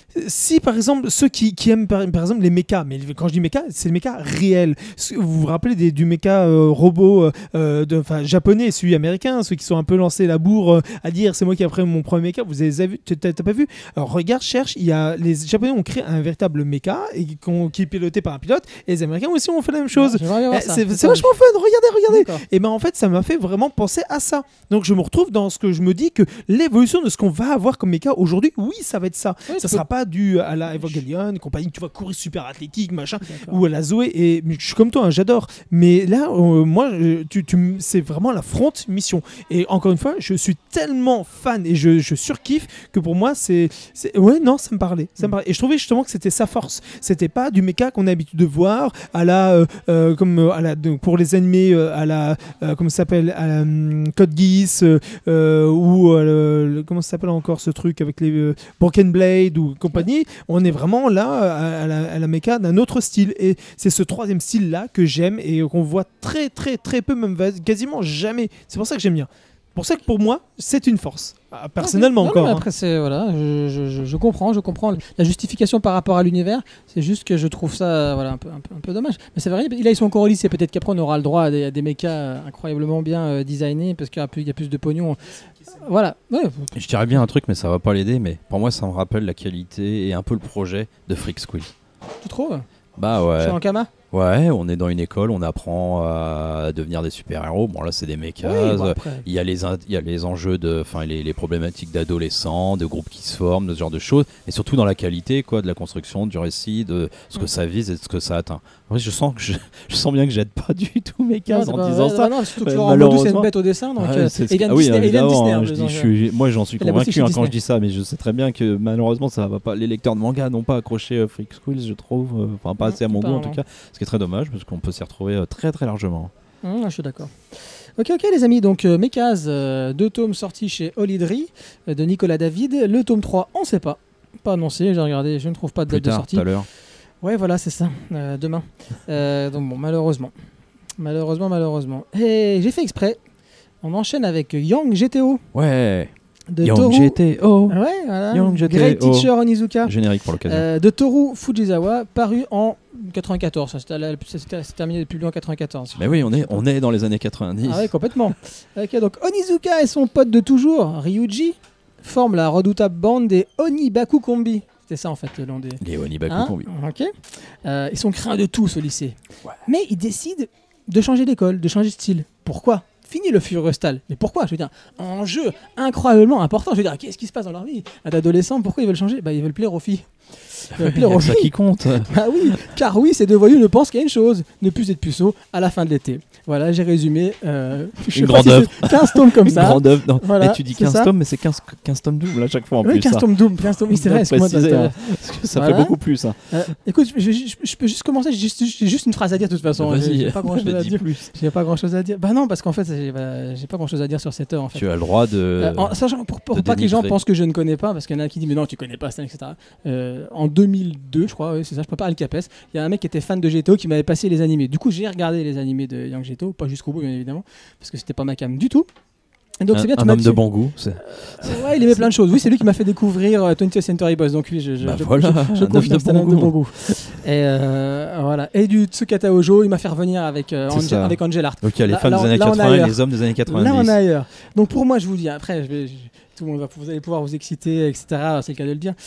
Si par exemple ceux qui, qui aiment par, par exemple les mechas, mais quand je dis mecha, c'est les mechas réels. Ce- Vous vous rappelez des, du mecha euh, robot euh, de, enfin, japonais, celui américain, ceux qui sont un peu lancés la bourre euh, à dire c'est moi qui ai pris mon premier mecha. Vous avez vu, t'as t'as pas vu? Alors regarde, cherche, il y a les Japonais ont créé un véritable mecha et qu'on- qui est piloté par un pilote, et les Américains aussi ont fait la même chose. j'aimerais bien voir Eh, ça. c'est c'est vachement fun. Regardez, regardez. D'accord. Et ben en fait, ça m'a fait vraiment penser à ça. Donc je me retrouve dans ce que je me dis que l'évolution de ce qu'on va avoir comme mecha aujourd'hui, oui, ça va être ça. Oui, Ça tu sera pas dû à la Evangelion et compagnie, tu vas courir super athlétique, machin, D'accord. ou à la Zoé. Et mais je suis comme toi, hein, j'adore. Mais là, euh, moi, euh, tu, tu, m- c'est vraiment la front mission. Et encore une fois, je suis tellement fan et je, je surkiffe que pour moi, c'est, c'est, ouais, non, ça me parlait, ça me parlait. Et je trouvais justement que c'était sa force. C'était pas du mecha qu'on a l'habitude de voir à la, euh, euh, comme euh, à la, de- pour les animés euh, à la, euh, comment ça s'appelle, à la hum, Code Geass euh, euh, ou euh, le, le- comment ça s'appelle encore ce truc avec les euh, Broken Blade ou compagnie. On est vraiment là à, à la, à la méca d'un autre style, et c'est ce troisième style là que j'aime et qu'on voit très très très peu, même va- quasiment jamais. C'est pour ça que j'aime bien. Pour ça que pour moi c'est une force. Ah, personnellement Non, encore. mais hein. après, c'est voilà, je, je- je- je comprends, je comprends la justification par rapport à l'univers. C'est juste que je trouve ça, euh, voilà, un peu, un peu, un peu dommage. Mais c'est vrai, là ils sont encore au lycée. Peut-être qu'après on aura le droit à des, à des mechas euh, incroyablement bien euh, designés parce qu'il y a plus, il y a plus de pognon. Voilà. Ouais. Je dirais bien un truc, mais ça va pas l'aider. Mais pour moi, ça me rappelle la qualité et un peu le projet de Freak Squill. Tu trouves Bah ouais. Chez Ankama. Ouais, on est dans une école, on apprend à devenir des super-héros. Bon, là, c'est des mechas. Oui, bon, après. Il y a les, in- il y a les enjeux, de, enfin, les, les problématiques d'adolescents, de groupes qui se forment, de ce genre de choses. Et surtout dans la qualité, quoi, de la construction, du récit, de ce que Mm. ça vise et de ce que ça atteint. En vrai, je sens que je, je sens bien que j'aide pas du tout mes Non, cases c'est en pas- disant ouais, ça. non, surtout que Ouais, Laurent Baudou, c'est une malheureusement. bête au dessin. Donc, Ouais, euh, c'est ce et il vient que- de ah oui, Disney, il vient de évidemment, Disney, hein, en je plus, dis, donc, je suis- moi j'en suis Il a bossé convaincu chez hein, quand Disney. je dis ça, mais je sais très bien que malheureusement ça va pas. Les lecteurs de manga n'ont pas accroché euh, Freak Squills, je trouve, euh, enfin pas Non, assez à mon pas goût en vraiment. tout cas, ce qui est très dommage parce qu'on peut s'y retrouver euh, très très largement. Hum, je suis d'accord. Ok, ok, les amis. Donc, euh, Mekaz, euh, deux tomes sortis chez Olidri euh, de Nicolas David. Le tome trois, on ne sait pas. Pas annoncé, j'ai regardé, je ne trouve pas de Plus date de tard, sortie. tout à l'heure. Ouais, voilà, c'est ça, euh, demain. Euh, donc, bon, malheureusement. Malheureusement, malheureusement. Et j'ai fait exprès. On enchaîne avec Young G T O Ouais. de Young Toru. G T O. Ouais, voilà. Young G T O. Great Teacher Onizuka. Générique pour l'occasion. Euh, de Toru Fujisawa, paru en quatre-vingt-quatorze. Ça s'est- ça s'est- c'est terminé depuis en quatre-vingt-quatorze. Mais oui, on est on est dans les années quatre-vingt-dix. Ah ouais, complètement. Ok, donc Onizuka et son pote de toujours, Ryuji, forment la redoutable bande des Onibaku Kombi. C'était ça en fait le nom des... Les Onibaku Hein Kombi. Ok. Euh, ils sont craints de tous au lycée. Mais ils décident de changer d'école, de changer de style. Pourquoi ? Fini le Furious Style. Mais pourquoi ? Je veux dire, un jeu incroyablement important. Je veux dire, qu'est-ce qui se passe dans leur vie ? D'adolescents, pourquoi ils veulent changer ? Bah, ils veulent plaire aux filles. Ils veulent Il y plaire a aux que ça filles. qui compte. Ah oui, car oui, ces deux voyous ne pensent qu'à une chose, ne plus être puceaux à la fin de l'été. Voilà, j'ai résumé. Euh, je sais Une pas grande si œuvre. c'est quinze tomes comme Une ça. grande œuvre. Non, Voilà, et tu dis c'est quinze ça. tomes, mais c'est quinze, quinze tomes doubles à chaque fois en Oui, plus. quinze ça. tomes doubles, quinze tomes, oui, c'est vrai, Bien excuse-moi, précisé, t'as- hein, parce que ça Voilà. fait beaucoup plus. Hein. Euh, écoute, je, je- je- je peux juste commencer, j'ai juste, j'ai juste une phrase à dire de toute façon. J'ai- Vas-y, J'ai pas grand chose à dis dire. plus. J'ai pas grand chose à dire. Bah non, parce qu'en fait, j'ai bah, j'ai pas grand chose à dire sur cette heure en fait. Tu as le droit de. Euh, en sachant, pour, pour de pas que les gens dénigrer. pensent que je ne connais pas, parce qu'il y en a qui disent mais non tu connais pas ça, et cetera. Euh, en deux mille deux, je crois, oui, c'est ça, je prépare Al Capes. Il y a un mec qui était fan de G T O qui m'avait passé les animés. Du coup, j'ai regardé les animés de Young G T O, pas jusqu'au bout bien évidemment, parce que c'était pas ma cam du tout. Et donc un, c'est bien, tu un m'as homme de dit- bon goût. c'est- Euh, ouais, il aimait plein de choses. Oui, c'est lui qui m'a fait découvrir euh, twentieth Century Boys. Donc oui, je, je, Bah je, voilà, je, je un homme confirme, de c'est un bon homme de goût. bon goût. Et euh, voilà. Et du Tsukata Ojo, il m'a fait revenir avec euh, C'est Angel, ça. avec Angel Art. Donc il y a les Là- fans là, des années là, on a quatre-vingts et ailleurs. les hommes des années Là, quatre-vingt-dix. on est ailleurs. Donc pour moi, je vous dis, après, je vais, je- tout le monde va, vous allez pouvoir vous exciter, et cetera. C'est le cas de le dire.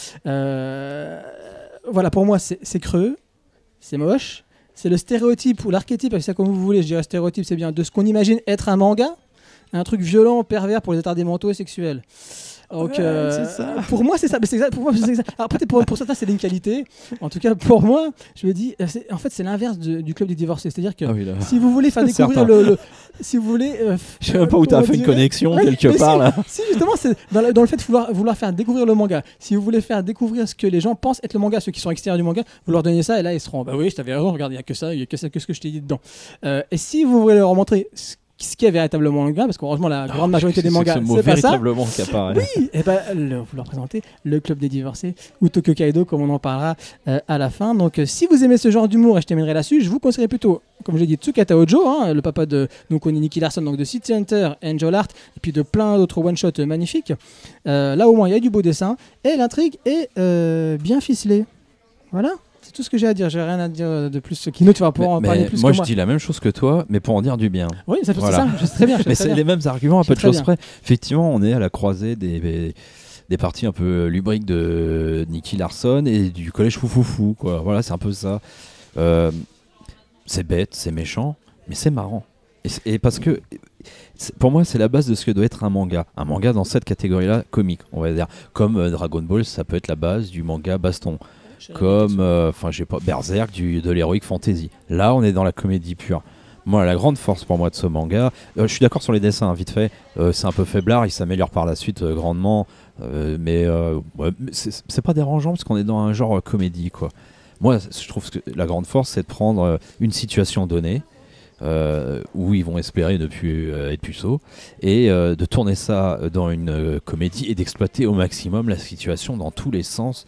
Euh, voilà, pour moi, c'est c'est creux, c'est moche. C'est le stéréotype ou l'archétype, c'est ça comme vous voulez, je dirais stéréotype, c'est bien, de ce qu'on imagine être un manga. Un truc violent, pervers pour les attardés mentaux et sexuels. Donc, Ouais, euh, c'est ça. pour moi, c'est ça. Mais c'est exact- pour moi, c'est exact. Alors, peut-être pour, pour certains, c'est une qualité. En tout cas, pour moi, je me dis, euh, c'est- en fait, c'est l'inverse de- du club des divorcés. C'est-à-dire que Ah oui, là. si vous voulez faire découvrir Certain. le, le- si vous voulez, euh, Je sais même pas où tu as comment fait une dire- connexion Ouais, quelque mais part si, là. Si justement, c'est dans, le- dans le fait de vouloir, vouloir faire découvrir le manga. Si vous voulez faire découvrir ce que les gens pensent être le manga, ceux qui sont extérieurs du manga, vous leur donnez ça et là ils seront. Bah oui, je t'avais raison. Regarde, il y a que ça, il y a que ça, que ce que je t'ai dit dedans. Euh, et si vous voulez leur montrer ce ce qu'est véritablement le manga, parce qu'heureusement la grande majorité des mangas, c'est c'est pas ça. véritablement qui apparaît. Oui, et ben le- vous leur présentez le club des divorcés ou Tokyo Kaido comme on en parlera euh, à la fin. Donc euh, si vous aimez ce genre d'humour, et je terminerai là-dessus, je vous conseillerais plutôt, comme je l'ai dit, Tsukata Ojo, hein, le papa de donc on est Nicky Larson, donc de City Hunter, Angel Art, et puis de plein d'autres one-shots euh, magnifiques. Euh, là au moins il y a du beau dessin et l'intrigue est euh, bien ficelée. Voilà. C'est tout ce que j'ai à dire. J'ai rien à dire de plus. Kino, tu vas pouvoir en Mais- parler mais plus moi que je moi. dis la même chose que toi, mais pour en dire du bien. Oui, ça fait Voilà. ça. Je sais très bien. je sais Mais très c'est bien. les mêmes arguments à Je peu de sais très choses bien. près. Effectivement, on est à la croisée des, des, des parties un peu lubriques de Nicky Larson et du collège foufoufou, quoi. Voilà, c'est un peu ça. Euh, c'est bête, c'est méchant, mais c'est marrant. Et, c'est- et parce que c'est- pour moi, c'est la base de ce que doit être un manga. Un manga dans cette catégorie-là, comique, on va dire. Comme euh, Dragon Ball, ça peut être la base du manga baston. Comme, enfin, j'ai pas, Berserk du, de l'heroic fantasy. Là, on est dans la comédie pure. Moi, la grande force pour moi de ce manga, euh, je suis d'accord sur les dessins, hein, vite fait. Euh, c'est un peu faiblard, il s'améliore par la suite euh, grandement, euh, mais, euh, ouais, mais c'est c'est pas dérangeant parce qu'on est dans un genre euh, comédie, quoi. Moi, je trouve que la grande force, c'est de prendre euh, une situation donnée. Euh, où ils vont espérer ne plus euh, être puceaux et euh, de tourner ça dans une euh, comédie et d'exploiter au maximum la situation dans tous les sens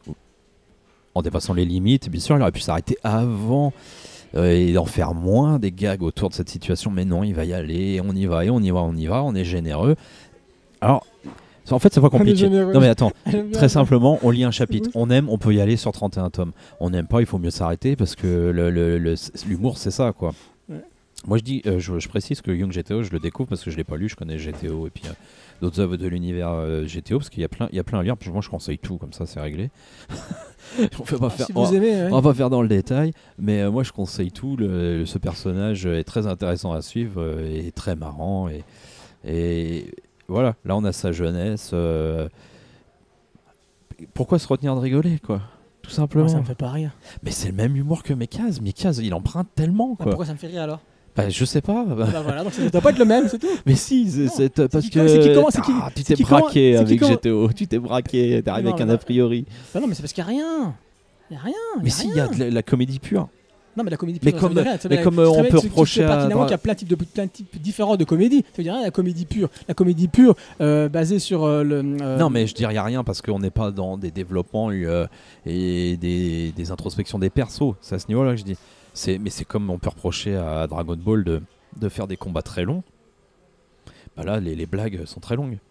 en dépassant les limites. Bien sûr, il aurait pu s'arrêter avant euh, et d'en faire moins des gags autour de cette situation, mais non, il va y aller, on y va, et on y va, on y va, on est généreux. Alors, en fait, c'est pas compliqué. généreux. Non mais attends, J'aime bien. très simplement, on lit un chapitre. Oui. On aime, on peut y aller sur trente et un tomes. On n'aime pas, il faut mieux s'arrêter parce que le- le- le- l'humour, c'est ça, quoi. Moi je dis, euh, je, je précise que Young G T O, je le découvre parce que je l'ai pas lu, je connais G T O et puis euh, d'autres œuvres de l'univers euh, G T O parce qu'il y a plein, il y a plein à lire. Puis moi je conseille tout, comme ça c'est réglé. on fait pas faire, Si on, vous aimez, ouais. on va pas faire dans le détail, mais euh, moi je conseille tout. Le, le- ce personnage est très intéressant à suivre euh, et très marrant et, et voilà. Là on a sa jeunesse. euh, pourquoi se retenir de rigoler quoi? Tout simplement. Moi, ça me fait pas rire. Mais c'est le même humour que Mekaz. Mekaz, il emprunte tellement Bah, quoi. pourquoi ça me fait rire alors? Bah, je sais pas. Bah voilà, donc ça doit pas être le même, c'est tout. Mais si, c'est, Non. c'est, parce qui- que c'est qui commence- c'est qui- Ah, tu c'est t'es qui braqué commence- c'est qui avec commence- G T O, tu t'es braqué, t'es arrivé Non, avec un mais a priori. Bah non, mais c'est parce qu'il y a rien. Il y a rien. Mais si, il y a de la, la comédie pure. Non, mais la comédie Mais pure, comme- ça veut dire rien. Ça mais veut comme, dire- euh, tu on sais peut très bien- tu- tu reprocher sais à pertinemment Dra- qu'il y a plein de types, de, plein de types différents de comédie. Ça veut dire rien, la comédie pure. La comédie pure euh, basée sur euh, le. euh, Non, mais je dirais rien parce qu'on n'est pas dans des développements euh, et des, des introspections des persos. C'est à ce niveau-là que je dis. C'est, mais c'est comme on peut reprocher à Dragon Ball de, de faire des combats très longs. Bah là, les, les blagues sont très longues.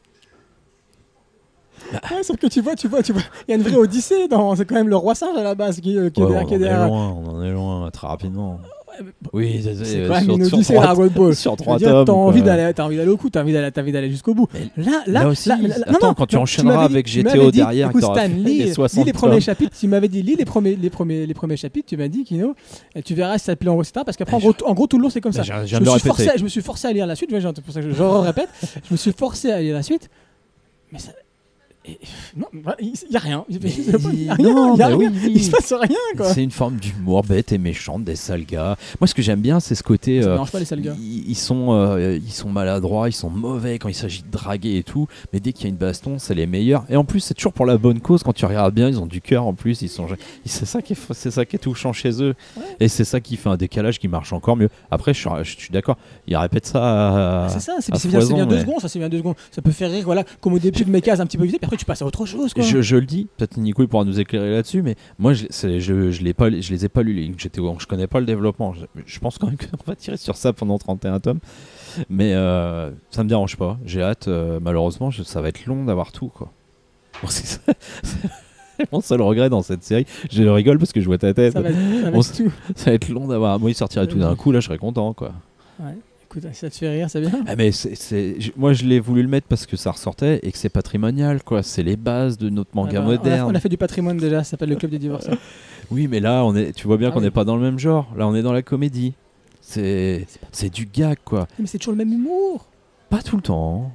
Ouais, sauf que tu vois, tu vois, tu vois. Il y a une vraie odyssée dans. C'est quand même le roi singe à la base qui, euh, qui est Ouais, derrière. on, qui est en est derrière. loin, on en est loin, très rapidement. mais bon, Oui, c'est, C'est euh, quand même sur- une sur odyssée trois- Dragon Ball. sur Je veux trois dire, tomes, T'as envie quoi. d'aller, t'as envie d'aller au coup, t'as envie d'aller, t'as envie d'aller jusqu'au bout. Mais Là, là, là aussi, là, là, là- attends, non, non, quand tu non, enchaîneras m'avais dit- avec tu G T O m'avais dit, derrière, écoute, que t'auras Stan, fait lis, les lis soixante les premiers tomes. chapitres. Tu m'avais dit, lis les premiers, les premiers, les premiers chapitres. Tu m'as dit, Kino, et tu verras si ça te plaît en gros, et cetera. Parce qu'après, en gros, en gros, tout le long, c'est comme ça. Bah, je viens- je Je viens me, de le suis forcé, répéter. je me suis forcé à lire la suite. C'est pour ça que je, je répète. Je me suis forcé à lire la suite. Mais ça. et- non, il n'y a rien. Il y a rien. non, il y a mais rien. oui. Il se passe rien, quoi. C'est une forme d'humour bête et méchante des sales gars. Moi, ce que j'aime bien, c'est ce côté. Ça me euh, dérange pas les sales gars. ils, ils sont, euh, ils sont maladroits, ils sont mauvais quand il s'agit de draguer et tout. Mais dès qu'il y a une baston, c'est les meilleurs. Et en plus, c'est toujours pour la bonne cause. Quand tu regardes bien, ils ont du cœur. En plus, ils sont. C'est ça qui est, c'est ça qui est touchant chez eux. Ouais. Et c'est ça qui fait un décalage qui marche encore mieux. Après, je suis, je suis d'accord. Ils répètent ça. À, C'est ça, c'est à c'est bien, c'est foison, bien deux mais- secondes, ça c'est bien deux secondes. Ça peut faire rire, voilà, comme au début de mes cases un petit peu vite, puis après tu passes à autre chose, quoi. Je, je le dis, peut-être Nico il pourra nous éclairer là-dessus, mais moi je, c'est- je, je, l'ai pas, je les ai pas lus, les G T O, donc je connais pas le développement. Je, je pense quand même qu'on va tirer sur ça pendant trente et un tomes, mais euh, ça me dérange pas. J'ai hâte, euh, malheureusement, je- ça va être long d'avoir tout, quoi. Bon, c'est ça, c'est mon seul regret dans cette série. Je rigole parce que je vois ta tête. Ça va être, ça va On être tout. Ça va être long d'avoir. Moi, il sortirait tout d'un coup, là, je serais content, quoi. Ouais. Écoute, si ça te fait rire, c'est bien. Ah mais c'est, c'est- je- moi je l'ai voulu le mettre parce que ça ressortait et que c'est patrimonial, quoi. C'est les bases de notre manga Ah bah, on a- moderne. On a, fait du patrimoine déjà, ça s'appelle le Club des divorcés. Oui, mais là, on est, tu vois bien Ah qu'on oui. n'est pas dans le même genre. Là, on est dans la comédie. C'est, c'est du gag, quoi. Mais c'est toujours le même humour. Pas tout le temps.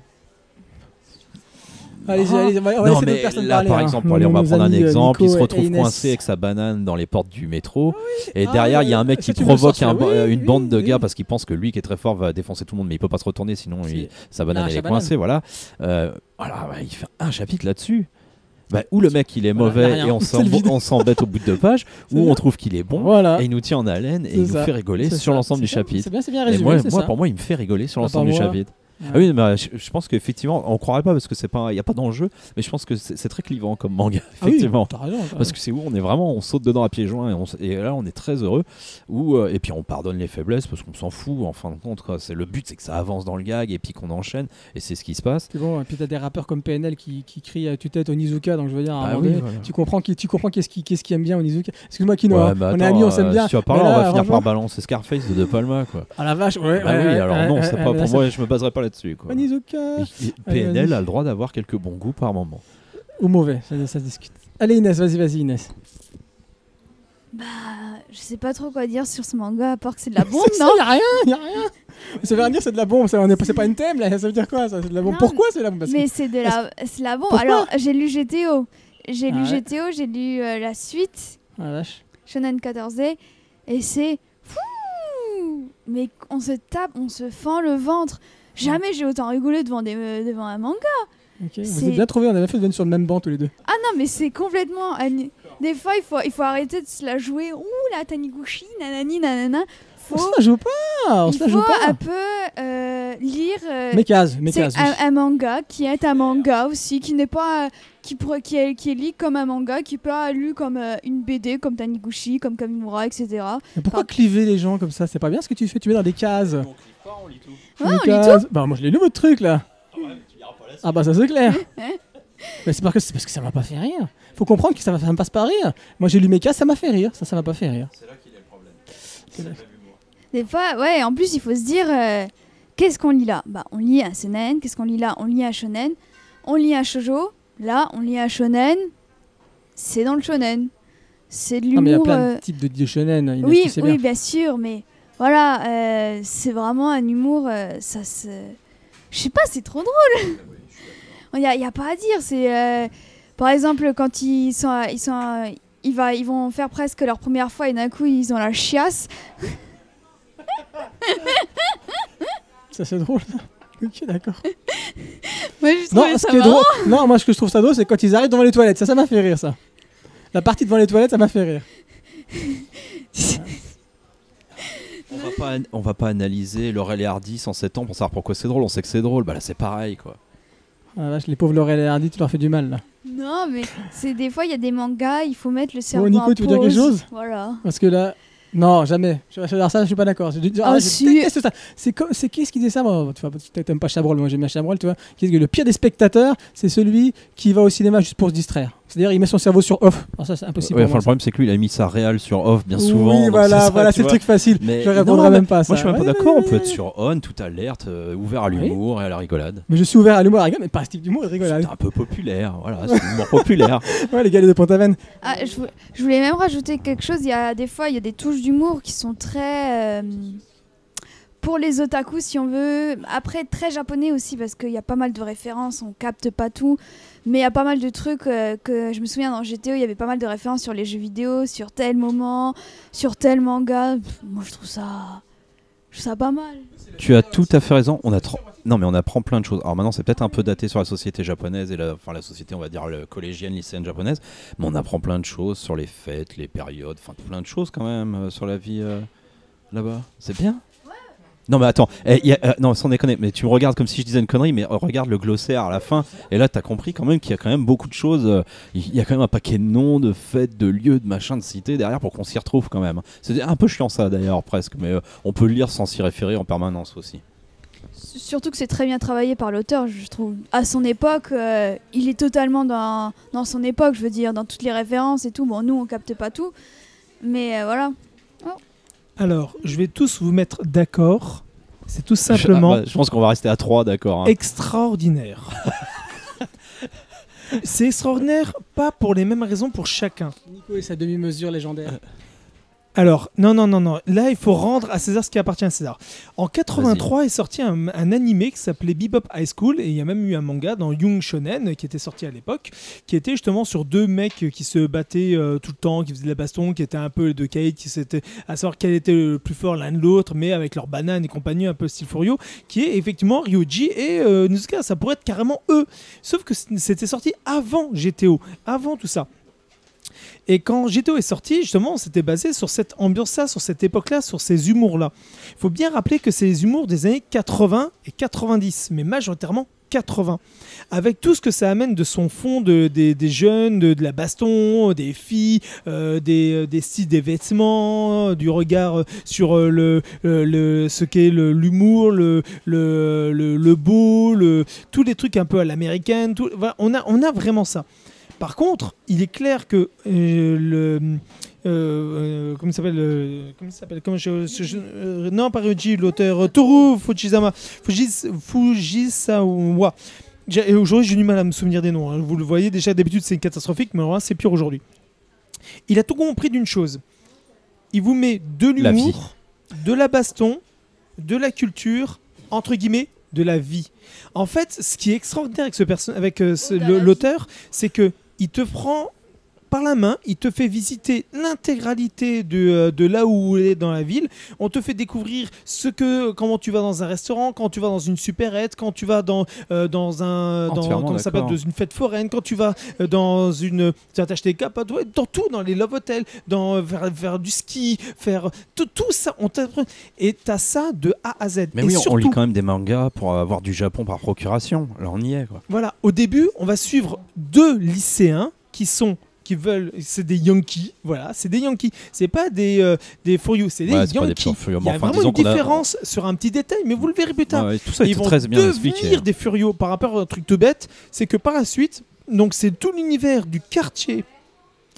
Allez, Ah. allez, on va, on va Non, laisser d'autres mais personnes là, parler. par hein. exemple, Nos- allez, on va nos prendre un amis, euh, exemple. Nico il se et retrouve Inès. coincé avec sa banane dans les portes du métro. Et Ah, derrière, il y a un mec ça, qui tu veux provoque sortir, un ba- oui, une oui, bande de oui. gars parce qu'il pense que lui qui est très fort va défoncer tout le monde, mais il peut pas se retourner, sinon Si. il- sa banane Ah, elle sa est banane. coincée. Voilà. Euh, voilà, ouais, il fait un chapitre là-dessus. Bah, où le mec il est Voilà, mauvais y a rien. et on C'est le s'emb- vide. on s'embête au bout de deux pages, C'est ou bien. on trouve qu'il est bon Voilà. et il nous tient en haleine et C'est il nous ça. fait rigoler C'est sur ça. l'ensemble du C'est bien, chapitre. C'est bien, c'est bien Et résumé. moi, c'est moi ça. pour moi, il me fait rigoler sur Pas l'ensemble par du moi. chapitre. Ouais. Ah oui, bah, je, je pense qu'effectivement, on croirait pas parce que c'est pas, il y a pas d'enjeu, mais je pense que c'est c'est très clivant comme manga, Ah oui, effectivement. t'as raison, t'as Parce que c'est où on est vraiment, on saute dedans à pieds joints et, on s- et là on est très heureux. Où, euh, et puis on pardonne les faiblesses parce qu'on s'en fout en fin de compte. Quoi. C'est, le but c'est que ça avance dans le gag et puis qu'on enchaîne et c'est ce qui se passe. C'est bon, et puis t'as des rappeurs comme P N L qui, qui crient à tue-tête Onizuka, donc je veux dire, à un Ah moment oui, donné, voilà. tu comprends qui, tu comprends qu'est-ce qui, qu'est-ce qui aime bien Onizuka. Excuse-moi, Kino, Ouais, hein, bah on est attends, amis, on s'aime euh, bien. Si tu vas par mais là, on va là, finir par franchement- balancer Scarface de De Palma. Quoi. Ah la vache, ouais. Bah ouais, oui, ouais, alors ouais, non, ouais, c'est ouais, pas mais là, pour ça- moi, je me baserai pas là-dessus. Quoi. Onizuka. Et- et Allez, P N L vas-y. a le droit d'avoir quelques bons goûts par moment. Ou mauvais, ça, ça se discute. Allez Inès, vas-y, vas-y Inès. Bah, je sais pas trop quoi dire sur ce manga à part que c'est de la bombe, C'est ça, non y a rien, y a rien. Ça veut rien dire, c'est de la bombe, ça, on est pas- c'est pas une thème là, ça veut dire quoi ça, c'est de la bombe. Non, Pourquoi c'est de la bombe? Parce que- Mais c'est de la, c'est la bombe. Pourquoi Alors, j'ai lu G T O. J'ai lu Ah ouais. G T O, j'ai lu euh, la suite, Ah la vache. Shonen quatorze, et c'est... Fouh, mais on se tape, on se fend le ventre. Jamais j'ai autant rigolé devant, des, euh, devant un manga. Ok, vous C'est- êtes bien trouvés, on avait fait de venir sur le même banc tous les deux. Ah non, mais c'est complètement... ani- Des fois, il faut, il faut arrêter de se la jouer. Ouh, la Taniguchi, nanani, nanana. On Faut, se la joue pas, on il se la joue faut pas. un peu euh, lire... euh, Mes cases, mes c'est cases. un, oui. un manga qui est un manga aussi, qui n'est pas... euh, qui, pourrait- qui, est, qui est lu comme un manga, qui peut être lu comme euh, une B D, comme Taniguchi, comme Kamimura, et cetera. Mais pourquoi Enfin- cliver les gens comme ça? C'est pas bien ce que tu fais, tu mets dans des cases. Ouais, Des on lit cases. Bah moi je l'ai lu votre truc là. Ah bah ça c'est clair. Mais c'est parce que c'est parce que ça m'a pas fait rire. Faut comprendre que ça, va- ça me passe pas rire. Moi j'ai lu mes cases, ça m'a fait rire. Ça, ça m'a pas fait rire. C'est là qu'il est le problème. C'est là. Des fois, ouais, en plus, il faut se dire, euh, qu'est-ce qu'on lit là? Bah, on lit un seinen. Qu'est-ce qu'on lit là? On lit un shonen. On lit un shoujo. Là, on lit un shonen. C'est dans le shonen. C'est de Non, mais il y a l'humour. plein euh, de types de, de shonen. Inès, Oui, tu sais oui, bien. bien sûr, mais voilà, euh, c'est vraiment un humour, euh, ça se... Je sais pas, c'est trop drôle. Il n'y a, y a pas à dire, c'est... euh, Par exemple, quand ils sont... à- Ils, sont à- ils, va, ils vont faire presque leur première fois et d'un coup, ils ont la chiasse. Ça, c'est drôle. Ok, d'accord. Moi, je Non, trouvais ce ça qui est marrant. drôle, non, moi, ce que je trouve ça drôle, c'est quand ils arrivent devant les toilettes. Ça, ça m'a fait rire, ça. La partie devant les toilettes, ça m'a fait rire. On va pas, on va pas analyser Laurel et Hardy sans sept ans pour savoir pourquoi c'est drôle. On sait que c'est drôle. Bah là, c'est pareil, quoi. Ah, la vache, les pauvres Laurel et Hardy, tu leur fais du mal, là. Non, mais c'est des fois, il y a des mangas, il faut mettre le cerveau Nico, en tu veux dire quelque pause. chose Voilà. Parce que là. Non, jamais. Je, alors ça, je suis pas d'accord. Je, je- Ah, je si. déteste ça. C'est comme, c'est qui ce qui disait ça? Moi, tu vois, tu t'aimes pas Chabrol, moi j'aime bien Chabrol, tu vois. Qui dit que le pire des spectateurs, c'est celui qui va au cinéma juste pour se distraire. C'est-à-dire, il met son cerveau sur off. Alors ça, c'est impossible. Ouais, pour enfin, moi, le problème, c'est que lui, il a mis sa réal sur off bien souvent. Oui, donc voilà, ça, voilà, tu c'est le vois. truc facile. Mais je non, répondrai mais même pas à ça. Moi, je suis même pas Ouais, d'accord. ouais, On peut ouais, être sur on, tout alerte, euh, ouvert à l'humour et à la rigolade. Mais je suis ouvert à l'humour, à la rigole, mais pas à ce type d'humour, rigole. C'est un peu populaire. Voilà, c'est l'humour populaire. Ouais, les gars de Pont-Aven. Ah, je, vou- je voulais même rajouter quelque chose. Il y a des fois, il y a des touches d'humour qui sont très euh, pour les otaku, si on veut. Après, très japonais aussi parce qu'il y a pas mal de références. On capte pas tout, mais il y a pas mal de trucs euh, que je me souviens dans G T O. Il y avait pas mal de références sur les jeux vidéo, sur tel moment, sur tel manga. Pff, moi, je trouve ça, je trouve ça pas mal. Tu as tout à fait raison. On a trop- Non, mais on apprend plein de choses. Alors maintenant, c'est peut-être un peu daté sur la société japonaise et la, enfin la société, on va dire le collégienne, lycéenne japonaise, mais on apprend plein de choses sur les fêtes, les périodes, enfin plein de choses quand même euh, sur la vie euh, là-bas. C'est bien. Non mais attends, eh, y a, euh, non sans déconner, mais tu me regardes comme si je disais une connerie, mais euh, regarde le glossaire à la fin, et là t'as compris quand même qu'il y a quand même beaucoup de choses, euh, il y a quand même un paquet de noms, de fêtes, de lieux, de machins, de cités derrière pour qu'on s'y retrouve quand même. C'est un peu chiant ça d'ailleurs presque, mais euh, on peut le lire sans s'y référer en permanence aussi. Surtout que c'est très bien travaillé par l'auteur, je trouve. À son époque, euh, il est totalement dans, dans son époque, je veux dire, dans toutes les références et tout. Bon, nous, on capte pas tout, mais euh, voilà. Alors, je vais tous vous mettre d'accord. C'est tout simplement Je, ah, bah, je pense qu'on va rester à trois, d'accord. Hein. extraordinaire. C'est extraordinaire, pas pour les mêmes raisons pour chacun. Nico et sa demi-mesure légendaire. Alors, non, non, non, non. Là, il faut rendre à César ce qui appartient à César. En quatre-vingt-trois est sorti un, un animé qui s'appelait Bebop High School et il y a même eu un manga dans Young Shonen qui était sorti à l'époque, qui était justement sur deux mecs qui se battaient euh, tout le temps, qui faisaient de la baston, qui étaient un peu de Kaïd, qui s'étaient à savoir quel était le plus fort l'un de l'autre, mais avec leurs bananes et compagnie, un peu style Furio, qui est effectivement Ryoji et euh, Nezuka. Ça pourrait être carrément eux. Sauf que c'était sorti avant G T O, avant tout ça. Et quand G T O est sorti, justement, on s'était basé sur cette ambiance-là, sur cette époque-là, sur ces humours-là. Il faut bien rappeler que c'est les humours des années quatre-vingts et quatre-vingt-dix, mais majoritairement quatre-vingts. Avec tout ce que ça amène de son fond, de, des, des jeunes, de, de la baston, des filles, euh, des, des styles des vêtements, du regard sur euh, le, le, le, ce qu'est le- l'humour, le, le, le, le beau, le, tous les trucs un peu à l'américaine. tout- voilà, on, a, on a vraiment ça. Par contre, il est clair que euh, le euh, euh, comment il s'appelle euh, comment il s'appelle comment je, je- je- euh, non pas Ryoji, l'auteur euh, Toru Fujisama Fujis, Fujisawa. J'ai- et aujourd'hui j'ai du mal à me souvenir des noms, hein. Vous le voyez déjà, d'habitude c'est catastrophique, mais alors là, c'est pire aujourd'hui. Il a tout compris d'une chose, il vous met de La vie. l'humour, de la baston, de la culture, entre guillemets de la vie. En fait, ce qui est extraordinaire avec, ce perso- avec euh, ce- le- l'auteur, c'est que il te prend par la main, il te fait visiter l'intégralité de, euh, de là où il est dans la ville. On te fait découvrir ce que, comment tu vas dans un restaurant, quand tu vas dans une supérette, quand tu vas dans, euh, dans un dans, Entièrement comment ça s'appelle, d'accord. dans une fête foraine, quand tu vas euh, dans une, tu vas t'acheter des capes, ouais, dans tout, dans les love hotels, dans euh, faire, faire du ski, faire tout, tout ça. On t'apprend et t'as ça de A à Z. Mais et oui, on- surtout, on lit quand même des mangas pour avoir du Japon par procuration. Là, on y est, quoi. voilà, au début, on va suivre deux lycéens qui sont qui veulent, c'est des Yankees, voilà, c'est des Yankees, c'est pas des euh, des Furious, c'est des Ouais, c'est pas des Yankees. purs Furious, Il y a mais enfin, vraiment disons une qu'on a- différence sur un petit détail, mais vous le verrez plus tard. Ouais, ouais, tout ça Ils était vont très bien devenir expliqué. des Furious par rapport à un truc tout bête, c'est que par la suite, donc c'est tout l'univers du quartier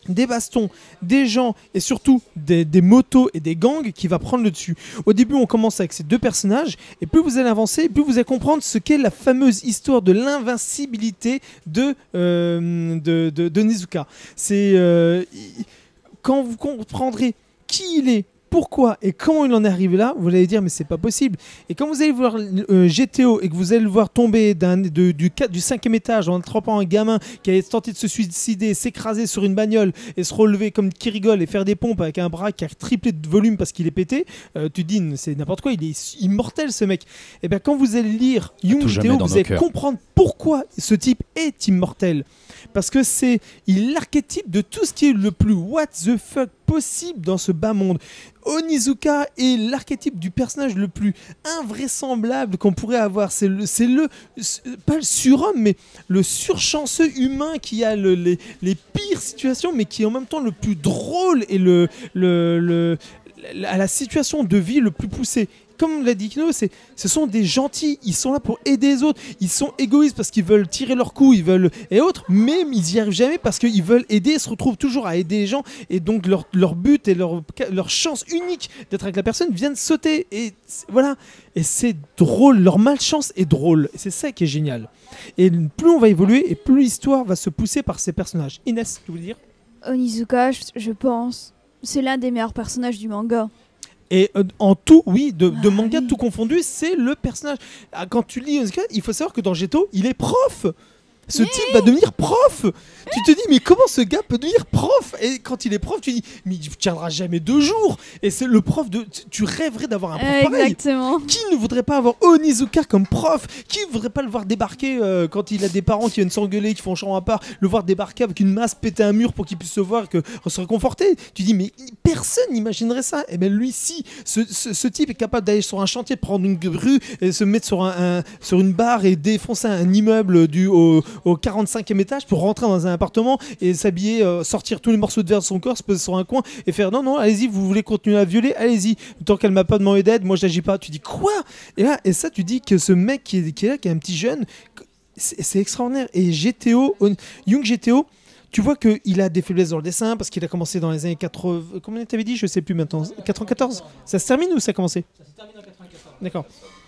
des bastons, des gens et surtout des, des motos et des gangs qui va prendre le dessus. Au début, on commence avec ces deux personnages et plus vous allez avancer, plus vous allez comprendre ce qu'est la fameuse histoire de l'invincibilité de, euh, de, de, de Nezuka. C'est euh, quand vous comprendrez qui il est, pourquoi et comment il en est arrivé là, vous allez dire mais c'est pas possible. Et quand vous allez voir euh, G T O et que vous allez le voir tomber d'un, de, du, du cinquième étage en attrapant un gamin qui a tenté de se suicider, s'écraser sur une bagnole et se relever comme qui rigole et faire des pompes avec un bras qui a triplé de volume parce qu'il est pété, euh, tu te dis c'est n'importe quoi, il est immortel ce mec. Et bien quand vous allez lire Young G T O, vous allez cœurs. comprendre pourquoi ce type est immortel. Parce que c'est il est l'archétype de tout ce qui est le plus what the fuck possible dans ce bas monde. Onizuka est l'archétype du personnage le plus invraisemblable qu'on pourrait avoir. C'est le, c'est le, pas le surhomme, mais le surchanceux humain qui a le, les, les pires situations, mais qui est en même temps le plus drôle et le, le, le, à la situation de vie le plus poussée. Comme l'a dit Kino, c'est, ce sont des gentils, ils sont là pour aider les autres, ils sont égoïstes parce qu'ils veulent tirer leur coup, ils veulent et autres, mais ils n'y arrivent jamais parce qu'ils veulent aider, ils se retrouvent toujours à aider les gens et donc leur, leur but et leur, leur chance unique d'être avec la personne viennent sauter et voilà, et c'est drôle, leur malchance est drôle, et c'est ça qui est génial. Et plus on va évoluer et plus l'histoire va se pousser par ces personnages. Inès, tu veux dire ? Onizuka, je, je pense, c'est l'un des meilleurs personnages du manga. Et euh, en tout, oui, de, de ah, manga oui. tout confondu, c'est le personnage. Ah, quand tu lis Onizuka, il faut savoir que dans G T O, il est prof. Ce oui. type va devenir prof. Tu te dis, mais comment ce gars peut devenir prof? Et quand il est prof, tu dis, mais il ne tiendra jamais deux jours. Et c'est le prof de. Tu rêverais d'avoir un prof euh, pareil. Exactement. Qui ne voudrait pas avoir Onizuka comme prof? Qui ne voudrait pas le voir débarquer euh, quand il a des parents qui viennent s'engueuler, qui font chambre à part, le voir débarquer avec une masse, péter un mur pour qu'il puisse se voir et que se réconforter? Tu dis, mais personne n'imaginerait ça. Et bien lui, si, ce, ce, ce type est capable d'aller sur un chantier, de prendre une grue et se mettre sur, un, un, sur une barre et défoncer un immeuble du, au, au quarante-cinquième étage pour rentrer dans un appartement et s'habiller, euh, sortir tous les morceaux de verre de son corps, se poser sur un coin et faire non, non, allez-y, vous voulez continuer à violer, allez-y. Tant qu'elle m'a pas demandé d'aide, moi je n'agis pas. Tu dis quoi? Et là, et ça, tu dis que ce mec qui est, qui est là, qui est un petit jeune, c'est, c'est extraordinaire. Et G T O, Young G T O, tu vois qu'il a des faiblesses dans le dessin parce qu'il a commencé dans les années quatre-vingts. Combien t'avais dit? Je sais plus maintenant. quatre-vingt-quatorze. Ça se termine ou ça a commencé? Ça se termine en quatre-vingt-quatorze. D'accord.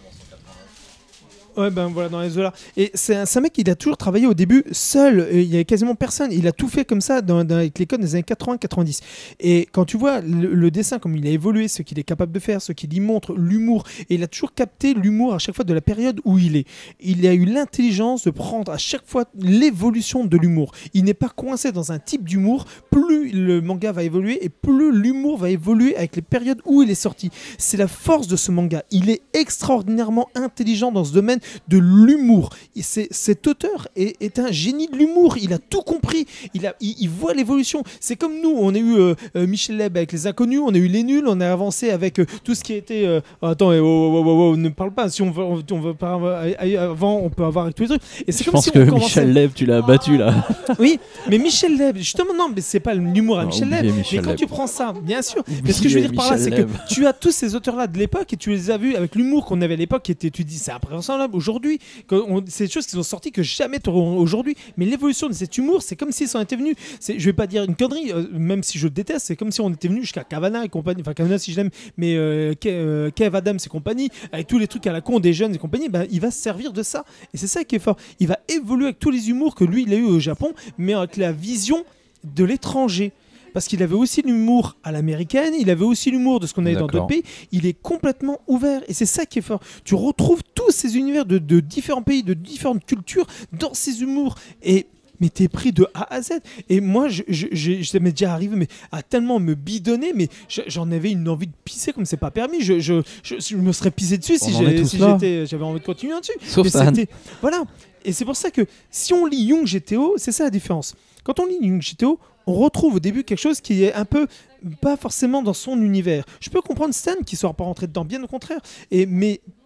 Ouais, ben voilà, dans les eaux là. Et c'est un, c'est un mec qui a toujours travaillé au début seul. Il y avait quasiment personne. Il a tout fait comme ça dans, dans, avec les codes des années quatre-vingts quatre-vingt-dix. Et quand tu vois le, le dessin, comme il a évolué, ce qu'il est capable de faire, ce qu'il y montre, l'humour, et il a toujours capté l'humour à chaque fois de la période où il est. Il a eu l'intelligence de prendre à chaque fois l'évolution de l'humour. Il n'est pas coincé dans un type d'humour. Plus le manga va évoluer et plus l'humour va évoluer avec les périodes où il est sorti. C'est la force de ce manga. Il est extraordinairement intelligent dans ce domaine de l'humour. C'est, cet auteur est, est un génie de l'humour. Il a tout compris. Il, a, il, il voit l'évolution. C'est comme nous. On a eu euh, euh, Michel Leb avec Les Inconnus. On a eu Les Nuls. On a avancé avec euh, tout ce qui a été... Euh, attends, oh, oh, oh, oh, ne parle pas. Si on veut, on, on veut pas avant, on peut avoir avec tous les trucs. Et c'est Je comme pense si que on commençait... Michel Leb, tu l'as battu là. Oui, mais Michel Leb, justement, non, mais c'est pas l'humour à Ah, Michel Leb. Michel Mais quand Leb. tu prends ça, bien sûr. Oubliez Mais ce que je veux dire par là, Michel c'est Leb. que tu as tous ces auteurs-là de l'époque et tu les as vus avec l'humour qu'on avait à l'époque qui était, tu dis, c'est impressionnable aujourd'hui. On, c'est des choses qui sont sorties que jamais tu aurais aujourd'hui. Mais l'évolution de cet humour, c'est comme s'ils en étaient venus. C'est, je vais pas dire une connerie, euh, même si je le déteste, c'est comme si on était venu jusqu'à Cavana et compagnie. Enfin, Cavana si je l'aime, mais euh, Kev, euh, Kev Adams et compagnie, avec tous les trucs à la con des jeunes et compagnie, bah, il va se servir de ça. Et c'est ça qui est fort. Il va évoluer avec tous les humours que lui, il a eu au Japon, mais avec la vision de l'étranger. Parce qu'il avait aussi l'humour à l'américaine, il avait aussi l'humour de ce qu'on avait D'accord. dans d'autres pays. Il est complètement ouvert et c'est ça qui est fort. Tu retrouves tous ces univers de, de différents pays, de différentes cultures dans ces humours. Et mais t'es pris de A à Z. Et moi, je, je, je, ça m'est déjà arrivé mais, à tellement me bidonner, mais je, j'en avais une envie de pisser comme c'est pas permis. Je, je, je, je me serais pissé dessus si, On en est j'ai, tous si là. j'étais, j'avais envie de continuer là-dessus. Sauf Mais Stan. c'était- Voilà. Et c'est pour ça que si on lit Young G T O, c'est ça la différence. Quand on lit Young G T O, on retrouve au début quelque chose qui est un peu pas forcément dans son univers. Je peux comprendre Stan qui ne soit pas rentré dedans, bien au contraire. Et, mais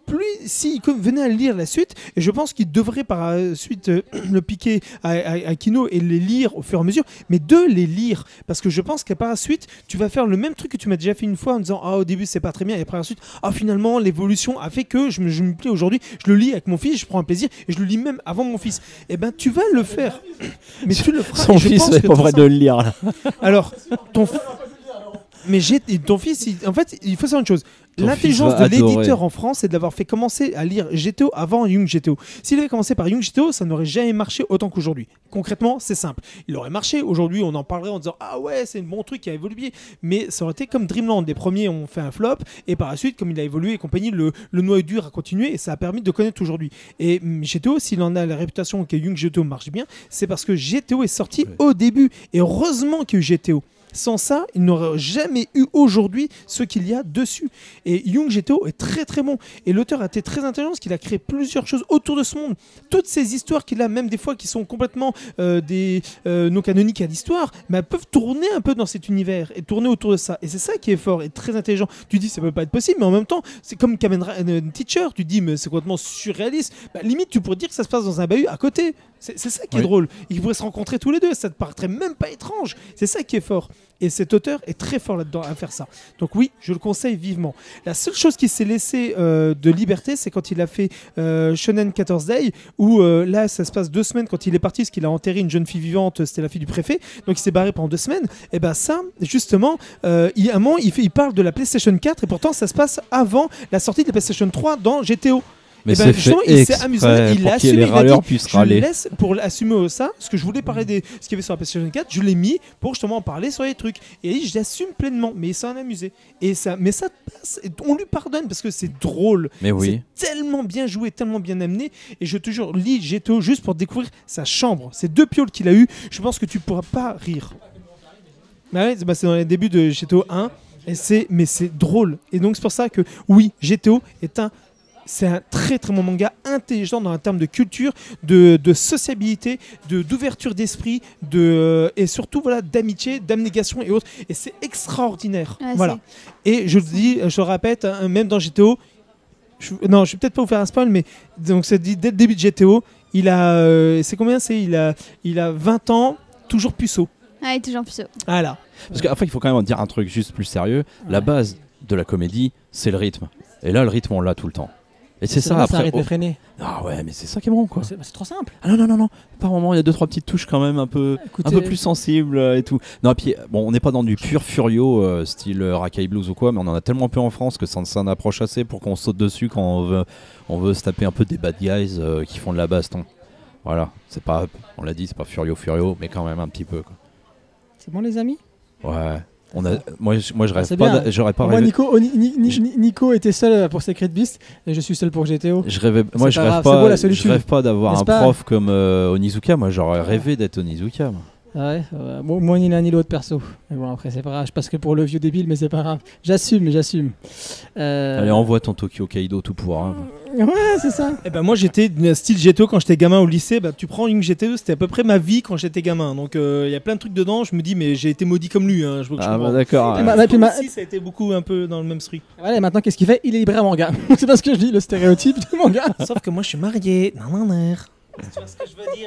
plus s'il venait à lire la suite, et je pense qu'il devrait par la suite euh, le piquer à, à, à Kino et les lire au fur et à mesure, mais de les lire, parce que je pense qu'à par la suite, tu vas faire le même truc que tu m'as déjà fait une fois en disant ah au début c'est pas très bien, et par la suite ah finalement l'évolution a fait que je me, je me plais aujourd'hui, je le lis avec mon fils, je prends un plaisir et je le lis même avant mon fils. Et ben tu vas le faire, mais tu le feras. Son fils n'est pas vrai de le lire là. Alors ton mais j'ai ton fils, il... en fait, il faut savoir une chose. Ton L'intelligence fils va de adorer. l'éditeur en France, c'est de l'avoir fait commencer à lire G T O avant Young G T O. S'il avait commencé par Young G T O, ça n'aurait jamais marché autant qu'aujourd'hui. Concrètement, c'est simple. Il aurait marché. Aujourd'hui, on en parlerait en disant ah ouais, c'est un bon truc qui a évolué. Mais ça aurait été comme Dreamland. Les premiers ont fait un flop et par la suite, comme il a évolué et compagnie, le, le noyau dur a continué et ça a permis de connaître aujourd'hui. Et hum, G T O, s'il en a la réputation que Young G T O marche bien, c'est parce que G T O est sorti Ouais. au début. Et heureusement qu'il y a eu G T O. Sans ça, il n'aurait jamais eu aujourd'hui ce qu'il y a dessus. Et Young G T O est très très bon. Et l'auteur a été très intelligent parce qu'il a créé plusieurs choses autour de ce monde. Toutes ces histoires qu'il a, même des fois qui sont complètement euh, des euh, non canoniques à l'histoire, mais elles peuvent tourner un peu dans cet univers et tourner autour de ça. Et c'est ça qui est fort et très intelligent. Tu dis ça peut pas être possible, mais en même temps, c'est comme Kamen Rider Teacher. Tu dis mais c'est complètement surréaliste. Bah, limite, tu pourrais dire que ça se passe dans un bahut à côté. C'est c'est ça qui est Oui. drôle. Ils pourraient se rencontrer tous les deux. Ça te paraîtrait même pas étrange. C'est ça qui est fort. Et cet auteur est très fort là-dedans à faire ça. Donc oui, je le conseille vivement. La seule chose qui s'est laissé euh, de liberté, c'est quand il a fait euh, Shonen quatorze Day, où euh, là, ça se passe deux semaines quand il est parti, parce qu'il a enterré une jeune fille vivante, c'était la fille du préfet, donc il s'est barré pendant deux semaines. Et ben ça, justement, euh, il, à un moment, il, fait, il parle de la PlayStation quatre, et pourtant, ça se passe avant la sortie de la PlayStation trois dans G T O. Mais Eh ben, c'est justement, fait il s'est amusé, exprès il pour l'a qu'il y ait assumé, les il a râleurs dit, puissent je le râler. laisse pour assumer ça, parce que je voulais parler de ce qu'il y avait sur la PlayStation quatre, je l'ai mis pour justement en parler sur les trucs. Et il dit, je l'assume pleinement, mais il s'en amusé. Et ça, mais ça passe, et on lui pardonne parce que c'est drôle. Mais oui. C'est tellement bien joué, tellement bien amené. Et je te jure, lis G T O juste pour découvrir sa chambre. Ces deux pioles qu'il a eu, je pense que tu pourras pas rire. Bah ouais, c'est bah, c'est dans les débuts de G T O un, et c'est, mais c'est drôle. Et donc c'est pour ça que oui, G T O est un c'est un très très bon manga intelligent dans un terme de culture, de, de sociabilité, de d'ouverture d'esprit, de euh, et surtout voilà d'amitié, d'abnégation et autres. Et c'est extraordinaire. Ouais, voilà. Et je le dis, je le répète, hein, même dans G T O, je, non, je vais peut-être pas vous faire un spoil, mais donc c'est dit dès le début de G T O, il a, euh, c'est combien c'est, il a, il a vingt ans, toujours puceau. Ah, il est toujours puceau. Voilà. Parce qu'après, il faut quand même dire un truc juste plus sérieux. La base de la comédie, c'est le rythme. Et là, le rythme, on l'a tout le temps. Et c'est ça, C'est un après. rythme oh. effréné. Ah ouais, mais c'est ça qui est bon, quoi. C'est c'est trop simple. Ah non, non, non, non. Par moment, il y a deux, trois petites touches quand même un peu, Écoutez- un peu plus sensibles euh, et tout. Non, et puis, bon, on n'est pas dans du pur furio, euh, style euh, Rakai Blues ou quoi, mais on en a tellement peu en France que ça ne s'en approche assez pour qu'on saute dessus quand on veut, on veut se taper un peu des bad guys euh, qui font de la baston. Voilà, c'est pas, on l'a dit, c'est pas furio, furio, mais quand même un petit peu, quoi. C'est bon, les amis? Ouais. On a, moi, je, moi, je Ah, rêve c'est pas, bien. d'a- j'aurais pas Moi, rêvé. Nico, oh, Ni- Ni- Ni- Je- Nico était seul pour Secret Beast et je suis seul pour G T O. Je rêvais, moi, je pas rêve grave, c'est pas, beau, la je solitude. rêve pas d'avoir N'est-ce un pas prof comme euh, Onizuka. Moi, j'aurais rêvé d'être Onizuka. moi. Ah ouais, euh, bon, moi ni l'un ni l'autre perso. Mais bon, après, c'est pas grave. Je passe que pour le vieux débile, mais c'est pas grave. J'assume, j'assume. Euh, Allez, envoie ton Tokyo Kaido tout pour un. Ouais, c'est ça. Et ben moi j'étais de style G T O quand j'étais gamin au lycée. Bah, tu prends une G T O, c'était à peu près ma vie quand j'étais gamin. Donc il euh, y a plein de trucs dedans. Je me dis mais j'ai été maudit comme lui. Hein, je, je Ah comprends. bah d'accord. Et ouais. bah, bah, puis ma- Ici, ça a été beaucoup un peu dans le même truc. Voilà, et maintenant, qu'est-ce qu'il fait? Il est libraire manga. C'est pas ce que je dis, le stéréotype du manga. Sauf que moi je suis marié. Non non non. Tu vois ce que je veux dire?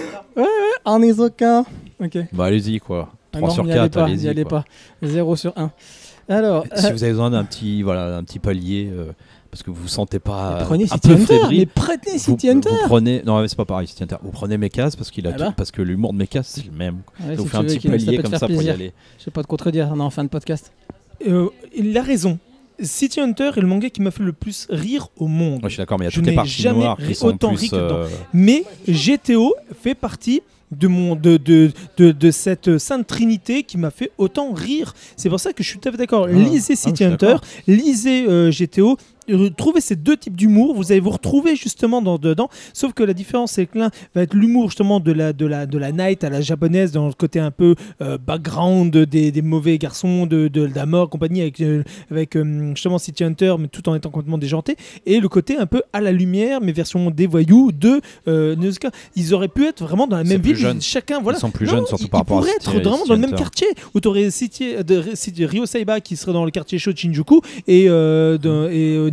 En Isoka. Ok. Bah allez-y quoi. Ah trois non, sur n'y allez quatre, pas, allez-y. n'y allez quoi. pas. zéro sur un. Alors, Si euh, vous avez besoin d'un petit, voilà, un petit palier, euh, parce que vous vous sentez pas mais prenez un City peu Hunter. fébrile, Mais prenez vous, City Hunter. vous prenez, non mais c'est pas pareil, City Hunter. Vous prenez Mekas parce qu'il a Ah tout, bah. parce que l'humour de Mekas c'est le même. quoi. Ouais, Ça vous si fait tu un veux petit qu'il- ça palier peut te comme faire ça pour y plaisir. aller. Je vais pas te contredire, on est en fin de podcast. Euh, il a raison. City Hunter est le manga qui m'a fait le plus rire au monde. Moi je suis d'accord, mais il y a Je toutes les n'ai parties jamais noires ri- qui sont autant ri plus. que dedans. euh, Mais G T O fait partie de, mon, de, de, de, de cette sainte trinité qui m'a fait autant rire. C'est pour ça que je suis tout à fait d'accord. Ah. Lisez Ah, City je suis Hunter, d'accord. lisez euh, G T O. Trouvez ces deux types d'humour, vous allez vous retrouver justement dans, dedans, sauf que la différence c'est que l'un va être l'humour justement de la, de, la, de la night à la japonaise, dans le côté un peu euh, background des, des mauvais garçons, de, de, de la mort, compagnie, avec, euh, avec euh, justement City Hunter, mais tout en étant complètement déjanté, et le côté un peu à la lumière, mais version des voyous de euh, Nezuka. Ils auraient pu être vraiment dans la C'est même plus ville, jeune. chacun, voilà. Ils sont plus Non, jeunes, surtout ils- par ils rapport à pourraient City- être vraiment City dans le même Hunter. quartier, où tu aurais City, de, City- Ryo Saiba qui serait dans le quartier chaud de Shinjuku, et, euh, de, et euh,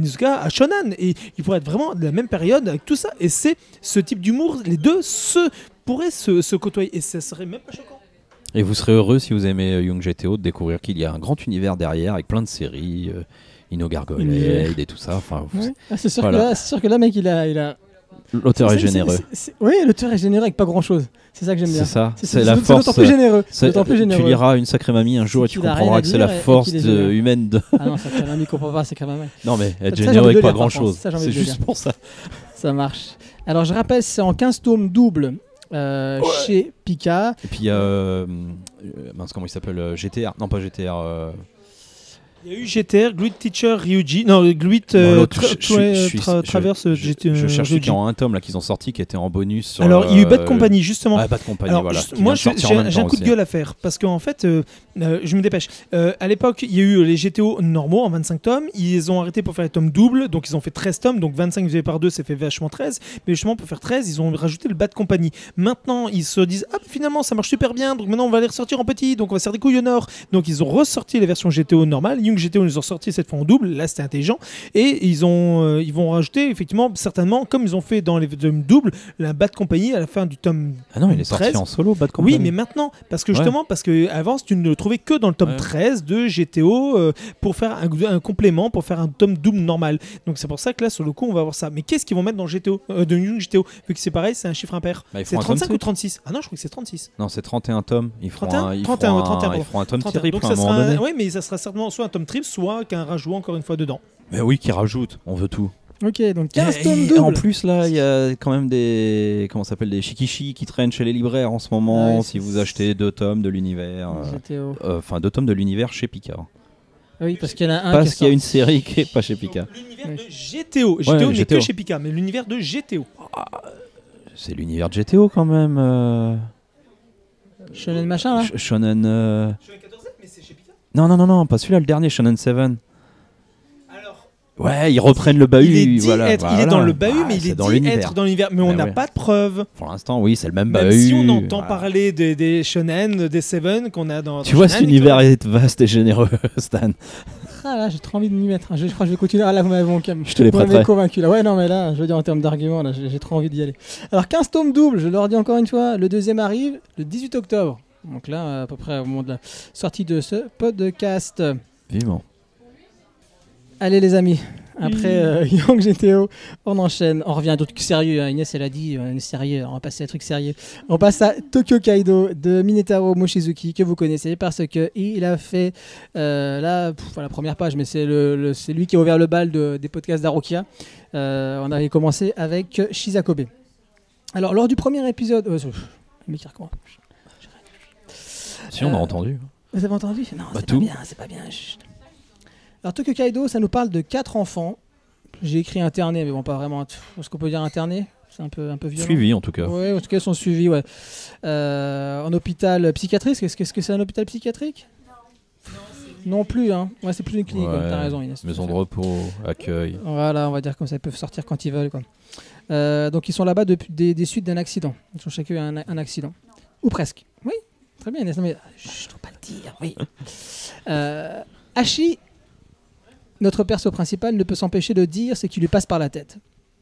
Onizuka à shonen, et il pourrait être vraiment de la même période avec tout ça. Et c'est ce type d'humour, les deux se pourraient se, se côtoyer, et ça serait même pas choquant. Et vous serez heureux, si vous aimez euh, Young G T O, de découvrir qu'il y a un grand univers derrière avec plein de séries, euh, Inno Gargoyle et tout ça. Enfin, vous- Ouais. Ah, c'est sûr, Voilà. que là, c'est sûr que là, mec, il a, il a... l'auteur est C'est- c'est- généreux. c'est- c'est- Oui, l'auteur est généreux avec pas grand-chose. C'est ça que j'aime bien. C'est ça, C'est c'est la c'est force. d'autant plus généreux. c'est- D'autant plus généreux. Tu liras Une Sacrée Mamie un jour et C'est tu qu'il a rien comprendras à que c'est la dire et- et force qu'il est de- généreux. humaine de. Ah non, ça, c'est un ami comprend pas, c'est quand même. Non mais être Ça, j'ai généreux envie de avec pas le lire, grand par contre. chose. Ça, j'ai envie C'est de le juste lire. pour ça. Ça marche. Alors, je rappelle, c'est en quinze tomes doubles euh, chez Pika. Et puis, euh, euh, mince, comment il s'appelle euh, G T R Non, pas G T R. euh, Il y a eu G T R, Gluid Teacher, Ryuji. Non, Gluid Non, euh, l'autre, tra- je- je- tra- je suis- tra- je- Traverse je- G T R. Je cherche celui qui est Ryuji. en un tome là qu'ils ont sorti qui était en bonus. Sur, Alors, il y a eu Bad euh, Company, justement. Ah, Bad Company, Alors, voilà. juste- qui moi, vient de je- sortir en j'ai même j'ai un temps coup de aussi. gueule à faire parce qu'en fait, euh, euh, je me dépêche. Euh, à l'époque, il y a eu les G T O normaux en vingt-cinq tomes. Ils ont arrêté pour faire les tomes doubles, donc ils ont fait treize tomes. Donc vingt-cinq divisé par deux, ça fait vachement treize. Mais justement, pour faire treize, ils ont rajouté le Bad Company. Maintenant, ils se disent ah, finalement, ça marche super bien. Donc maintenant, on va les ressortir en petit. Donc on va se faire des couilles au nord. Donc ils ont ressorti les versions G T O normales. Young G T O, ils ont sorti cette fois en double. Là, c'était intelligent. Et ils, ont, euh, ils vont rajouter, effectivement, certainement, comme ils ont fait dans les tomes doubles, la Bad Company à la fin du tome Ah non, il est sorti treize. en solo, Bad Company. Oui, mais maintenant, parce que Ouais. justement, parce que avant, tu ne le trouvais que dans le tome Ouais. treize de G T O euh, pour faire un, un complément, pour faire un tome double normal. Donc c'est pour ça que là, sur le coup, on va voir ça. Mais qu'est-ce qu'ils vont mettre dans G T O, euh, de Young G T O, vu que c'est pareil, c'est un chiffre impair. Bah, ils C'est feront un tome trente-cinq ou six. trente-six? Ah non, je crois que c'est trente-six. Non, c'est trente et un tomes. Ils feront trente et un un, ils trente et un, feront ouais, trente et un, un, ils pardon. feront un tome trente et un. triple Donc à un ça moment sera, donné. un- ouais, mais ça sera certainement soit un tome triple, soit qu'un rajout encore une fois dedans. Mais oui, qui rajoute. On veut tout. Ok, donc quinze Et- tomes et doubles. en plus, là, il y a quand même des. Comment ça s'appelle Des shikishi qui traînent chez les libraires en ce moment. Ah oui, si c'est- vous achetez deux tomes de l'univers. euh, G T O. euh, Enfin, deux tomes de l'univers chez Pika. Ah oui, parce qu'il y en a un Parce qui qu'il y a est une série qui est pas chez Pika. Donc, l'univers Oui. de G T O. G T O Ouais, n'est G T O. que chez Pika, mais l'univers de G T O. C'est l'univers de G T O quand même. euh, sorti. Shonen machin là. Sh- Shonen. euh, Je suis quatorze, mais c'est chez Pika. Non, non, non, non, pas celui-là, le dernier, Shonen sept. Alors. Ouais, ils reprennent le bahut. Il est dit voilà, être, il est voilà. dans le bahut, Ah, mais il c'est est dans dit l'univers. être dans l'univers. Mais on Bah n'a ouais. pas de preuves. Pour l'instant, oui, c'est le même Même bahut. si on entend voilà. parler des, des shonen, des seven qu'on a dans. Tu dans vois, shonen cet et univers tout. est vaste et généreux, Stan. Ah là, j'ai trop envie de m'y mettre. Je, je crois que je vais continuer. Ah là, vous m'avez bon, Je te les vous m'avez prêterai. convaincu là. Ouais, non, mais là, je veux dire en termes d'arguments, là, j'ai j'ai trop envie d'y aller. Alors, quinze tomes doubles, je leur dis encore une fois, le deuxième arrive le dix-huit octobre. Donc là, à peu près au moment de la sortie de ce podcast. Vivement. Allez les amis, après euh, Young G T O, on enchaîne, on revient à d'autres trucs sérieux. hein. Inès elle a dit, on est sérieux, on va passer à des trucs sérieux. On passe à Tokyo Kaido de Minetaro Mochizuki que vous connaissez parce que il a fait euh, là, pff, enfin, la première page, mais c'est le, le- c'est lui qui a ouvert le bal de- des podcasts d'Arokia. Euh, on avait commencé avec Shizakobe. Alors lors du premier épisode, euh, le mec qui recommence. Si, on a Euh, entendu. Vous avez entendu? Non, Bah, c'est tout. pas bien, c'est pas bien. Chut. Alors Tokyo Kaido, ça nous parle de quatre enfants. J'ai écrit interné, mais bon, pas vraiment. Est-ce qu'on peut dire interné? C'est un peu, un peu violent. Suivi, en tout cas. Oui, en tout cas, ils sont suivis, ouais. Euh, en hôpital psychiatrique. Est-ce que est-ce que c'est un hôpital psychiatrique? Non plus, hein. Ouais, c'est plus une clinique. Ouais, ouais, T'as raison, Inès. Maison de repos, accueil. Voilà, on va dire comme ça, ils peuvent sortir quand ils veulent, quoi. Euh, donc ils sont là-bas depuis des, des suites d'un accident. Ils ont chacun un, un accident. Ou presque. Oui, très bien, Inès. Non, mais je ne dois pas le dire, oui. Euh, Hachi, notre perso principal, ne peut s'empêcher de dire ce qui lui passe par la tête.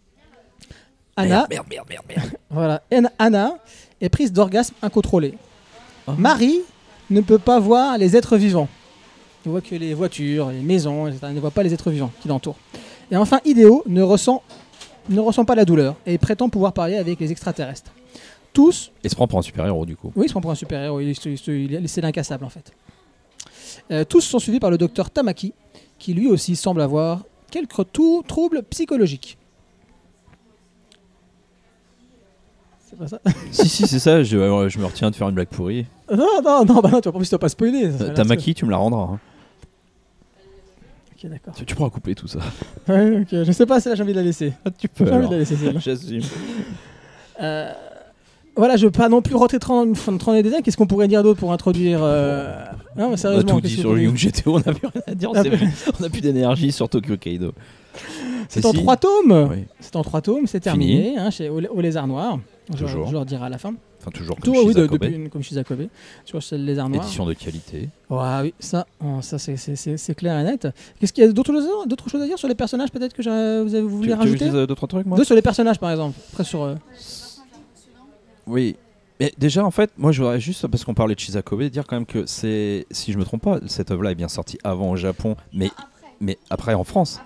Anna, Merde, merde, merde, merde. voilà, En- Anna est prise d'orgasme incontrôlé. Oh. Marie ne peut pas voir les êtres vivants. Elle ne voit que les voitures, les maisons, et cetera. Elle ne voit pas les êtres vivants qui l'entourent. Et enfin, Hideo ne ressent, ne ressent pas la douleur et prétend pouvoir parler avec les extraterrestres. Tous, Il se prend pour un super-héros, du coup. oui, il se prend pour un super-héros, il, il, il, il- c'est l'incassable en fait. Euh, tous sont suivis par le docteur Tamaki, qui lui aussi semble avoir quelques trou- troubles psychologiques. C'est pas ça? si, si, c'est ça. Je, euh, je me retiens de faire une blague pourrie. Non, non, non, bah non, tu vas pas, tu dois pas spoiler. ça, ça a Euh, l'air Tamaki, tu me la rendras. hein. sûr. Ok, d'accord. Tu, tu pourras couper tout ça. Ouais, ok, je sais pas, celle-là, j'ai envie de la laisser. tu peux. J'ai envie de alors. la laisser, celle-là. J'assume. Euh, voilà, je veux pas non plus rentrer trop dans les détails. Qu'est-ce qu'on pourrait dire d'autre pour introduire euh... Non, mais On a sérieusement. tout qu'est-ce dit que sur vous le voulez Young G T O, on n'a plus rien à dire. Ah, c'est vrai. On n'a plus d'énergie sur Tokyo Kaido. C'est Si, en si. trois tomes. Oui. C'est en trois tomes, c'est Fini. terminé hein, chez, au, au Lézard Noir. Je, Toujours. je leur dirai à la fin. Enfin, toujours Tout, comme oui, de- Shizakobe. depuis, comme Shizakobe. Sur chez le Lézard Noir. Édition de qualité. Ouais, oui, ça, oh, ça c'est, c'est, c'est, c'est clair et net. Qu'est-ce qu'il y a d'autres choses, à- d'autres choses à dire sur les personnages peut-être que j'ai- vous, avez, vous Tu, voulez tu veux que rajouter je dise, euh, deux, trois trucs, moi Deux sur les personnages par exemple. Après sur. euh, Oui. Mais déjà, en fait, moi, je voudrais juste, parce qu'on parlait de Shizakobe, dire quand même que c'est, si je me trompe pas, cette œuvre-là est bien sortie avant au Japon, mais, mais après en France.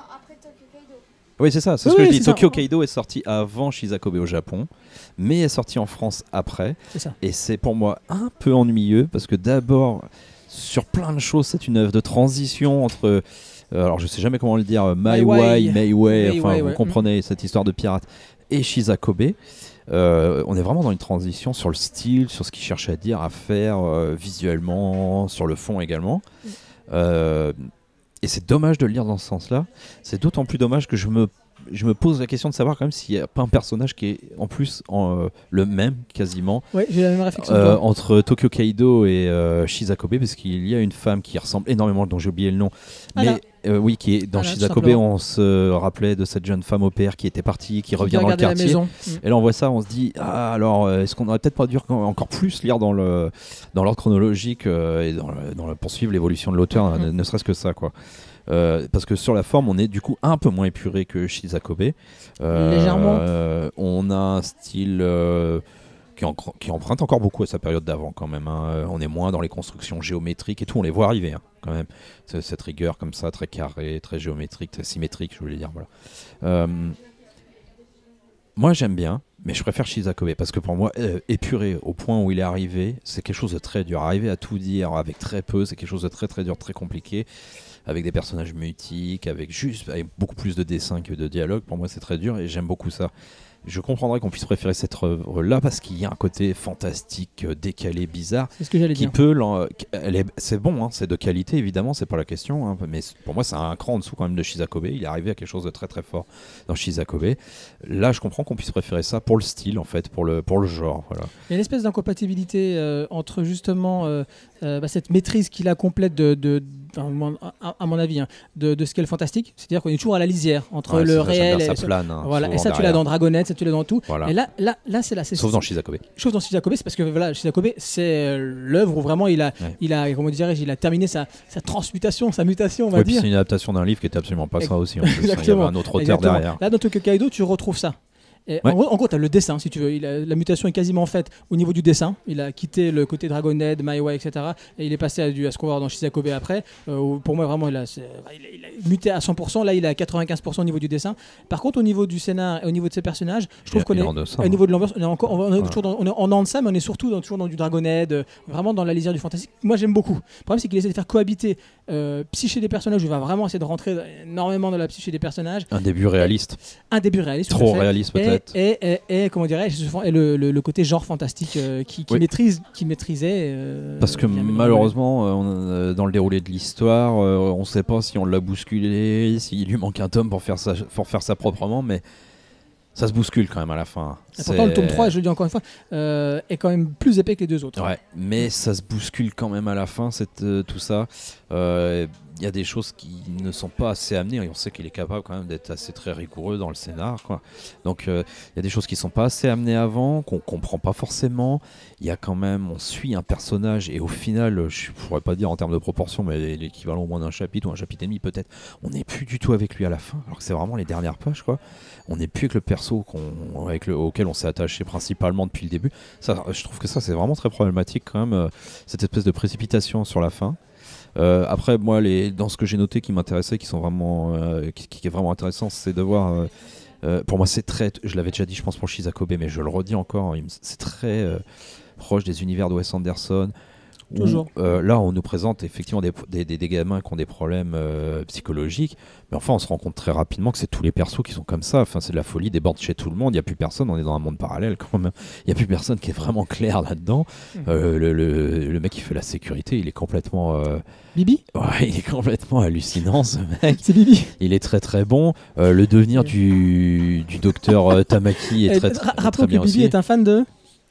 Oui, c'est ça, c'est Oui, ce que oui, je dis. c'est ça. Tokyo Kaido est sorti avant Shizakobe au Japon, mais est sorti en France après. C'est ça. Et c'est pour moi un peu ennuyeux, parce que d'abord, sur plein de choses, c'est une œuvre de transition entre. euh, alors, je sais jamais comment le dire, euh, Mai Wai, Mei Wei, Mei enfin, Wei, vous ouais. comprenez cette histoire de pirate, et Shizakobe. Euh, on est vraiment dans une transition sur le style, sur ce qu'il cherche à dire, à faire euh, visuellement, sur le fond également. Euh, et c'est dommage de le lire dans ce sens-là. C'est d'autant plus dommage que je me, je me pose la question de savoir quand même s'il n'y a pas un personnage qui est en plus en, euh, le même quasiment Ouais, j'ai la même réflexion. que euh, toi. entre Tokyo Kaido et euh, Shizakobe, parce qu'il y a une femme qui ressemble énormément, dont j'ai oublié le nom, Anna. mais euh, oui, qui est dans Anna, tout Shizakobe, simplement. on se rappelait de cette jeune femme au père qui était partie, qui revient dans le regarder la quartier. maison. Mm. Et là, on voit ça, on se dit, ah, alors, euh, est-ce qu'on aurait peut-être pas dû encore plus lire dans le dans l'ordre chronologique euh, et dans le, dans le poursuivre l'évolution de l'auteur, Mhm. ne, ne serait-ce que ça, quoi. Euh, parce que sur la forme, on est du coup un peu moins épuré que Shizakobe. Euh, Légèrement. euh, on a un style euh, qui, encre- qui emprunte encore beaucoup à sa période d'avant, quand même. Hein. Euh, On est moins dans les constructions géométriques et tout. On les voit arriver, hein, quand même. C'est- Cette rigueur comme ça, très carrée, très géométrique, très symétrique, je voulais dire. Voilà. Euh, moi, j'aime bien, mais je préfère Shizakobe parce que pour moi, euh, épuré au point où il est arrivé, c'est quelque chose de très dur. Arriver à tout dire avec très peu, c'est quelque chose de très très dur, très compliqué, avec des personnages mutiques, avec juste avec beaucoup plus de dessins que de dialogue. Pour moi, c'est très dur et j'aime beaucoup ça. Je comprendrais qu'on puisse préférer cette œuvre-là parce qu'il y a un côté fantastique, euh, décalé, bizarre, C'est ce que j'allais qui dire. peut. l'en- elle est- C'est bon, hein, c'est de qualité évidemment, c'est pas la question. Hein, mais pour moi, c'est un cran en dessous quand même de Shizakobe. Il est arrivé à quelque chose de très très fort dans Shizakobe. Là, je comprends qu'on puisse préférer ça pour le style en fait, pour le pour le genre. Voilà. Il y a une espèce d'incompatibilité euh, entre justement euh, euh, bah, cette maîtrise qu'il a complète de, de, à mon- à, à mon avis, hein, de, de ce qu'est le fantastique. C'est-à-dire qu'on est toujours à la lisière entre Ouais, le c'est ça, j'aime réel bien, et ça plane. hein, voilà. Et souvent ça, tu l'as derrière. dans Dragonette, ça, tu l'as dans tout. Voilà. Et là, là, là, c'est là. c'est- Sauf dans Shizakobe. Chose dans Shizakobe, c'est parce que voilà, Shizakobe, c'est euh, l'œuvre où vraiment il a, Ouais. il a, comment dirais-je, il a terminé sa, sa transmutation, sa mutation, on va Ouais, puis dire. c'est une adaptation d'un livre qui était absolument pas ça aussi. En plus, hein. Il y avait Exactement. un autre auteur Exactement. derrière. Là, dans Tokyo Kaido, tu retrouves ça. Et Ouais. En gros, en gros tu as le dessin, si tu veux. Il a- la mutation est quasiment faite au niveau du dessin. Il a quitté le côté Dragonhead, Maiwa, et cetera. Et il est passé à, du, à ce qu'on va voir dans Shizakobe après. Euh, où pour moi, vraiment, il a, c'est- il, a, il a muté à cent pour cent. Là, il est à quatre-vingt-quinze pour cent au niveau du dessin. Par contre, au niveau du scénar et au niveau de ses personnages, je trouve Il- qu'on il est. en deçà, Au hein. niveau de l'ambiance, on est encore, on est Ouais. toujours dans, on est en dents de ça, mais on est surtout dans, toujours dans du Dragonhead, euh, vraiment dans la lisière du fantastique. Moi, j'aime beaucoup. Le problème, c'est qu'il essaie de faire cohabiter euh, psyché des personnages. Il va vraiment essayer de rentrer énormément dans la psyché des personnages. Un début réaliste. Un début réaliste. tout à Trop fait. réaliste Et, peut-être. et, et, et, comment dirais-je, et le, le, le côté genre fantastique euh, qui, qui Oui. maîtrise, qui maîtrisait. euh, Parce que bien mélanger. malheureusement, euh, on, euh, dans le déroulé de l'histoire, euh, on ne sait pas si on l'a bousculé, s'il lui manque un tome pour faire ça, pour faire ça proprement, mais ça se bouscule quand même à la fin. Et pourtant, le C'est- tome trois, je le dis encore une fois, euh, est quand même plus épais que les deux autres. Ouais, mais ça se bouscule quand même à la fin, cette, euh, tout ça. Euh, Il y a des choses qui ne sont pas assez amenées, et on sait qu'il est capable quand même d'être assez très rigoureux dans le scénar, quoi. Donc euh, il y a des choses qui ne sont pas assez amenées avant, qu'on comprend pas forcément. Il y a quand même, on suit un personnage, et au final, je ne pourrais pas dire en termes de proportion, mais l'équivalent au moins d'un chapitre ou un chapitre et demi peut-être, on n'est plus du tout avec lui à la fin, alors que c'est vraiment les dernières pages, quoi. On n'est plus avec le perso qu'on, avec le, auquel on s'est attaché principalement depuis le début. Ça, je trouve que ça, c'est vraiment très problématique quand même, euh, cette espèce de précipitation sur la fin. Euh, après, moi, les, dans ce que j'ai noté qui m'intéressait, qui sont vraiment, euh, qui, qui est vraiment intéressant, c'est de voir. Euh, euh, pour moi, c'est très. Je l'avais déjà dit, je pense pour Shizakobe, mais je le redis encore. il me- C'est très euh, proche des univers de Wes Anderson. où, Toujours. euh, là, on nous présente effectivement des, des, des, des gamins qui ont des problèmes euh, psychologiques, mais enfin, on se rend compte très rapidement que c'est tous les persos qui sont comme ça. Enfin, c'est de la folie, déborde chez tout le monde. Il n'y a plus personne. On est dans un monde parallèle quand même. Il n'y a plus personne qui est vraiment clair là-dedans. Euh, le, le, le mec qui fait la sécurité, il est complètement. Euh, Bibi Ouais, il est complètement hallucinant ce mec. C'est Bibi. Il est très très bon. Euh, le devenir du, du docteur euh, Tamaki est Et très, ra- très, Rappelons très bien que Bibi aussi. est un fan de.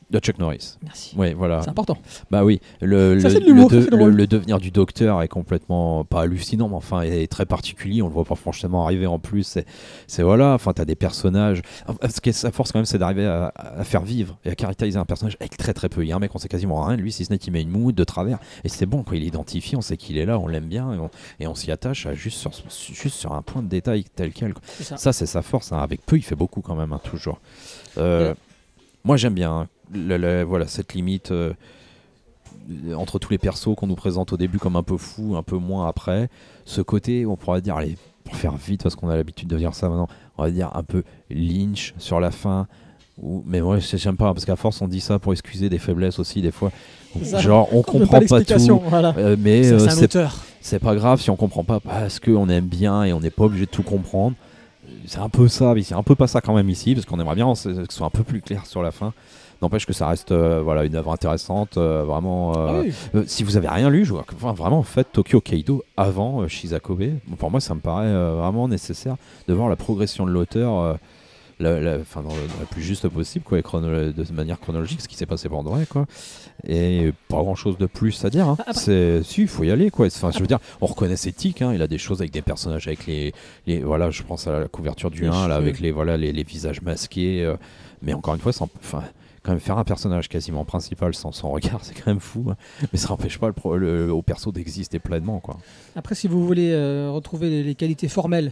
De Chuck Norris. Merci. Ouais, voilà. C'est important. Bah oui, le, Ça, le, c'est de l'humour, le, ça, c'est le- drôle. le devenir du docteur est complètement, pas hallucinant, mais enfin, est très particulier. On le voit pas franchement arriver en plus. C'est, c'est voilà, enfin, t'as des personnages. Ce qui est sa force quand même, c'est d'arriver à, à faire vivre et à caractériser un personnage avec très très peu. Il y a un mec, on sait quasiment rien de lui, si ce n'est qu'il met une moumoute de travers. Et c'est bon, quand il est identifié, on sait qu'il est là, on l'aime bien et on, et on s'y attache à juste, sur, juste sur un point de détail tel quel, quoi. C'est ça. Ça, c'est sa force. Hein. Avec peu, il fait beaucoup quand même, hein, toujours. Euh, Ouais. Moi, j'aime bien hein, le- le- voilà, cette limite euh, entre tous les persos qu'on nous présente au début comme un peu fou, un peu moins après. Ce côté, on pourrait dire, allez, pour faire vite, parce qu'on a l'habitude de dire ça maintenant, on va dire un peu Lynch sur la fin. Ou, mais ouais, j'aime pas, parce qu'à force, on dit ça pour excuser des faiblesses aussi, des fois. C'est ça. Genre, on On veut comprend pas pas, l'explication, tout. voilà. euh, mais C'est euh, c'est un c'est auteur. c'est pas grave si on comprend pas parce qu'on aime bien et on n'est pas obligé de tout comprendre. C'est un peu ça, mais c'est un peu pas ça quand même ici, parce qu'on aimerait bien que ce soit un peu plus clair sur la fin. N'empêche que ça reste euh, voilà, une œuvre intéressante, euh, vraiment. euh, Ah oui. euh, si vous avez rien lu, je vois, enfin, vraiment, faites Tokyo Kaido avant euh, Shizakobe. Bon, pour moi, ça me paraît euh, vraiment nécessaire de voir la progression de l'auteur. Euh, la, la, enfin, dans, le- dans la plus juste possible, quoi, et chrono- de manière chronologique, ce qui s'est passé pour de vrai, quoi. Et pas grand chose de plus à dire. Hein. Après- C'est, si, il faut y aller, quoi. Enfin, je veux dire, on reconnaît ses tics. Hein. Il a des choses avec des personnages, avec les, les, voilà, je pense à la couverture du Les un, là, cheveux. avec les, voilà, les, les visages masqués. euh, mais encore une fois, sans, enfin, quand même faire un personnage quasiment principal sans son regard, c'est quand même fou. Hein. Mais ça n'empêche pas le, pro- le- au perso d'exister pleinement, quoi. Après, si vous voulez euh, retrouver les, les qualités formelles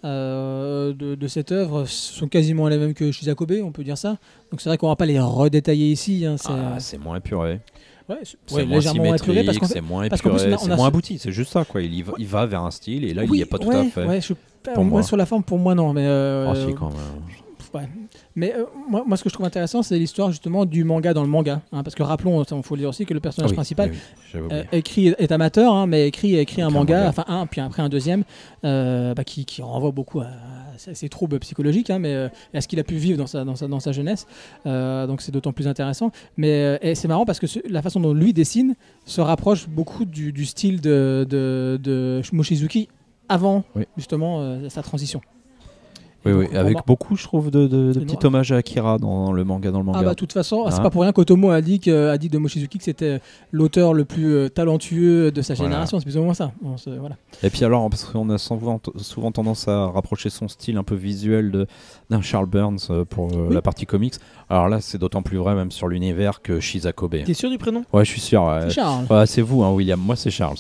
euh, de, de cette œuvre, ce sont quasiment les mêmes que Shizakobe, on peut dire ça. Donc c'est vrai qu'on va pas les redétailler ici. Hein, c'est Ah, c'est moins épuré. ouais, c'est- C'est ouais, moins légèrement épuré symétrique, parce qu'en fait, c'est moins parce qu'en plus, épuré, on a- on c'est a moins ce- abouti. C'est juste ça, quoi. Il y va, il va vers un style et là, il oui, n'y est pas tout ouais, à fait. ouais, je- Pour moi, moi. sur la forme, pour moi, non. Mais, euh, Ah, si, quand même. ouais. Mais euh, moi, moi, ce que je trouve intéressant, c'est l'histoire justement du manga dans le manga. Hein, parce que rappelons, il faut le dire aussi, que le personnage Ah oui, principal oui, oui, j'avais euh, oublié. écrit est amateur, hein, mais écrit, écrit un Écrit un manga, manga. enfin un, puis après un deuxième, euh, bah, qui, qui renvoie beaucoup à, à ses troubles psychologiques, hein, mais euh, à ce qu'il a pu vivre dans sa, dans sa, dans sa jeunesse. Euh, donc c'est d'autant plus intéressant. Mais euh, et c'est marrant parce que ce- la façon dont lui dessine se rapproche beaucoup du, du style de, de, de Mochizuki avant Oui. justement euh, sa transition. Oui, Et oui, donc, avec vraiment- beaucoup, je trouve, de, de, de C'est petits noir. hommages à Akira dans le manga. Dans le manga. Ah bah de toute façon, c'est Hein. pas pour rien qu'Otomo a dit, que, a dit de Mochizuki que c'était l'auteur le plus euh, talentueux de sa Voilà. génération, c'est plus ou moins ça. Bon, c'est- voilà. Et puis alors, parce qu'on a souvent, souvent tendance à rapprocher son style un peu visuel de- d'un Charles Burns euh, pour euh, Oui. la partie comics. Alors là, c'est d'autant plus vrai même sur l'univers que Shizakobe. T'es sûr du prénom? Ouais, je suis sûr. ouais. C'est Charles. Ouais, c'est vous, hein, William. Moi, c'est Charles.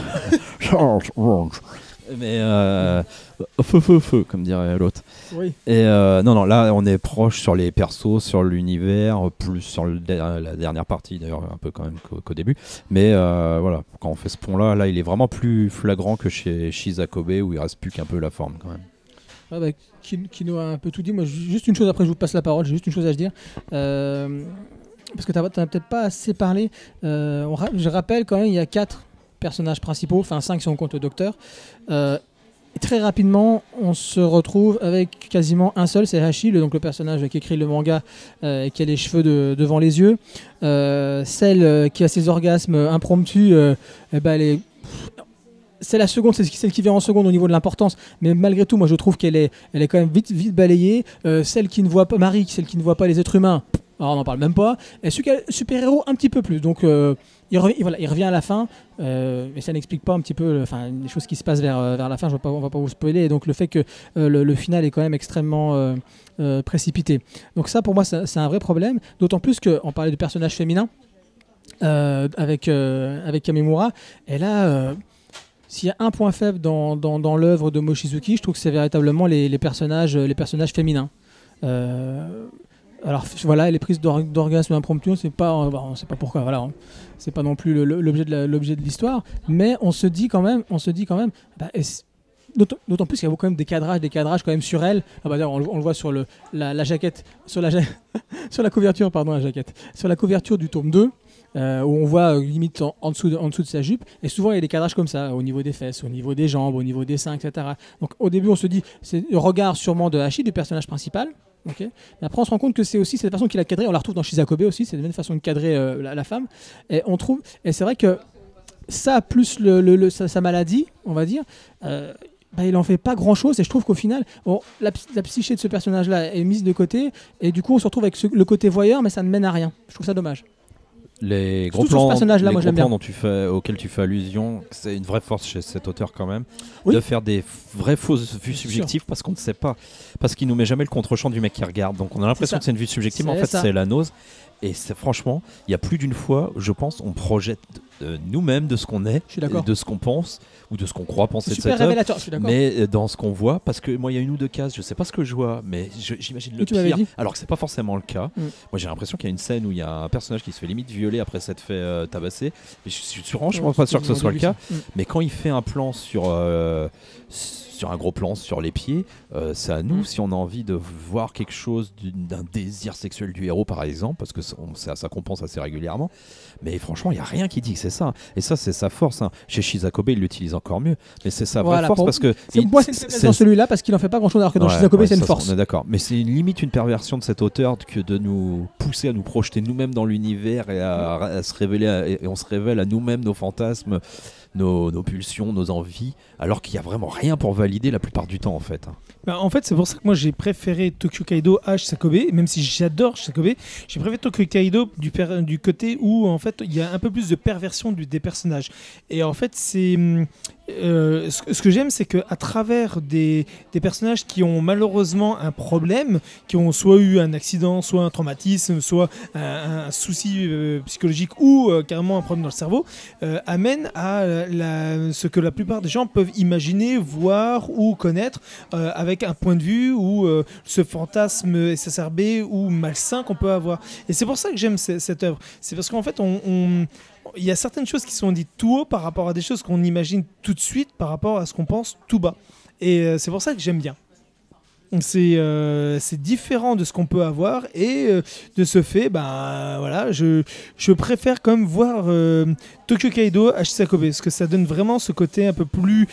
Charles Burns. Mais euh, feu, feu, feu, comme dirait l'autre. Oui. Et euh, non, non, là, on est proche sur les persos, sur l'univers, plus sur le, la dernière partie, d'ailleurs, un peu quand même qu'au, qu'au début. Mais euh, voilà, quand on fait ce pont-là, là, il est vraiment plus flagrant que chez Shizakobe, où il reste plus qu'un peu la forme, quand même. Ah bah, Kin- Kino a un peu tout dit. Moi, ju- juste une chose, après je vous passe la parole, j'ai juste une chose à se dire. Euh, parce que tu n'as peut-être pas assez parlé. Euh, on ra- je rappelle quand même, il y a quatre personnages principaux, enfin cinq si on compte le docteur. Euh, et très rapidement, on se retrouve avec quasiment un seul, c'est Hashi, le, donc le personnage qui écrit le manga euh, et qui a les cheveux de- devant les yeux. Euh, celle euh, qui a ses orgasmes impromptus, euh, eh ben, elle est... C'est la seconde, c'est celle qui vient en seconde au niveau de l'importance, mais malgré tout, moi je trouve qu'elle est, elle est quand même vite, vite balayée. Euh, celle qui ne voit pas, Marie, celle qui ne voit pas les êtres humains, alors on n'en parle même pas. Et super-héros un petit peu plus, donc euh, il, revient, voilà, il revient à la fin, euh, mais ça n'explique pas un petit peu, enfin les choses qui se passent vers, euh, vers la fin. Je ne vais pas vous spoiler, et donc le fait que euh, le, le final est quand même extrêmement euh, euh, précipité. Donc ça, pour moi, c'est c'est un vrai problème. D'autant plus qu'on parlait de personnages féminins euh, avec euh, avec Kamimura, et là. Euh, S'il y a un point faible dans, dans, dans l'œuvre de Mochizuki, je trouve que c'est véritablement les, les, personnages, les personnages féminins. Euh, alors f- voilà, les prises d'or- d'orgasme impromptu, on ne sait pas, on ne sait pas pourquoi, voilà, hein. C'est pas non plus le- le- l'objet de la- l'objet de l'histoire, mais on se dit quand même, on se dit quand même, bah, est-ce- d'autant d'autant plus qu'il y a quand même des cadrages, des cadrages quand même sur elle. Ah bah d'ailleurs, on, le- on le voit sur le, la, la jaquette, sur la, ja- sur la couverture, pardon, la jaquette, sur la couverture du tome deux. Euh, où on voit euh, limite en, en, dessous de, en dessous de sa jupe, et souvent il y a des cadrages comme ça au niveau des fesses, au niveau des jambes, au niveau des seins, et cetera. Donc au début on se dit c'est le regard sûrement de Hashi, du personnage principal, okay. Mais après on se rend compte que c'est aussi cette façon qu'il a cadré, on la retrouve dans Shizakobe aussi, c'est la même façon de cadrer euh, la, la femme, et on trouve, et c'est vrai que ça plus le, le, le, sa, sa maladie, on va dire, euh, bah, il en fait pas grand chose et je trouve qu'au final bon, la, la psyché de ce personnage là est mise de côté et du coup on se retrouve avec ce, le côté voyeur mais ça ne mène à rien. Je trouve ça dommage. Les gros Surtout sur ce plans, personnage-là, les moi, gros j'aime plans bien. dont tu fais, auxquels tu fais allusion, c'est une vraie force chez cet auteur quand même, Oui. de faire des f- vraies fausses vues Sûr. subjectives parce qu'on ne sait pas, parce qu'il nous met jamais le contre-champ du mec qui regarde, donc on a l'impression ça. que c'est une vue subjective, mais en C'est fait ça. c'est la nose. Et c'est, franchement, il y a plus d'une fois, je pense, on projette euh, nous-mêmes de ce qu'on est, Je suis d'accord. et de ce qu'on pense ou de ce qu'on croit penser C'est de super cette œuvre. révélateur, je suis d'accord. Mais euh, dans ce qu'on voit, parce que moi il y a une ou deux cases, je sais pas ce que je vois, mais je- j'imagine le Oui, tu m'avais pire, dit. alors que c'est pas forcément le cas. Mm. Moi j'ai l'impression qu'il y a une scène où il y a un personnage qui se fait limite violer après s'être fait euh, tabasser. Mais je suis franchement Ouais, pas sûr que ce c'était soit au le début, cas. ça. Mm. Mais quand il fait un plan sur, euh, sur un gros plan sur les pieds, euh, c'est à nous Mm. si on a envie de voir quelque chose d'une- d'un désir sexuel du héros par exemple, parce que ça, on- ça, ça compense assez régulièrement. Mais franchement, il n'y a rien qui dit que c'est ça. Et ça, c'est sa force. hein. Chez Shizakobe, il l'utilise encore mieux. Mais c'est sa vraie Voilà, force pour- parce que. C'est il- moi c'est une faiblesse dans celui-là parce qu'il en fait pas grand chose alors que dans Ouais, Shizakobe ouais, c'est une ça, force. On est d'accord. Mais c'est une limite une perversion de cet auteur que de nous pousser à nous projeter nous-mêmes dans l'univers et à, à se révéler. à- et on se révèle à nous-mêmes nos fantasmes, nos, nos pulsions, nos envies, alors qu'il n'y a vraiment rien pour valider la plupart du temps en fait. hein. Bah, en fait, c'est pour ça que moi j'ai préféré Tokyo Kaido à Shisakobe, même si j'adore Shisakobe, j'ai préféré Tokyo Kaido du, per- du côté où en fait il y a un peu plus de perversion du, des personnages. Et en fait, c'est hum, euh, ce, ce que j'aime, c'est qu'à travers des, des personnages qui ont malheureusement un problème, qui ont soit eu un accident, soit un traumatisme, soit un, un souci euh, psychologique ou euh, carrément un problème dans le cerveau, euh, amène à la- ce que la plupart des gens peuvent imaginer, voir ou connaître euh, avec un point de vue ou euh, ce fantasme exacerbé ou malsain qu'on peut avoir. Et c'est pour ça que j'aime ce- cette œuvre. C'est parce qu'en fait, on, on- il y a certaines choses qui sont dites tout haut par rapport à des choses qu'on imagine tout de suite par rapport à ce qu'on pense tout bas. Et euh, c'est pour ça que j'aime bien. C'est euh, c'est différent de ce qu'on peut avoir et euh, de ce fait, ben voilà, je, je préfère quand même voir euh, Tokyo Kaido à Shisakobe parce que ça donne vraiment ce côté un peu plus.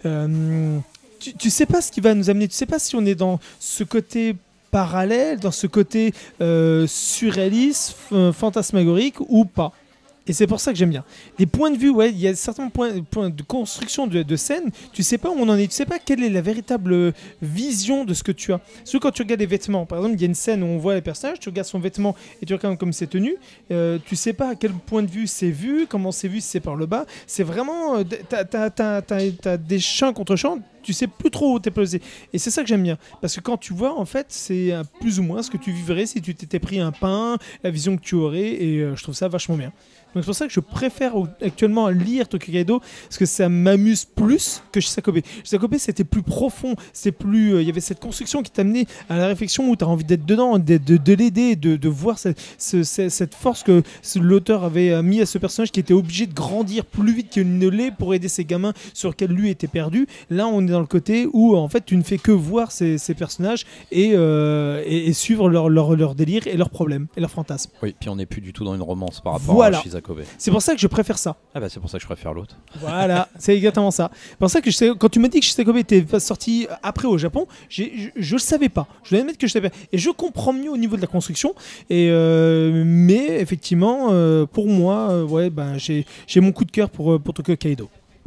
euh, tu, tu sais pas ce qui va nous amener, tu sais pas si on est dans ce côté parallèle, dans ce côté euh, surréaliste, f- fantasmagorique ou pas. Et c'est pour ça que j'aime bien. Les points de vue, ouais, il y a certains points, points de construction de, de scène, tu sais pas où on en est, tu sais pas quelle est la véritable vision de ce que tu as. Surtout quand tu regardes les vêtements. Par exemple, il y a une scène où on voit les personnages, tu regardes son vêtement et tu regardes comme c'est tenu, euh, tu sais pas à quel point de vue c'est vu, comment c'est vu, si c'est par le bas. C'est vraiment, euh, t'as, t'as, t'as, t'as, t'as des champs contre champs, tu sais plus trop où t'es posé. Et c'est ça que j'aime bien. Parce que quand tu vois, en fait, c'est euh, plus ou moins ce que tu vivrais si tu t'étais pris un pain, la vision que tu aurais, et euh, je trouve ça vachement bien. Donc c'est pour ça que je préfère au- actuellement lire Tokyo Kaido parce que ça m'amuse plus que Shisakobe. Shisakobe c'était plus profond, c'est plus, euh, il y avait cette construction qui t'amenait à la réflexion où tu as envie d'être dedans, de, de, de l'aider, de, de voir cette, ce- ce- cette force que ce- l'auteur avait mis à ce personnage qui était obligé de grandir plus vite qu'il ne l'est pour aider ses gamins sur lesquels lui était perdu. Là on est dans le côté où en fait tu ne fais que voir ces, ces personnages et, euh, et, et suivre leur, leur, leur délire et leurs problèmes et leurs fantasmes. Oui, puis on n'est plus du tout dans une romance par rapport Voilà. à Shizakobe. C'est pour ça que je préfère ça. Ah bah c'est pour ça que je préfère l'autre. Voilà, c'est exactement ça. C'est pour ça que je sais, quand tu m'as dit que Shisakobe était sorti après au Japon, j'ai- je, je le savais pas. Je dois admettre que je savais pas. Et je comprends mieux au niveau de la construction. Et euh, mais effectivement, euh, pour moi, euh, ouais, ben j'ai j'ai mon coup de cœur pour euh, pour Tokyo Kaido.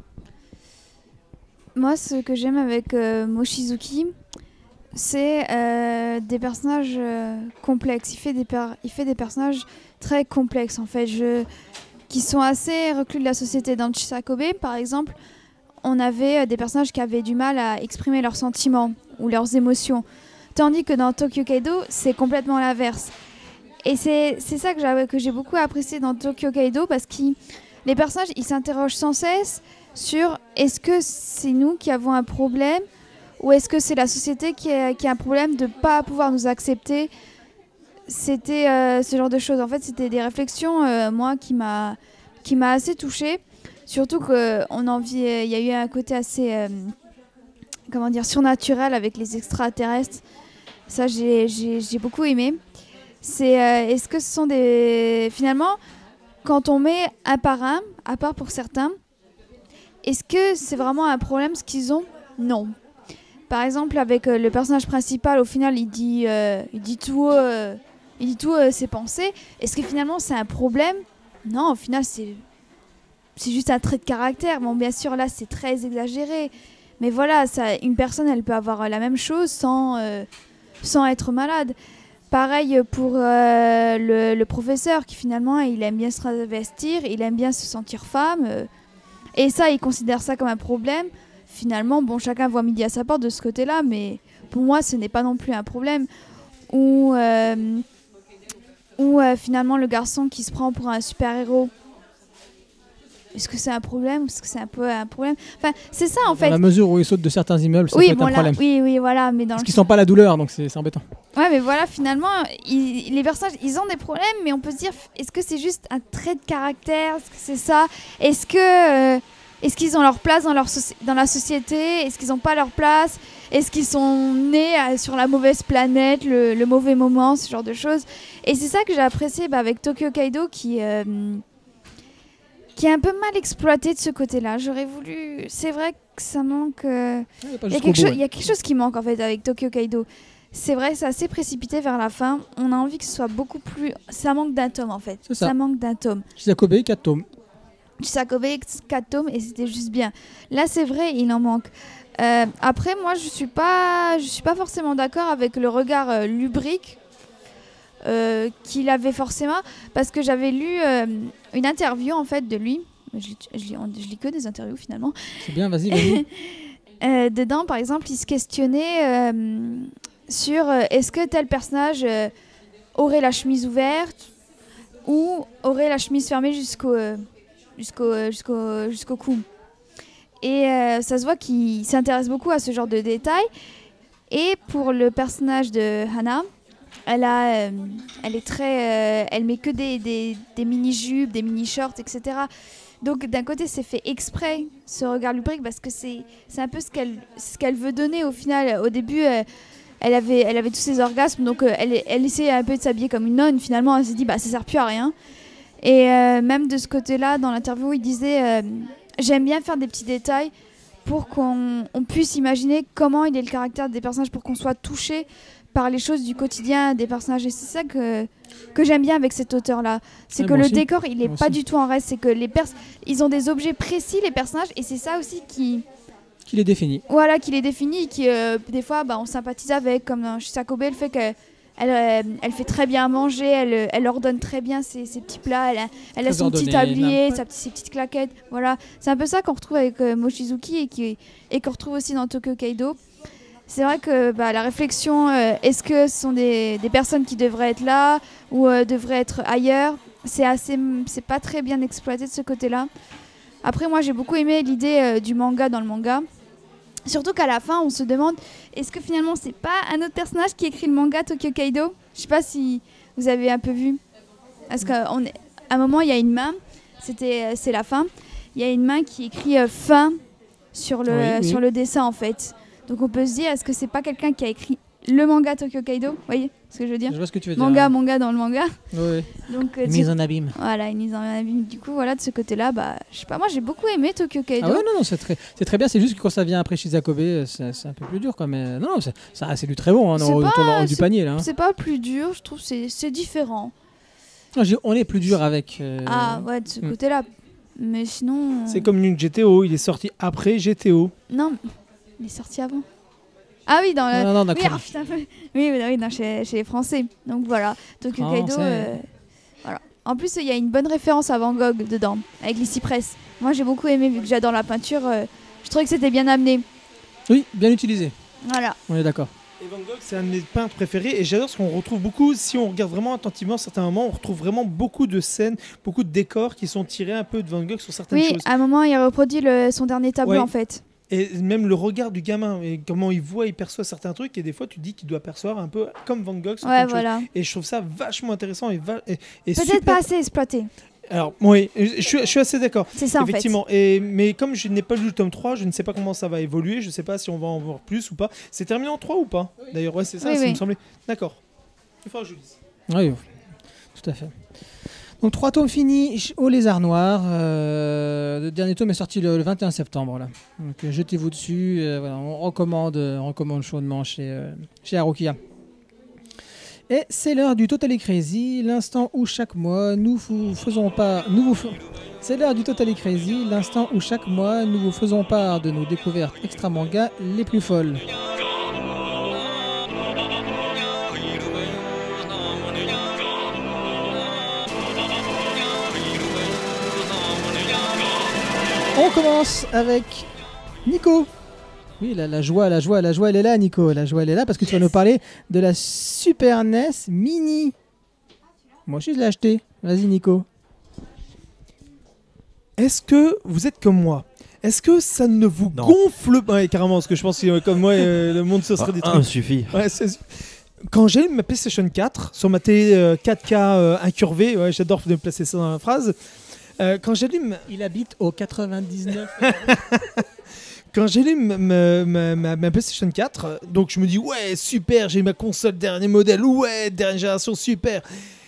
Moi, ce que j'aime avec euh, Mochizuki, c'est euh, des personnages euh, complexes. Il fait des, per- il fait des personnages très complexes, en fait, je... qui sont assez reclus de la société. Dans Shisakobe, par exemple, on avait euh, des personnages qui avaient du mal à exprimer leurs sentiments ou leurs émotions. Tandis que dans Tokyo Kaido, c'est complètement l'inverse. Et c'est c'est ça que j'ai que j'ai beaucoup apprécié dans Tokyo Kaido, parce que les personnages, ils s'interrogent sans cesse sur est-ce que c'est nous qui avons un problème ou est-ce que c'est la société qui a, qui a un problème de ne pas pouvoir nous accepter. C'était euh, ce genre de choses. En fait, c'était des réflexions, euh, moi, qui m'a qui m'a assez touchée. Surtout qu'on en vit, il y a eu un côté assez, euh, comment dire, surnaturel avec les extraterrestres. Ça, j'ai j'ai- j'ai beaucoup aimé. C'est, euh, est-ce que ce sont des... Finalement, quand on met un par un, à part pour certains, est-ce que c'est vraiment un problème ce qu'ils ont? Non. Par exemple, avec euh, le personnage principal, au final, il dit, euh, il dit tout, euh, il dit tout euh, ses pensées. Est-ce que finalement c'est un problème? Non, au final, c'est, c'est juste un trait de caractère. Bon, bien sûr, là, c'est très exagéré. Mais voilà, ça, une personne, elle peut avoir la même chose sans, euh, sans être malade. Pareil pour euh, le, le professeur qui finalement, il aime bien se travestir, il aime bien se sentir femme. Euh, et ça, il considère ça comme un problème. Finalement, bon, chacun voit midi à sa porte de ce côté-là, mais pour moi, ce n'est pas non plus un problème. Ou, euh, ou euh, finalement, le garçon qui se prend pour un super-héros. Est-ce que c'est un problème ou est-ce que c'est un peu un problème? Enfin, c'est ça en fait. Dans la mesure où ils sautent de certains immeubles, ça oui, peut être bon, un là, problème. oui, oui, voilà. Mais dans Parce le... qu'ils sentent pas la douleur, donc c'est c'est embêtant. Ouais, mais voilà, finalement, ils- les personnages, ils ont des problèmes, mais on peut se dire, est-ce que c'est juste un trait de caractère? Est-ce que c'est ça? Est-ce que, euh, est-ce qu'ils ont leur place dans, leur soci- dans la société? Est-ce qu'ils n'ont pas leur place? Est-ce qu'ils sont nés euh, sur la mauvaise planète, le, le mauvais moment, ce genre de choses? Et c'est ça que j'ai apprécié bah, avec Tokyo Kaido, qui, euh, qui est un peu mal exploité de ce côté-là. J'aurais voulu... C'est vrai que ça manque... euh, Il y a pas Il y, a jusqu'au quelque bout, cho- ouais. il y a quelque chose qui manque en fait avec Tokyo Kaido. C'est vrai, c'est assez précipité vers la fin. On a envie que ce soit beaucoup plus... Ça manque d'un tome en fait. C'est ça. manque d'un tome. Shizakobe, quatre tomes. Chisakobe, quatre tomes et c'était juste bien. Là, c'est vrai, il en manque. Euh, après, moi, je suis pas, je suis pas forcément d'accord avec le regard euh, lubrique euh, qu'il avait forcément, parce que j'avais lu euh, une interview en fait de lui. Je, lis- je, lis, je lis que des interviews finalement. C'est bien, vas-y, vas-y. Euh, dedans, par exemple, il se questionnait euh, sur euh, est-ce que tel personnage euh, aurait la chemise ouverte ou aurait la chemise fermée jusqu'au euh, jusqu'au euh, jusqu'au jusqu'au cou. Et euh, ça se voit qu'il s'intéresse beaucoup à ce genre de détails. Et pour le personnage de Hana, elle a, euh, elle est très, euh, elle met que des, des, des mini jupes, des mini shorts, et cetera. Donc d'un côté, c'est fait exprès, ce regard lubrique, parce que c'est c'est un peu ce qu'elle ce qu'elle veut donner au final. Au début, euh, elle, avait, elle avait tous ses orgasmes, donc euh, elle, elle essayait un peu de s'habiller comme une nonne. Finalement, elle s'est dit, bah, ça sert plus à rien. Et euh, même de ce côté-là, dans l'interview, il disait, euh, j'aime bien faire des petits détails pour qu'on on puisse imaginer comment il est le caractère des personnages, pour qu'on soit touché par les choses du quotidien des personnages. Et c'est ça que, que j'aime bien avec cet auteur-là. C'est Ouais, que moi le aussi. décor, il est Moi pas aussi. du tout en reste. C'est que les pers ils ont des objets précis, les personnages, et c'est ça aussi qui, Qu'il est défini. voilà, qui les définit, qui euh, des fois, bah, on sympathise avec, comme dans Shisakobe, le fait que elle, euh, elle fait très bien à manger, elle, elle ordonne très bien ses, ses petits plats, elle a, elle a Très son petit ordonné, tablier, ouais. sa, ses petites claquettes. Voilà, c'est un peu ça qu'on retrouve avec euh, Mochizuki et qui- et qu'on retrouve aussi dans Tokyo Kaido. C'est vrai que bah, la réflexion, euh, est-ce que ce sont des, des personnes qui devraient être là ou euh, devraient être ailleurs, c'est assez, c'est pas très bien exploité de ce côté-là. Après, moi, j'ai beaucoup aimé l'idée euh, du manga dans le manga. Surtout qu'à la fin, on se demande, est-ce que finalement, c'est pas un autre personnage qui écrit le manga Tokyo Kaido? Je sais pas si vous avez un peu vu. Parce qu'à un moment, il y a une main, c'était, c'est la fin, il y a une main qui écrit euh, fin sur le, Oui, oui. sur le dessin, en fait. Donc on peut se dire, est-ce que c'est pas quelqu'un qui a écrit le manga Tokyo Kaido? Vous voyez ce que je veux dire? Je vois ce que tu veux dire. Manga, ouais. manga dans le manga. Ouais, Donc, euh, ouais. du- Mise en abîme. voilà, une mise en abîme. Du coup, voilà, de ce côté-là, bah, je sais pas, moi j'ai beaucoup aimé Tokyo Kaido. Ah ouais, non, non, c'est très, c'est très bien. C'est juste que quand ça vient après Shizakobe, euh, c'est c'est un peu plus dur, quoi. Mais non, non, c'est ça, c'est du très bon, hein, C'est dans, pas- autour dans- du c'est- panier, là. hein. C'est pas plus dur, je trouve, c'est c'est différent. Non, j'ai- on est plus dur avec. euh, Ah ouais, de ce hmm. côté-là. Mais sinon. euh, C'est comme New G T O, il est sorti après G T O. Non, il est sorti avant. Ah oui, dans le. Non, non, oui, d'accord. ah, putain, oui, oui, oui, non, chez, chez les Français. Donc voilà, Tokyo Français. Kaido. euh, voilà. En plus, il y a une bonne référence à Van Gogh dedans, avec les cypresses. Moi, j'ai beaucoup aimé, vu que j'adore la peinture. euh, je trouvais que c'était bien amené. Oui, bien utilisé. Voilà. On est d'accord. Et Van Gogh, c'est un de mes peintres préférés et j'adore ce qu'on retrouve beaucoup. Si on regarde vraiment attentivement à certains moments, on retrouve vraiment beaucoup de scènes, beaucoup de décors qui sont tirés un peu de Van Gogh sur certaines Oui, choses. à un moment, il reproduit le, son dernier tableau, Ouais. en fait. Et même le regard du gamin, et comment il voit, il perçoit certains trucs, et des fois tu te dis qu'il doit percevoir un peu comme Van Gogh. certaines Ouais, choses. voilà. Et je trouve ça vachement intéressant et, va- et, et Peut-être super. pas assez exploité. Alors, oui, je suis, je suis assez d'accord. C'est ça, en fait. Effectivement. Et, mais comme je n'ai pas lu le tome trois, je ne sais pas comment ça va évoluer. Je ne sais pas si on va en voir plus ou pas. C'est terminé en trois ou pas? D'ailleurs, ouais, c'est ça, Oui, ça oui. me semblait. D'accord. Il faudra que je lise. Oui, tout à fait. Donc trois tomes finis ch- au Lézard Noir. Euh, le dernier tome est sorti le, le vingt et un septembre. Là. Donc euh, jetez-vous dessus. euh, voilà, on recommande, euh, on recommande chaudement chez, euh, chez Harukiya. Et c'est l'heure du Totally Crazy, l'instant où chaque mois nous vous faisons pas, nous vous f- C'est l'heure du Totally Crazy, l'instant où chaque mois nous vous faisons part de nos découvertes extra manga les plus folles. On commence avec Nico. Oui, la, la joie, la joie, la joie, elle est là, Nico. La joie, elle est là parce que tu vas nous parler de la Super N E S Mini. Moi aussi, je l'ai acheté. Vas-y, Nico. Est-ce que vous êtes comme moi? Est-ce que ça ne vous Non. gonfle pas? Ouais, carrément, parce que je pense que comme moi, euh, le monde se serait Ah, détruit. un suffit. Ouais, c'est- Quand j'ai ma PlayStation quatre, sur ma télé euh, quatre K euh, incurvée, ouais, j'adore de placer ça dans la phrase, euh, quand j'allume Il habite au quatre-vingt-dix-neuf. Quand j'allume ma, ma, ma, ma PlayStation quatre, euh, donc je me dis ouais super, j'ai ma console dernier modèle, ouais dernière génération super.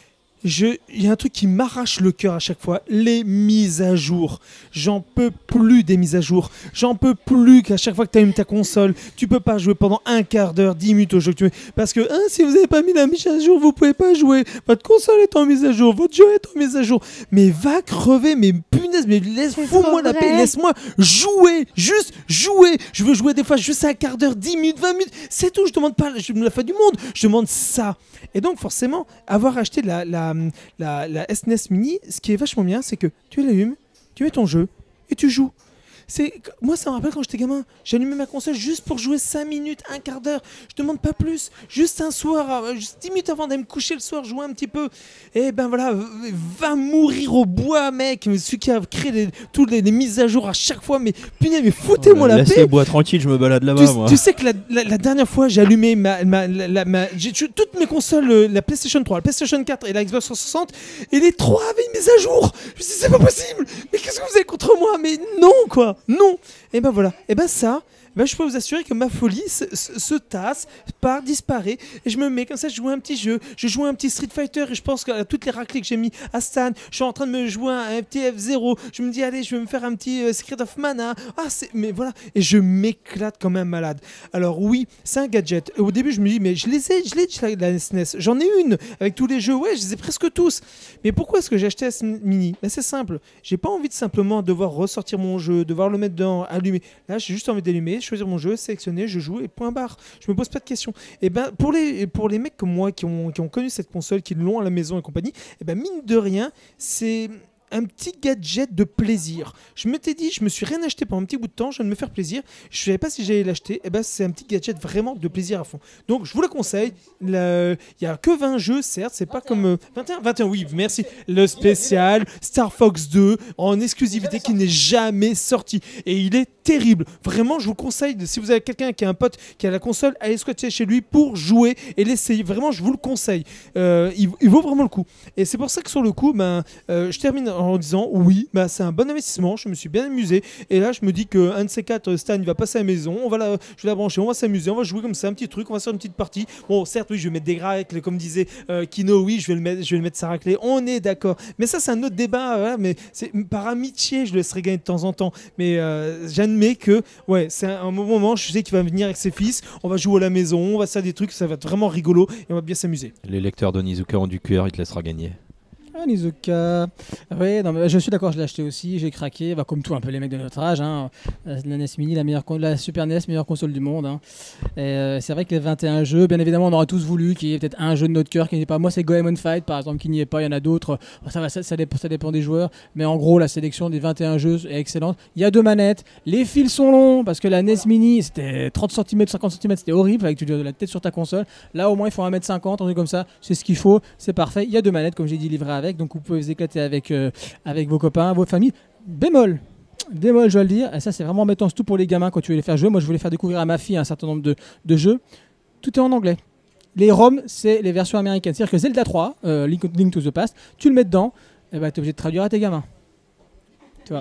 Je, il y a un truc qui m'arrache le cœur à chaque fois, les mises à jour. J'en peux plus des mises à jour. J'en peux plus qu'à chaque fois que tu allumes ta console, tu peux pas jouer pendant un quart d'heure, dix minutes au jeu que tu veux. Parce que hein, si vous n'avez pas mis la mise à jour, vous pouvez pas jouer. Votre console est en mise à jour, votre jeu est en mise à jour. Mais va crever, mais punaise, mais laisse, C'est fous-moi trop la paix, vrai. laisse-moi jouer, juste jouer. Je veux jouer des fois juste un quart d'heure, dix minutes, vingt minutes, c'est tout. Je demande pas, je me la fais du monde, je demande ça. Et donc forcément, avoir acheté la, la, la, la S N E S Mini, ce qui est vachement bien, c'est que tu l'allumes, tu mets ton jeu et tu joues. C'est... Moi, ça me rappelle quand j'étais gamin. J'allumais ma console juste pour jouer cinq minutes, un quart d'heure. Je demande pas plus. Juste un soir, euh, juste dix minutes avant d'aller me coucher le soir, jouer un petit peu. Et ben voilà, euh, va mourir au bois, mec. Mais celui qui a créé les, toutes les, les mises à jour à chaque fois. Mais punaise, mais foutez-moi la Laisse paix. les bois tranquilles, je me balade Tu, là-bas, moi. tu sais que la, la- la dernière fois, j'ai allumé ma, ma, la- la- ma- j'ai- tu- toutes mes consoles, euh, la PlayStation trois, la PlayStation quatre et la Xbox trois cent soixante, et les trois avaient une mise à jour. Je me suis dit, c'est pas possible. Mais qu'est-ce que vous avez contre moi? Mais non, quoi. Non. Et ben voilà. Et ben ça. Ben je peux vous assurer que ma folie se, se- se tasse, part, disparaît, et je me mets comme ça, je joue un petit jeu, je joue un petit Street Fighter, et je pense que toutes les raclées que j'ai mis à Stan, je suis en train de me jouer à un petit F zéro, je me dis allez, je vais me faire un petit euh, Secret of Mana, ah c'est, mais voilà, et je m'éclate comme un malade. Alors oui, c'est un gadget. Au début, je me dis mais je les ai, je l'ai la, la S N E S, j'en ai une avec tous les jeux, ouais, je les ai presque tous. Mais pourquoi est-ce que j'ai acheté la S N E S Mini? Ben, c'est simple, j'ai pas envie de simplement devoir ressortir mon jeu, devoir le mettre dedans, allumer. Là, j'ai juste envie d'allumer, choisir mon jeu, sélectionner, je joue et point barre. Je me pose pas de questions. Et ben pour les pour les mecs comme moi qui ont qui ont connu cette console, qui l'ont à la maison et compagnie, et ben mine de rien, c'est un petit gadget de plaisir. Je m'étais dit, je me suis rien acheté pendant un petit bout de temps, je viens de me faire plaisir. Je savais pas si j'allais l'acheter. Et ben c'est un petit gadget vraiment de plaisir à fond. Donc je vous le conseille. Le- Il y a que vingt jeux, certes, c'est pas comme euh, vingt et un, vingt et un, oui, merci. Le spécial Star Fox deux en exclusivité qui n'est jamais sorti et il est terrible. Vraiment, je vous conseille de, si vous avez quelqu'un qui a un pote qui a la console, allez squatter chez lui pour jouer et l'essayer. Vraiment, je vous le conseille. Euh, il, il vaut vraiment le coup. Et c'est pour ça que sur le coup, ben, euh, je termine en disant oui, bah, c'est un bon investissement, je me suis bien amusé. Et là, je me dis qu'un de ces quatre, Stan, il va passer à la maison, on va la, je vais la brancher, on va s'amuser, on va jouer comme ça, un petit truc, on va faire une petite partie. Bon, certes, oui, je vais mettre des racles, comme disait euh, Kino, oui, je vais le mettre, je vais le mettre sa raclée, on est d'accord. Mais ça, c'est un autre débat, voilà, mais c'est par amitié, je le laisserai gagner de temps en temps. Mais euh, j'admets que, ouais, c'est un, un moment, je sais qu'il va venir avec ses fils, on va jouer à la maison, on va faire des trucs, ça va être vraiment rigolo et on va bien s'amuser. Les lecteurs d'Onizuka ont du cœur, il te laissera gagner. Ah, Nizuka. Ouais, non, mais je suis d'accord, je l'ai acheté aussi, j'ai craqué, bah, comme tous un peu les mecs de notre âge. Hein. La N E S Mini, la, meilleure, con- la Super N E S, meilleure console du monde. Hein. Et, euh, c'est vrai que les vingt et un jeux, bien évidemment, on aurait tous voulu qu'il y ait peut-être un jeu de notre cœur qui n'y est pas. Moi, c'est Goemon Fight, par exemple, qui n'y est pas. Il y en a d'autres. Bon, ça, va, ça, ça, dépend, ça dépend des joueurs. Mais en gros, la sélection des vingt et un jeux est excellente. Il y a deux manettes. Les fils sont longs parce que la N E S Mini, c'était trente centimètres, cinquante centimètres, c'était horrible. Avec tu de la tête sur ta console. Là, au moins, il faut un mètre cinquante, un truc comme ça. C'est ce qu'il faut. C'est parfait. Il y a deux manettes, comme j'ai dit, livrées avec. Donc, vous pouvez vous éclater avec, euh, avec vos copains, vos familles. Bémol, bémol, je dois le dire, et ça c'est vraiment embêtant, surtout pour les gamins quand tu veux les faire jouer. Moi je voulais faire découvrir à ma fille un certain nombre de, de jeux. Tout est en anglais. Les ROM, c'est les versions américaines. C'est-à-dire que Zelda trois, euh, Link, Link to the Past, tu le mets dedans, et bah, tu es obligé de traduire à tes gamins. Tu vois.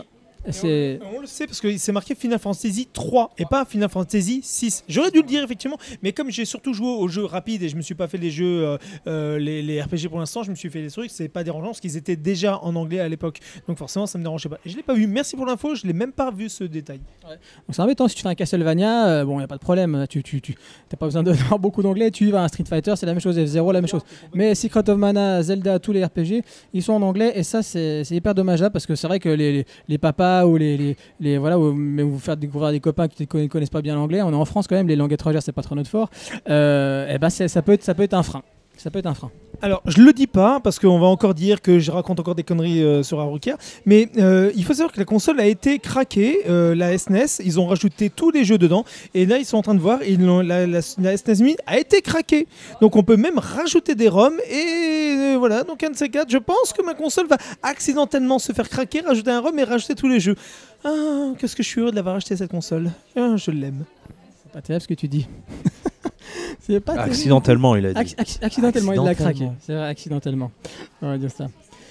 C'est... On, on le sait parce que c'est marqué Final Fantasy trois et pas Final Fantasy six. J'aurais dû le dire effectivement, mais comme j'ai surtout joué aux jeux rapides et je me suis pas fait les jeux, euh, euh, les, les R P G pour l'instant, je me suis fait les trucs, c'est pas dérangeant parce qu'ils étaient déjà en anglais à l'époque. Donc forcément, ça me dérangeait pas. Et je l'ai pas vu. Merci pour l'info, je l'ai même pas vu ce détail. Ouais. Donc c'est embêtant si tu fais un Castlevania, euh, bon, y a pas de problème. Tu, tu, tu, t'as pas besoin d'avoir beaucoup d'anglais. Tu y vas à un Street Fighter, c'est la même chose. F zéro, la même chose. Mais Secret of Mana, Zelda, tous les R P G, ils sont en anglais et ça, c'est, c'est hyper dommageable parce que c'est vrai que les, les, les papas ou les, les, les voilà, ou même vous faire découvrir des copains qui ne connaissent pas bien l'anglais, on est en France quand même, les langues étrangères, c'est pas trop notre fort. Euh, et ben c'est, ça peut être, ça peut être un frein. Ça peut être un frein. Alors, je le dis pas parce qu'on va encore dire que je raconte encore des conneries euh, sur Arukia, mais euh, il faut savoir que la console a été craquée, euh, la S N E S, ils ont rajouté tous les jeux dedans, et là ils sont en train de voir, ils l'ont- la, la, la S N E S Mini a été craquée. Donc on peut même rajouter des ROM, et euh, voilà, donc un de ces quatre, je pense que ma console va accidentellement se faire craquer, rajouter un ROM et rajouter tous les jeux. Ah, qu'est-ce que je suis heureux de l'avoir acheté cette console. Ah, je l'aime. C'est pas terrible ce que tu dis. C'est pas terrible. Accidentellement, il a dit. Acc- acc- accidentellement, il l'a craqué. Accidentellement. C'est vrai, accidentellement. On va dire ça.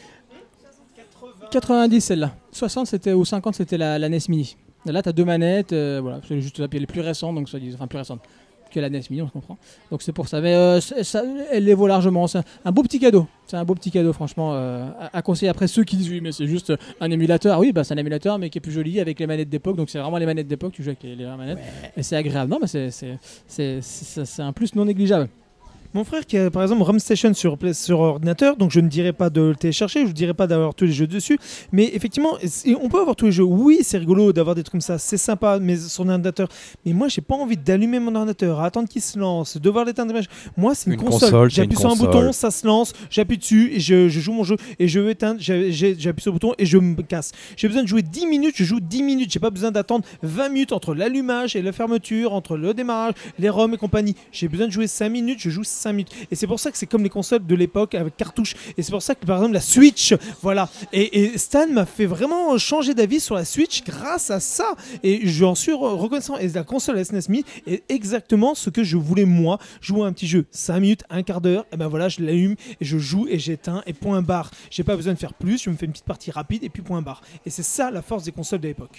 quatre-vingt-dix celle-là. soixante c'était, ou cinquante c'était la, la N E S Mini. Là t'as deux manettes, euh, voilà, c'est juste là, puis elle est plus récente, donc soit disant, enfin plus récente que la N E S Mini, on se comprend. Donc c'est pour ça. Mais euh, c'est- ça, elle les vaut largement. C'est un, un beau petit cadeau. C'est un beau petit cadeau, franchement, euh, à, à conseiller. Après ceux qui disent oui, mais c'est juste un émulateur. Oui, bah c'est un émulateur, mais qui est plus joli avec les manettes d'époque. Donc c'est vraiment les manettes d'époque. Tu joues avec les, les vraies manettes et c'est agréable. Non, mais c'est c'est, c'est, c'est, c'est un plus non négligeable. Mon frère qui a par exemple ROM Station sur, Play- sur ordinateur, donc je ne dirais pas de le télécharger, je ne dirais pas d'avoir tous les jeux dessus, mais effectivement, c'est- on peut avoir tous les jeux. Oui, c'est rigolo d'avoir des trucs comme ça, c'est sympa, mais sur un ordinateur. Mais moi, j'ai pas envie d'allumer mon ordinateur, à attendre qu'il se lance, devoir l'éteindre. Moi, c'est une, Une console. console, c'est J'appuie une sur un console. bouton, ça se lance, j'appuie dessus et je, je joue mon jeu et je veux éteindre, j'ai- j'ai- j'appuie sur le bouton et je me casse. J'ai besoin de jouer dix minutes, je joue dix minutes. J'ai pas besoin d'attendre vingt minutes entre l'allumage et la fermeture, entre le démarrage, les ROM et compagnie. J'ai besoin de jouer cinq minutes, je joue cinq minutes. Et c'est pour ça que c'est comme les consoles de l'époque avec cartouches. Et c'est pour ça que par exemple la Switch, voilà. Et, et Stan m'a fait vraiment changer d'avis sur la Switch grâce à ça. Et j'en suis re- reconnaissant. Et la console S N E S Mini est exactement ce que je voulais moi. Jouer à un petit jeu, cinq minutes, un quart d'heure. Et ben voilà, je l'allume et je joue et j'éteins et point barre. J'ai pas besoin de faire plus. Je me fais une petite partie rapide et puis point barre. Et c'est ça la force des consoles de l'époque.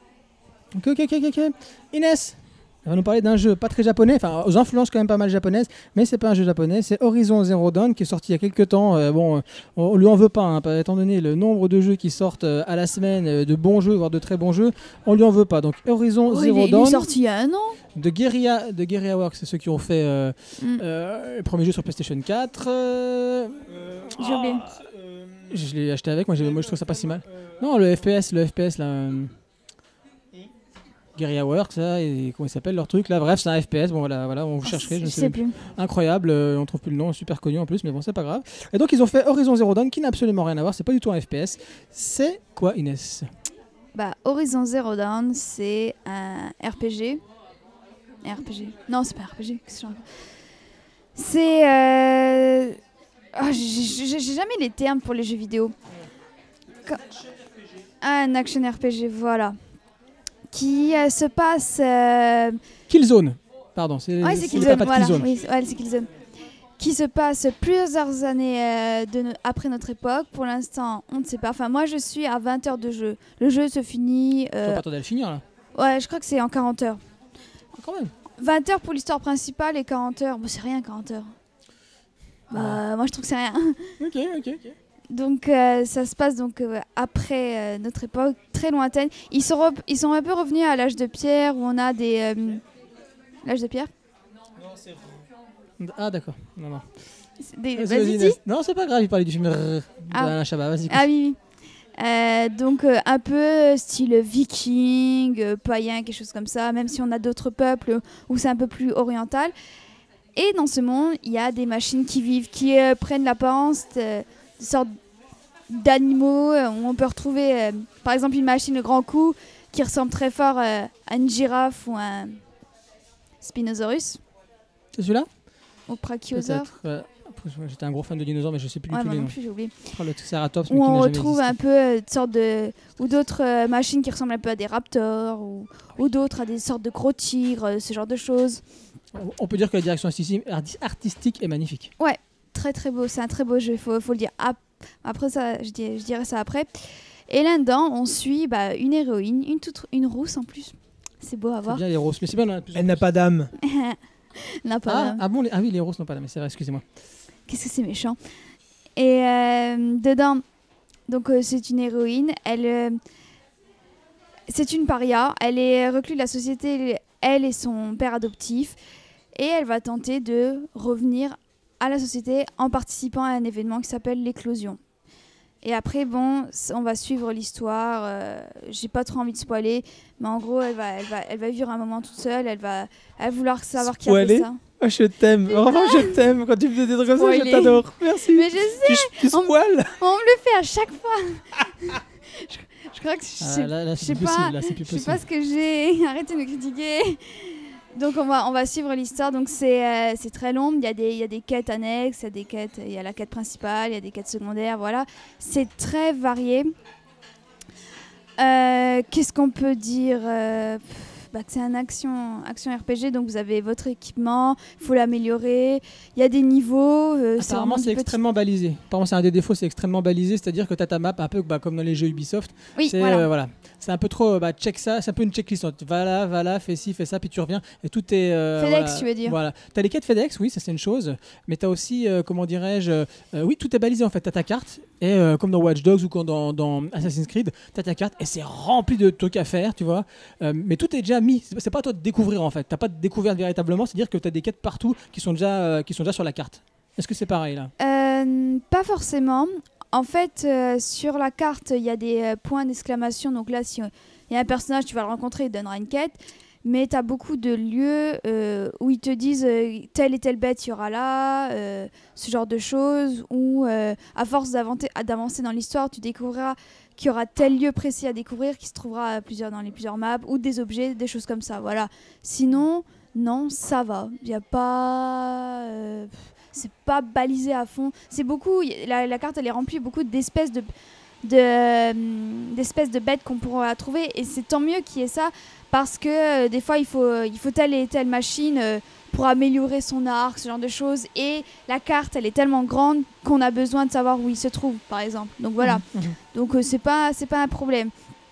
Ok, ok, ok, ok. Inès, elle va nous parler d'un jeu pas très japonais, enfin aux influences quand même pas mal japonaises, mais c'est pas un jeu japonais, c'est Horizon Zero Dawn qui est sorti il y a quelques temps. Euh, bon, euh, on, on lui en veut pas, hein, pas- étant donné le nombre de jeux qui sortent euh, à la semaine, euh, de bons jeux, voire de très bons jeux, on lui en veut pas. Donc Horizon Oh, il, Zero est, il est Dawn sorti il y a un an. de Guerrilla, de Guerrilla Works, c'est ceux qui ont fait euh, Mm. euh, le premier jeu sur PlayStation quatre. euh, J'ai oublié. je l'ai acheté avec, moi, j'ai- moi je trouve ça pas si mal. Non, le F P S, le F P S là. euh, Guerrilla Works, ça, et comment il s'appelle leur truc là. Bref, c'est un F P S. Bon voilà, voilà, on vous chercherez. Je Je sais sais plus. plus. Incroyable, euh, on trouve plus le nom, super connu en plus, mais bon, c'est pas grave. Et donc ils ont fait Horizon Zero Dawn qui n'a absolument rien à voir. C'est pas du tout un F P S. C'est quoi, Inès? Bah, Horizon Zero Dawn, c'est un R P G. Un R P G. Non, c'est pas un R P G. Qu'est-ce que je raconte ? C'est. Euh... ah, j'ai j'ai- j'ai jamais les termes pour les jeux vidéo. Quand- Un action R P G, voilà. Qui euh, se passe. euh, Killzone. Pardon, c'est Ouais, c'est le Killzone, papa de voilà. Killzone. Oui, c'est- ouais, c'est Killzone. Qui se passe plusieurs années euh, de no- après notre époque. Pour l'instant, on ne sait pas. Enfin, moi, je suis à vingt heures de jeu. Le jeu se finit. Faut euh, pas tarder à le finir là. Ouais, je crois que c'est en quarante heures. Ah, quand même. vingt heures pour l'histoire principale et quarante heures. Bon, c'est rien, quarante heures. Bah, moi, je trouve que c'est rien. Ok, ok, ok. Donc, euh, ça se passe donc euh, après euh, notre époque, très lointaine. Ils sont, re- ils sont un peu revenus à l'âge de pierre où on a des. euh, L'âge de pierre Ah d'accord. Non, non. C'est des- Vas-y, Vas-y, vas-y, dis. Inès. Non, c'est pas grave. Il parlait du film Rrr Ah. d'Alain Chabat. Vas-y. Ah oui, oui. Euh, donc euh, un peu style viking, euh, païen, quelque chose comme ça, même si on a d'autres peuples où c'est un peu plus oriental. Et dans ce monde, il y a des machines qui vivent, qui euh, prennent l'apparence de, de sortes d'animaux, euh, où on peut retrouver euh, par exemple une machine le grand cou qui ressemble très fort euh, à une girafe ou un Spinosaurus C'est celui-là? ou Brachiosaure. Peut-être. Ouais. Après, J'étais un gros fan de dinosaures, mais je sais plus Ouais, du tout moi les non noms. plus, j'ai oublié. Oh, le Triceratops, mais Où qui n'a on jamais retrouve existé. un peu euh, de sortes de ou d'autres euh, machines qui ressemblent un peu à des raptors ou, ou d'autres à des sortes de gros tigres, euh, ce genre de choses. On peut dire que la direction artistique- arti- artistique est magnifique. Très très beau, c'est un très beau jeu, faut faut le dire. Ap- Après ça, je, dis- je dirais ça après. Et là-dedans, on suit bah, une héroïne, une, toute, une rousse en plus. C'est beau à C'est voir. bien les roses, mais c'est bien. on en a plusieurs. Elle n'a pas d'âme. N'a pas Ah, d'âme. ah bon, les... ah oui, les roses n'ont pas d'âme, c'est vrai, excusez-moi. Qu'est-ce que c'est méchant. Et euh, dedans, donc euh, c'est une héroïne. Elle, euh, c'est une paria. Elle est recluse de la société. Elle et son père adoptif. Et elle va tenter de revenir à la société en participant à un événement qui s'appelle l'éclosion. Et après, bon, on va suivre l'histoire. Euh, j'ai pas trop envie de spoiler, mais en gros, elle va, elle va, elle va vivre un moment toute seule. Elle va, elle va vouloir savoir qui a fait Spoiler ça. Ah, je t'aime. Vraiment, je t'aime. Quand tu me fais des trucs comme ça, je Spoiler. t'adore. Merci. Mais je sais, Tu, tu on- spoil. on me le fait à chaque fois. je, je crois que je Ah, sais, là, là, je c'est sais plus pas, possible. Là, c'est plus je sais possible. pas ce que j'ai. Arrêtez de me critiquer. Donc on va, on va suivre l'histoire. Donc c'est, euh, c'est très long. Il y a des, il y a des quêtes annexes, il y a des quêtes, il y a la quête principale, il y a des quêtes secondaires. Voilà, c'est très varié. Euh, qu'est-ce qu'on peut dire euh, pff, bah, que c'est un action, action R P G. Donc vous avez votre équipement, il faut l'améliorer. Il y a des niveaux. Euh, c'est Apparemment, vraiment c'est du petit- extrêmement balisé. Apparemment, c'est un des défauts, c'est extrêmement balisé, c'est-à-dire que tu as ta map un peu bah, comme dans les jeux Ubisoft. Oui, c'est voilà. euh, voilà. C'est un peu trop, bah, check ça, c'est un peu une checklist. Va là, va là, fais ci, fais ça, puis tu reviens et tout est. euh, FedEx, voilà. tu veux dire. Voilà. Tu as les quêtes FedEx, oui, ça c'est une chose, mais tu as aussi, euh, comment dirais-je, euh, oui, tout est balisé en fait. Tu as ta carte, et euh, comme dans Watch Dogs ou comme dans, dans Assassin's Creed, tu as ta carte et c'est rempli de trucs à faire, tu vois. Euh, mais tout est déjà mis, c'est c'est pas à toi de découvrir en fait. Tu pas de découverte véritablement, c'est-à-dire que tu as des quêtes partout qui sont déjà, euh, qui sont déjà sur la carte. Est-ce que c'est pareil là? Euh, pas forcément. En fait, euh, sur la carte, il y a des euh, points d'exclamation. Donc là, si il y a un personnage, tu vas le rencontrer, il te donnera une quête. Mais tu as beaucoup de lieux euh, où ils te disent euh, telle et telle bête, il y aura là, euh, ce genre de choses. Ou euh, à force d'avancer, d'avancer dans l'histoire, tu découvriras qu'il y aura tel lieu précis à découvrir qui se trouvera à plusieurs, dans les plusieurs maps, ou des objets, des choses comme ça. Voilà. Sinon, non, ça va. Il n'y a pas... Euh, c'est pas balisé à fond. C'est beaucoup... La, la carte, elle est remplie beaucoup d'espèces de... De, euh, d'espèces de bêtes qu'on pourra trouver, et c'est tant mieux qu'il y ait ça, parce que euh, des fois il faut, euh, il faut telle et telle machine euh, pour améliorer son arc, ce genre de choses, et la carte elle est tellement grande qu'on a besoin de savoir où il se trouve par exemple, donc voilà. Mhm. Donc euh, c'est pas, c'est pas un problème.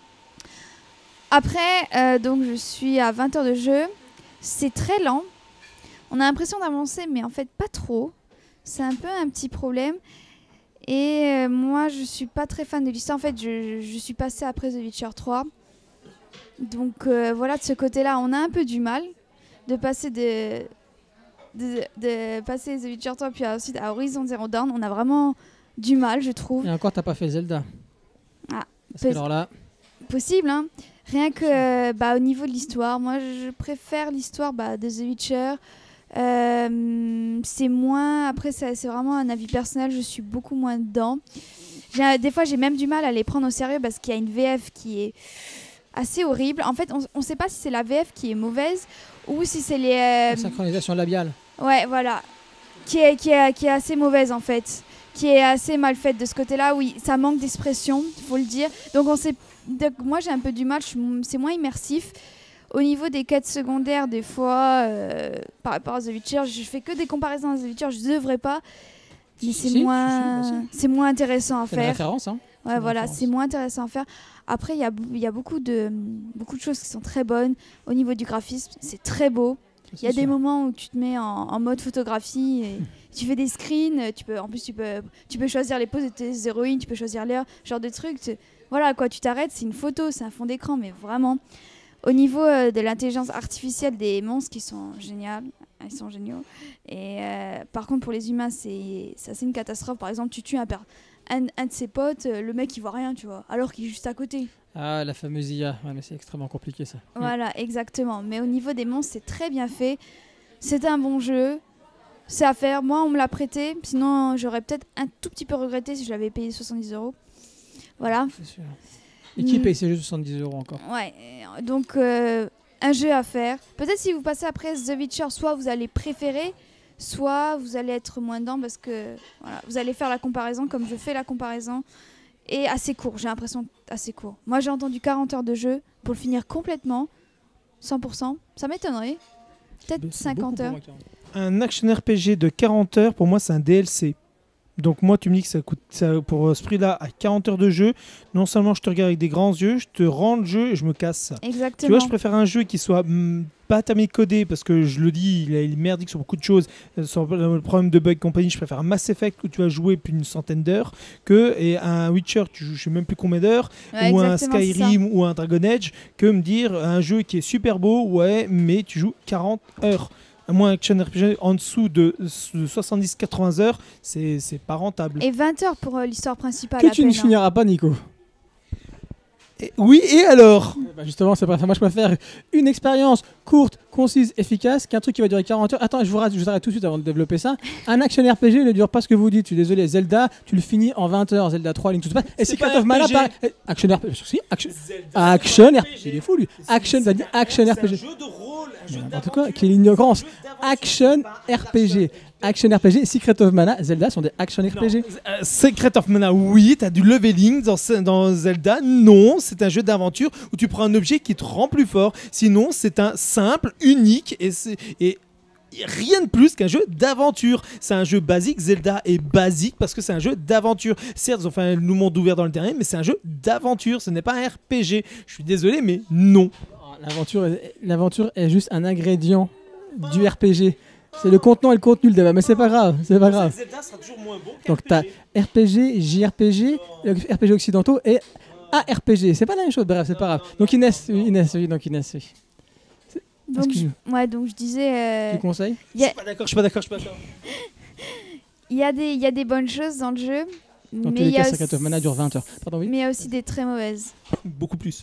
Après euh, donc je suis à vingt heures de jeu, c'est très lent, on a l'impression d'avancer mais en fait pas trop, c'est un peu un petit problème. Et euh, moi, je suis pas très fan de l'histoire. En fait, je, je suis passée après The Witcher trois. Donc euh, voilà, de ce côté-là, on a un peu du mal de passer de, de, de passer The Witcher trois puis ensuite à Horizon Zero Dawn. On a vraiment du mal, je trouve. Et encore, t'as pas fait Zelda. Ah, Parce que peut- alors là, Possible, hein. Rien que euh, bah, au niveau de l'histoire, moi, je préfère l'histoire bah, de The Witcher. Euh, c'est moins... Après, ça- c'est vraiment un avis personnel, je suis beaucoup moins dedans. J'ai- Des fois, j'ai même du mal à les prendre au sérieux parce qu'il y a une V F qui est assez horrible. En fait, on ne sait pas si c'est la V F qui est mauvaise ou si c'est les... euh, la synchronisation labiale. Ouais, voilà. Qui est, qui, est, qui est assez mauvaise, en fait. Qui est assez mal faite de ce côté-là. Oui, ça manque d'expression, il faut le dire. Donc, on sait... Donc, moi, j'ai un peu du mal. je suis- C'est moins immersif. Au niveau des quêtes secondaires, des fois, euh, par rapport à The Witcher, je fais que des comparaisons à The Witcher. Je ne devrais pas. Mais c'est Si, si, moins... si, si, c'est moins intéressant à C'est une faire. référence, hein. Ouais, une voilà, référence. c'est moins intéressant à faire. Après, il y a, il y a beaucoup, de, beaucoup de choses qui sont très bonnes. Au niveau du graphisme, c'est très beau. Il y a C'est des sûr. moments où tu te mets en, en mode photographie et tu fais des screens. Tu peux, en plus, tu peux, tu peux choisir les poses de tes héroïnes, tu peux choisir l'heure, genre de trucs. Tu- voilà, quoi, tu t'arrêtes, c'est une photo, c'est un fond d'écran, mais vraiment. Au niveau euh, de l'intelligence artificielle des monstres qui sont géniales, ils sont géniaux. Et euh, par contre, pour les humains, c'est c'est assez une catastrophe. Par exemple, tu tues un, per- un, un de ses potes, euh, le mec il voit rien, tu vois, alors qu'il est juste à côté. Ah, la fameuse I A. Ouais, mais c'est extrêmement compliqué ça. Voilà, exactement. Mais au niveau des monstres, c'est très bien fait. C'est un bon jeu. C'est à faire. Moi, on me l'a prêté. Sinon, j'aurais peut-être un tout petit peu regretté si je l'avais payé soixante-dix euros. Voilà. C'est sûr. Et qui Mm. paye ces jeux soixante-dix euros encore? Ouais. euh, Donc, euh, un jeu à faire. Peut-être si vous passez après The Witcher, soit vous allez préférer, soit vous allez être moins dedans parce que voilà, vous allez faire la comparaison comme je fais la comparaison. Et assez court, j'ai l'impression assez court. Moi, j'ai entendu quarante heures de jeu pour le finir complètement, cent pour cent. Ça m'étonnerait. Peut-être C'est beaucoup cinquante pour heures. moi, quarante. Un action R P G de quarante heures, pour moi, c'est un D L C. Donc moi, tu me dis que ça coûte ça, pour ce prix-là à quarante heures de jeu. Non seulement je te regarde avec des grands yeux, je te rends le jeu et je me casse. Exactement. Tu vois, je préfère un jeu qui soit mm, pas terminé de coder parce que je le dis, il est merdique sur beaucoup de choses. Sur le problème de bug compagnie, je préfère un Mass Effect où tu vas jouer plus d'une centaine d'heures que et un Witcher, tu joues je sais même plus combien d'heures, Ouais, ou un exactement, c'est Skyrim ou un Dragon Age, que me dire un jeu qui est super beau, ouais, mais tu joues quarante heures. À moins action R P G en dessous de, de soixante-dix à quatre-vingts heures, c'est c'est pas rentable. Et vingt heures pour euh, l'histoire principale. Que à tu ne peine, hein. finiras pas, Nico. Et- oui, et alors Eh ben, justement, c'est pas ça. Moi, je préfère une expérience courte, concise, efficace qu'un truc qui va durer quarante heures. Attends, je vous arrête, je vous arrête tout de suite avant de développer ça. Un action R P G ne dure pas ce que vous dites. Je suis désolé. Zelda, tu le finis en vingt heures. Zelda trois, Link to the Past. Et C'est Secret pas of Mana, R P G. pareil. Eh, Action R P G. Si, action. Action R P G. Il est fou, lui. Action, va dire action R P G. C'est un jeu de rôle, un jeu N'importe d'aventure, quoi. Quelle ignorance. un jeu d'aventure, Action c'est pas un R P G. Action R P G, Secret of Mana, Zelda sont des action R P G. Non, euh, Secret of Mana, oui, t'as du leveling dans, ce- dans Zelda. Non, c'est un jeu d'aventure où tu prends un objet qui te rend plus fort. Sinon, c'est un simple, unique et, c'est- et rien de plus qu'un jeu d'aventure. C'est un jeu basique. Zelda est basique parce que c'est un jeu d'aventure. Certes, ils ont fait un monde ouvert dans le terrain, mais c'est un jeu d'aventure. Ce n'est pas un R P G. Je suis désolé, mais non. L'aventure est, l'aventure est juste un ingrédient du R P G. C'est le contenant et le contenu le débat, mais c'est pas grave, c'est pas grave. Zelda sera toujours moins bon Donc t'as R P G, J R P G, euh, R P G occidentaux et A R P G. C'est pas la même chose, bref, c'est pas grave. Donc Inès, oui, Inès, oui, donc Inès, oui. Donc, Excuse-moi. je, ouais, donc je disais, euh, Tu conseilles il y, Je a- suis pas d'accord, je suis pas d'accord, je suis pas d'accord. il y a des, il y a des bonnes choses dans le jeu, Dans mais tous les il y cas, a Secret of Mana dure vingt heures. Pardon, oui. mais il y a aussi des très mauvaises. Beaucoup plus.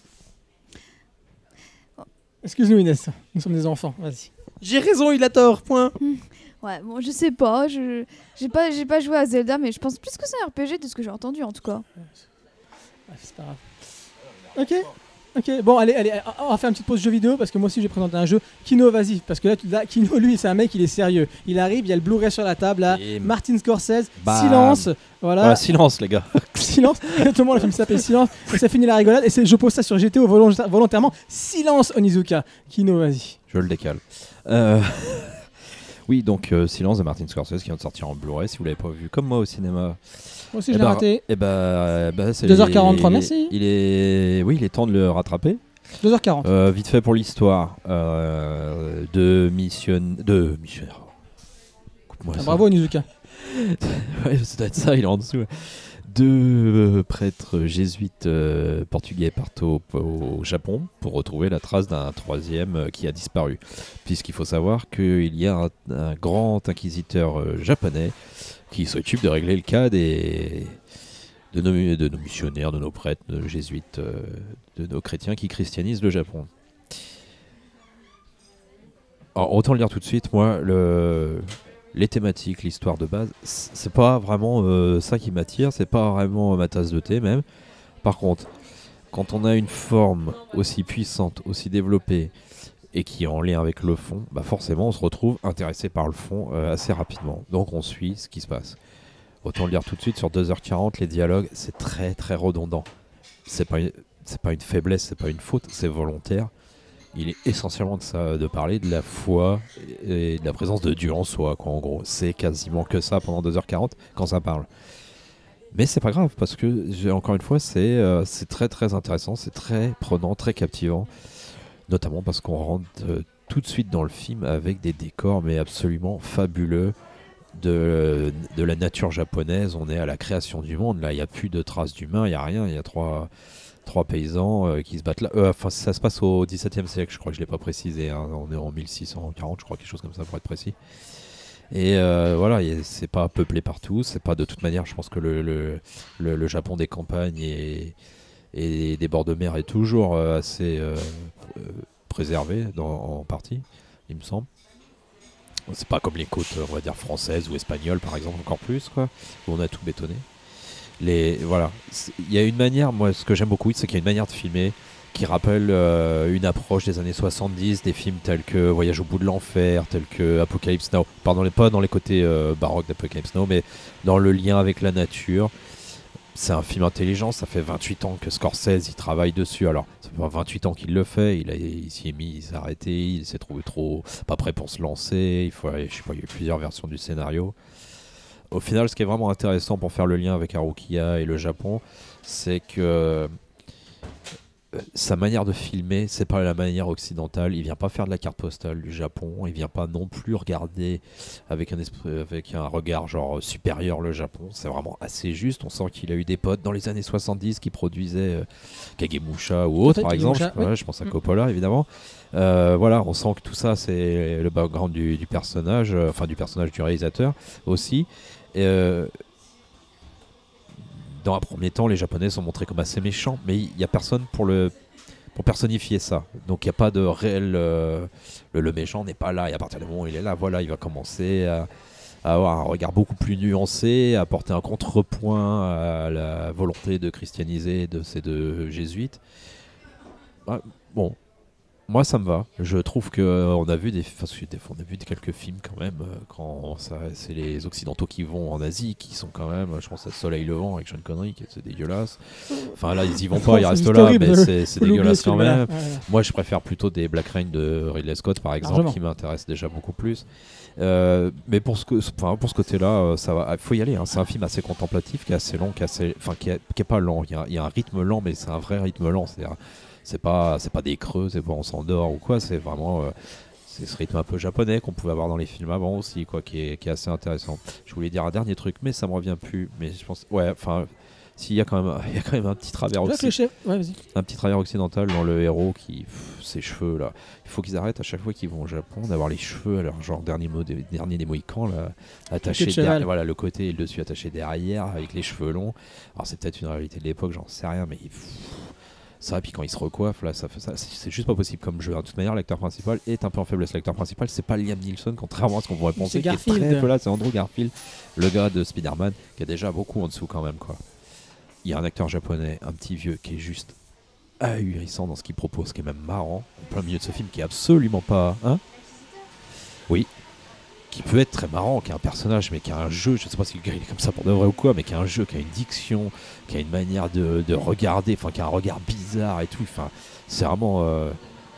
Excuse-nous Inès, nous sommes des enfants, vas-y. J'ai raison, il a tort, point. Ouais, bon, je sais pas, je j'ai pas j'ai pas joué à Zelda, mais je pense plus que c'est un R P G de ce que j'ai entendu en tout cas. Bref, c'est pas grave. Ok, ok, bon, allez, allez, on va faire une petite pause jeu vidéo parce que moi aussi j'ai présenté un jeu. Kino, vas-y, parce que là, tu- là, Kino, lui, c'est un mec, il est sérieux. Il arrive, il y a le Blu-ray sur la table, là, Et- Martin Scorsese, Bam. silence, voilà. Voilà, silence, les gars. Silence, exactement, le film s'appelle Silence, et ça finit la rigolade, et c'est- je pose ça sur G T O volonta- volontairement. Silence, Onizuka. Kino, vas-y. Je le décale. Euh, Oui, donc euh, Silence de Martin Scorsese qui vient de sortir en Blu-ray. Si vous l'avez pas vu, comme moi au cinéma. Moi aussi, Eh je l'ai ben, raté. eh ben, bah, c'est- deux heures quarante-trois, il est- merci. Il est, oui, il est temps de le rattraper. deux heures quarante. Euh, vite fait pour l'histoire euh, de mission, de missionnaire. Coupe-moi Ah, ça. bravo, Onizuka. Ouais, ça doit être ça, il est en dessous. ouais. Deux euh, prêtres jésuites euh, portugais partent au, au Japon pour retrouver la trace d'un troisième euh, qui a disparu. Puisqu'il faut savoir qu'il y a un, un grand inquisiteur euh, japonais qui s'occupe de régler le cas des, de, nos, de nos missionnaires, de nos prêtres, de nos jésuites, euh, de nos chrétiens qui christianisent le Japon. Alors, autant le dire tout de suite, moi, le... les thématiques, l'histoire de base, c- c'est pas vraiment euh, ça qui m'attire, c'est pas vraiment ma tasse de thé même. Par contre, quand on a une forme aussi puissante, aussi développée et qui est en lien avec le fond, bah forcément on se retrouve intéressé par le fond euh, assez rapidement. Donc on suit ce qui se passe. Autant le dire tout de suite, sur deux heures quarante, les dialogues, c'est très très redondant. C'est pas une, c'est pas une faiblesse, c'est pas une faute, c'est volontaire. Il est essentiellement de, ça, de parler de la foi et de la présence de Dieu en soi, quoi, en gros. C'est quasiment que ça pendant deux heures quarante quand ça parle. Mais c'est pas grave, parce que, j'ai- encore une fois, c'est euh, c'est très très intéressant, c'est très prenant, très captivant. Notamment parce qu'on rentre euh, tout de suite dans le film avec des décors, mais absolument fabuleux, de, de la nature japonaise. On est à la création du monde, là, il n'y a plus de traces d'humains, il n'y a rien, il y a trois... Trois paysans euh, qui se battent là. Euh, Enfin, ça se passe au dix-septième siècle, je crois que je l'ai pas précisé. Hein. On est en mille six cent quarante, je crois, quelque chose comme ça pour être précis. Et euh, voilà, y a- c'est pas peuplé partout. C'est pas de toute manière. Je pense que le, le, le, le Japon des campagnes et, et des bords de mer est toujours euh, assez euh, euh, préservé dans, en partie, il me semble. C'est pas comme les côtes, on va dire françaises ou espagnoles, par exemple, encore plus, quoi, où on a tout bétonné. Les, voilà, C'est- il y a une manière, moi ce que j'aime beaucoup, c'est qu'il y a une manière de filmer qui rappelle euh, une approche des années soixante-dix, des films tels que Voyage au bout de l'enfer, tels que Apocalypse Now, pardon, les- pas dans les côtés euh, baroques d'Apocalypse Now, mais dans le lien avec la nature. C'est un film intelligent, ça fait vingt-huit ans que Scorsese il travaille dessus. Alors, ça fait pas vingt-huit ans qu'il le fait, il, a, il s'y est mis, il s'est arrêté, il s'est trouvé trop pas prêt pour se lancer. Il faut, aller- je sais pas, il y a eu plusieurs versions du scénario. Au final, ce qui est vraiment intéressant pour faire le lien avec Harukiya et le Japon, c'est que euh, sa manière de filmer, c'est pas la manière occidentale. Il vient pas faire de la carte postale du Japon. Il vient pas non plus regarder avec un esprit, avec un regard genre supérieur le Japon. C'est vraiment assez juste. On sent qu'il a eu des potes dans les années soixante-dix qui produisaient euh, Kagemusha ou autre, par exemple. Je, oui. ouais, je pense à Coppola, évidemment. Euh, voilà, on sent que tout ça, c'est le background du, du personnage, euh, enfin du personnage du réalisateur aussi. Et, euh, dans un premier temps, les Japonais sont montrés comme assez méchants, mais il n'y a personne pour le pour personnifier ça. Donc il n'y a pas de réel... Euh, le, le méchant n'est pas là, et à partir du moment où il est là, voilà, il va commencer à, à avoir un regard beaucoup plus nuancé, à apporter un contrepoint à la volonté de christianiser de ces deux jésuites. Bah, bon, moi ça me va. Je trouve que euh, on a vu des, enfin, on a vu quelques films quand même. Euh, quand ça, c'est les Occidentaux qui vont en Asie, qui sont quand même. Je pense à Soleil Levant avec Sean Connery, qui c'est dégueulasse. Enfin là ils y vont pas, ils restent là, horrible, mais c'est, c'est dégueulasse quand même. Ouais, ouais. Moi je préfère plutôt des Black Rain de Ridley Scott par exemple, Largement. Qui m'intéresse déjà beaucoup plus. Euh, mais pour ce que, enfin pour ce côté-là, ça va. Il faut y aller. Hein. C'est un film assez contemplatif, qui est assez long, qui est assez, enfin qui est, qui est pas lent. Il y, a, il y a un rythme lent, mais c'est un vrai rythme lent. C'est-à-dire, c'est pas c'est pas des creux, c'est pas on s'endort ou quoi, c'est vraiment euh, c'est ce rythme un peu japonais qu'on pouvait avoir dans les films avant aussi, quoi, qui est, qui est assez intéressant. Je voulais dire un dernier truc, mais ça me revient plus, mais je pense ouais, enfin s'il y a quand même il y a quand même un petit travers aussi, ouais, vas-y. un petit travers occidental dans le héros qui pff, ses cheveux là, il faut qu'ils arrêtent à chaque fois qu'ils vont au Japon d'avoir les cheveux alors genre dernier mot des dernier des Mohicans là, attachés derrière, voilà le côté et le dessus attaché derrière avec les cheveux longs. Alors c'est peut-être une réalité de l'époque, j'en sais rien, mais pff, ça, puis quand il se recoiffe, là, ça fait ça, c'est juste pas possible comme jeu. De toute manière, l'acteur principal est un peu en faiblesse. L'acteur principal, c'est pas Liam Neeson, contrairement à ce qu'on pourrait penser. C'est Garfield. Qui est très peu là, c'est Andrew Garfield, le gars de Spider-Man, qui est déjà beaucoup en dessous quand même, quoi. Il y a un acteur japonais, un petit vieux, qui est juste ahurissant dans ce qu'il propose, qui est même marrant, en plein milieu de ce film, qui est absolument pas. Hein oui. Qui peut être très marrant, qui a un personnage, mais qui a un jeu, je ne sais pas si le gars il est comme ça pour de vrai ou quoi, mais qui a un jeu, qui a une diction, qui a une manière de, de regarder, enfin qui a un regard bizarre et tout. Enfin, c'est vraiment euh,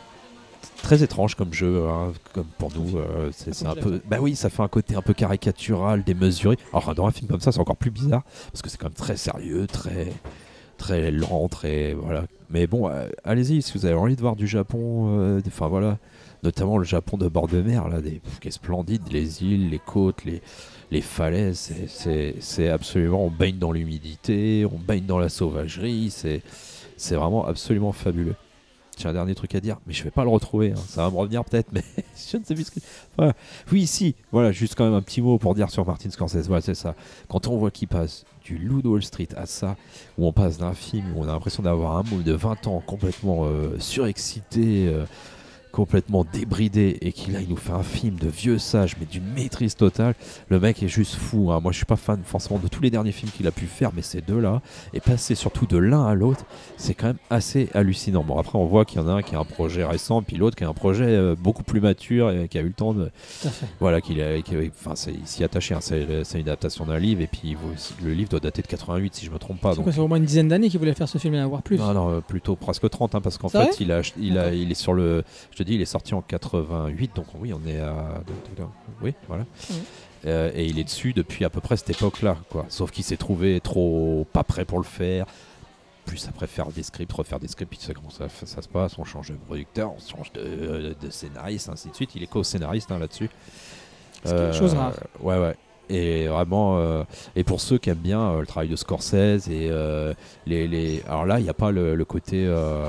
très étrange comme jeu, hein, comme pour nous. Euh, c'est, c'est un peu, bah oui, ça fait un côté un peu caricatural, démesuré. Alors dans un film comme ça, c'est encore plus bizarre parce que c'est quand même très sérieux, très très lent, très voilà. Mais bon, euh, allez-y si vous avez envie de voir du Japon, enfin euh, voilà. Notamment le Japon de bord de mer, là, des, qui est splendide, les îles, les côtes, les, les falaises, c'est, c'est, c'est absolument, on baigne dans l'humidité, on baigne dans la sauvagerie, c'est, c'est vraiment absolument fabuleux. J'ai un dernier truc à dire, mais je vais pas le retrouver, hein. Ça va me revenir peut-être, mais je ne sais plus ce que... Voilà. Oui, si, voilà, juste quand même un petit mot pour dire sur Martin Scorsese, voilà, c'est ça. Quand on voit qu'il passe du Loup de Wall Street à ça, où on passe d'un film où on a l'impression d'avoir un môme de vingt ans complètement euh, surexcité, euh, complètement débridé, et qu'il là il nous fait un film de vieux sage mais d'une maîtrise totale. Le mec est juste fou, hein. Moi je suis pas fan forcément de tous les derniers films qu'il a pu faire, mais ces deux là, et passer surtout de l'un à l'autre, c'est quand même assez hallucinant. Bon après on voit qu'il y en a un qui a un projet récent, puis l'autre qui a un projet euh, beaucoup plus mature et qui a eu le temps de voilà, qu'il a, qu'il, enfin c'est s'y attaché, hein. c'est, c'est une adaptation d'un livre, et puis le livre doit dater de quatre-vingt-huit si je me trompe pas. C'est donc quoi, c'est au moins une dizaine d'années qu'il voulait faire ce film et en avoir plus. Non non, plutôt presque trente, hein, parce qu'en c'est fait vrai il a il a il est sur le, je te dis, il est sorti en quatre-vingt-huit, donc oui, on est à... Oui, voilà. Mmh. Euh, et il est dessus depuis à peu près cette époque-là, quoi. Sauf qu'il s'est trouvé trop pas prêt pour le faire. Plus après faire des scripts, refaire des scripts, puis tu sais comment ça, ça se passe, on change de producteur, on change de, de scénariste, ainsi de suite. Il est co-scénariste, hein, là-dessus. C'est euh, quelque chose rare. Ouais, ouais. Et vraiment, euh, et pour ceux qui aiment bien euh, le travail de Scorsese, et euh, les, les... Alors là, il n'y a pas le, le côté... Euh,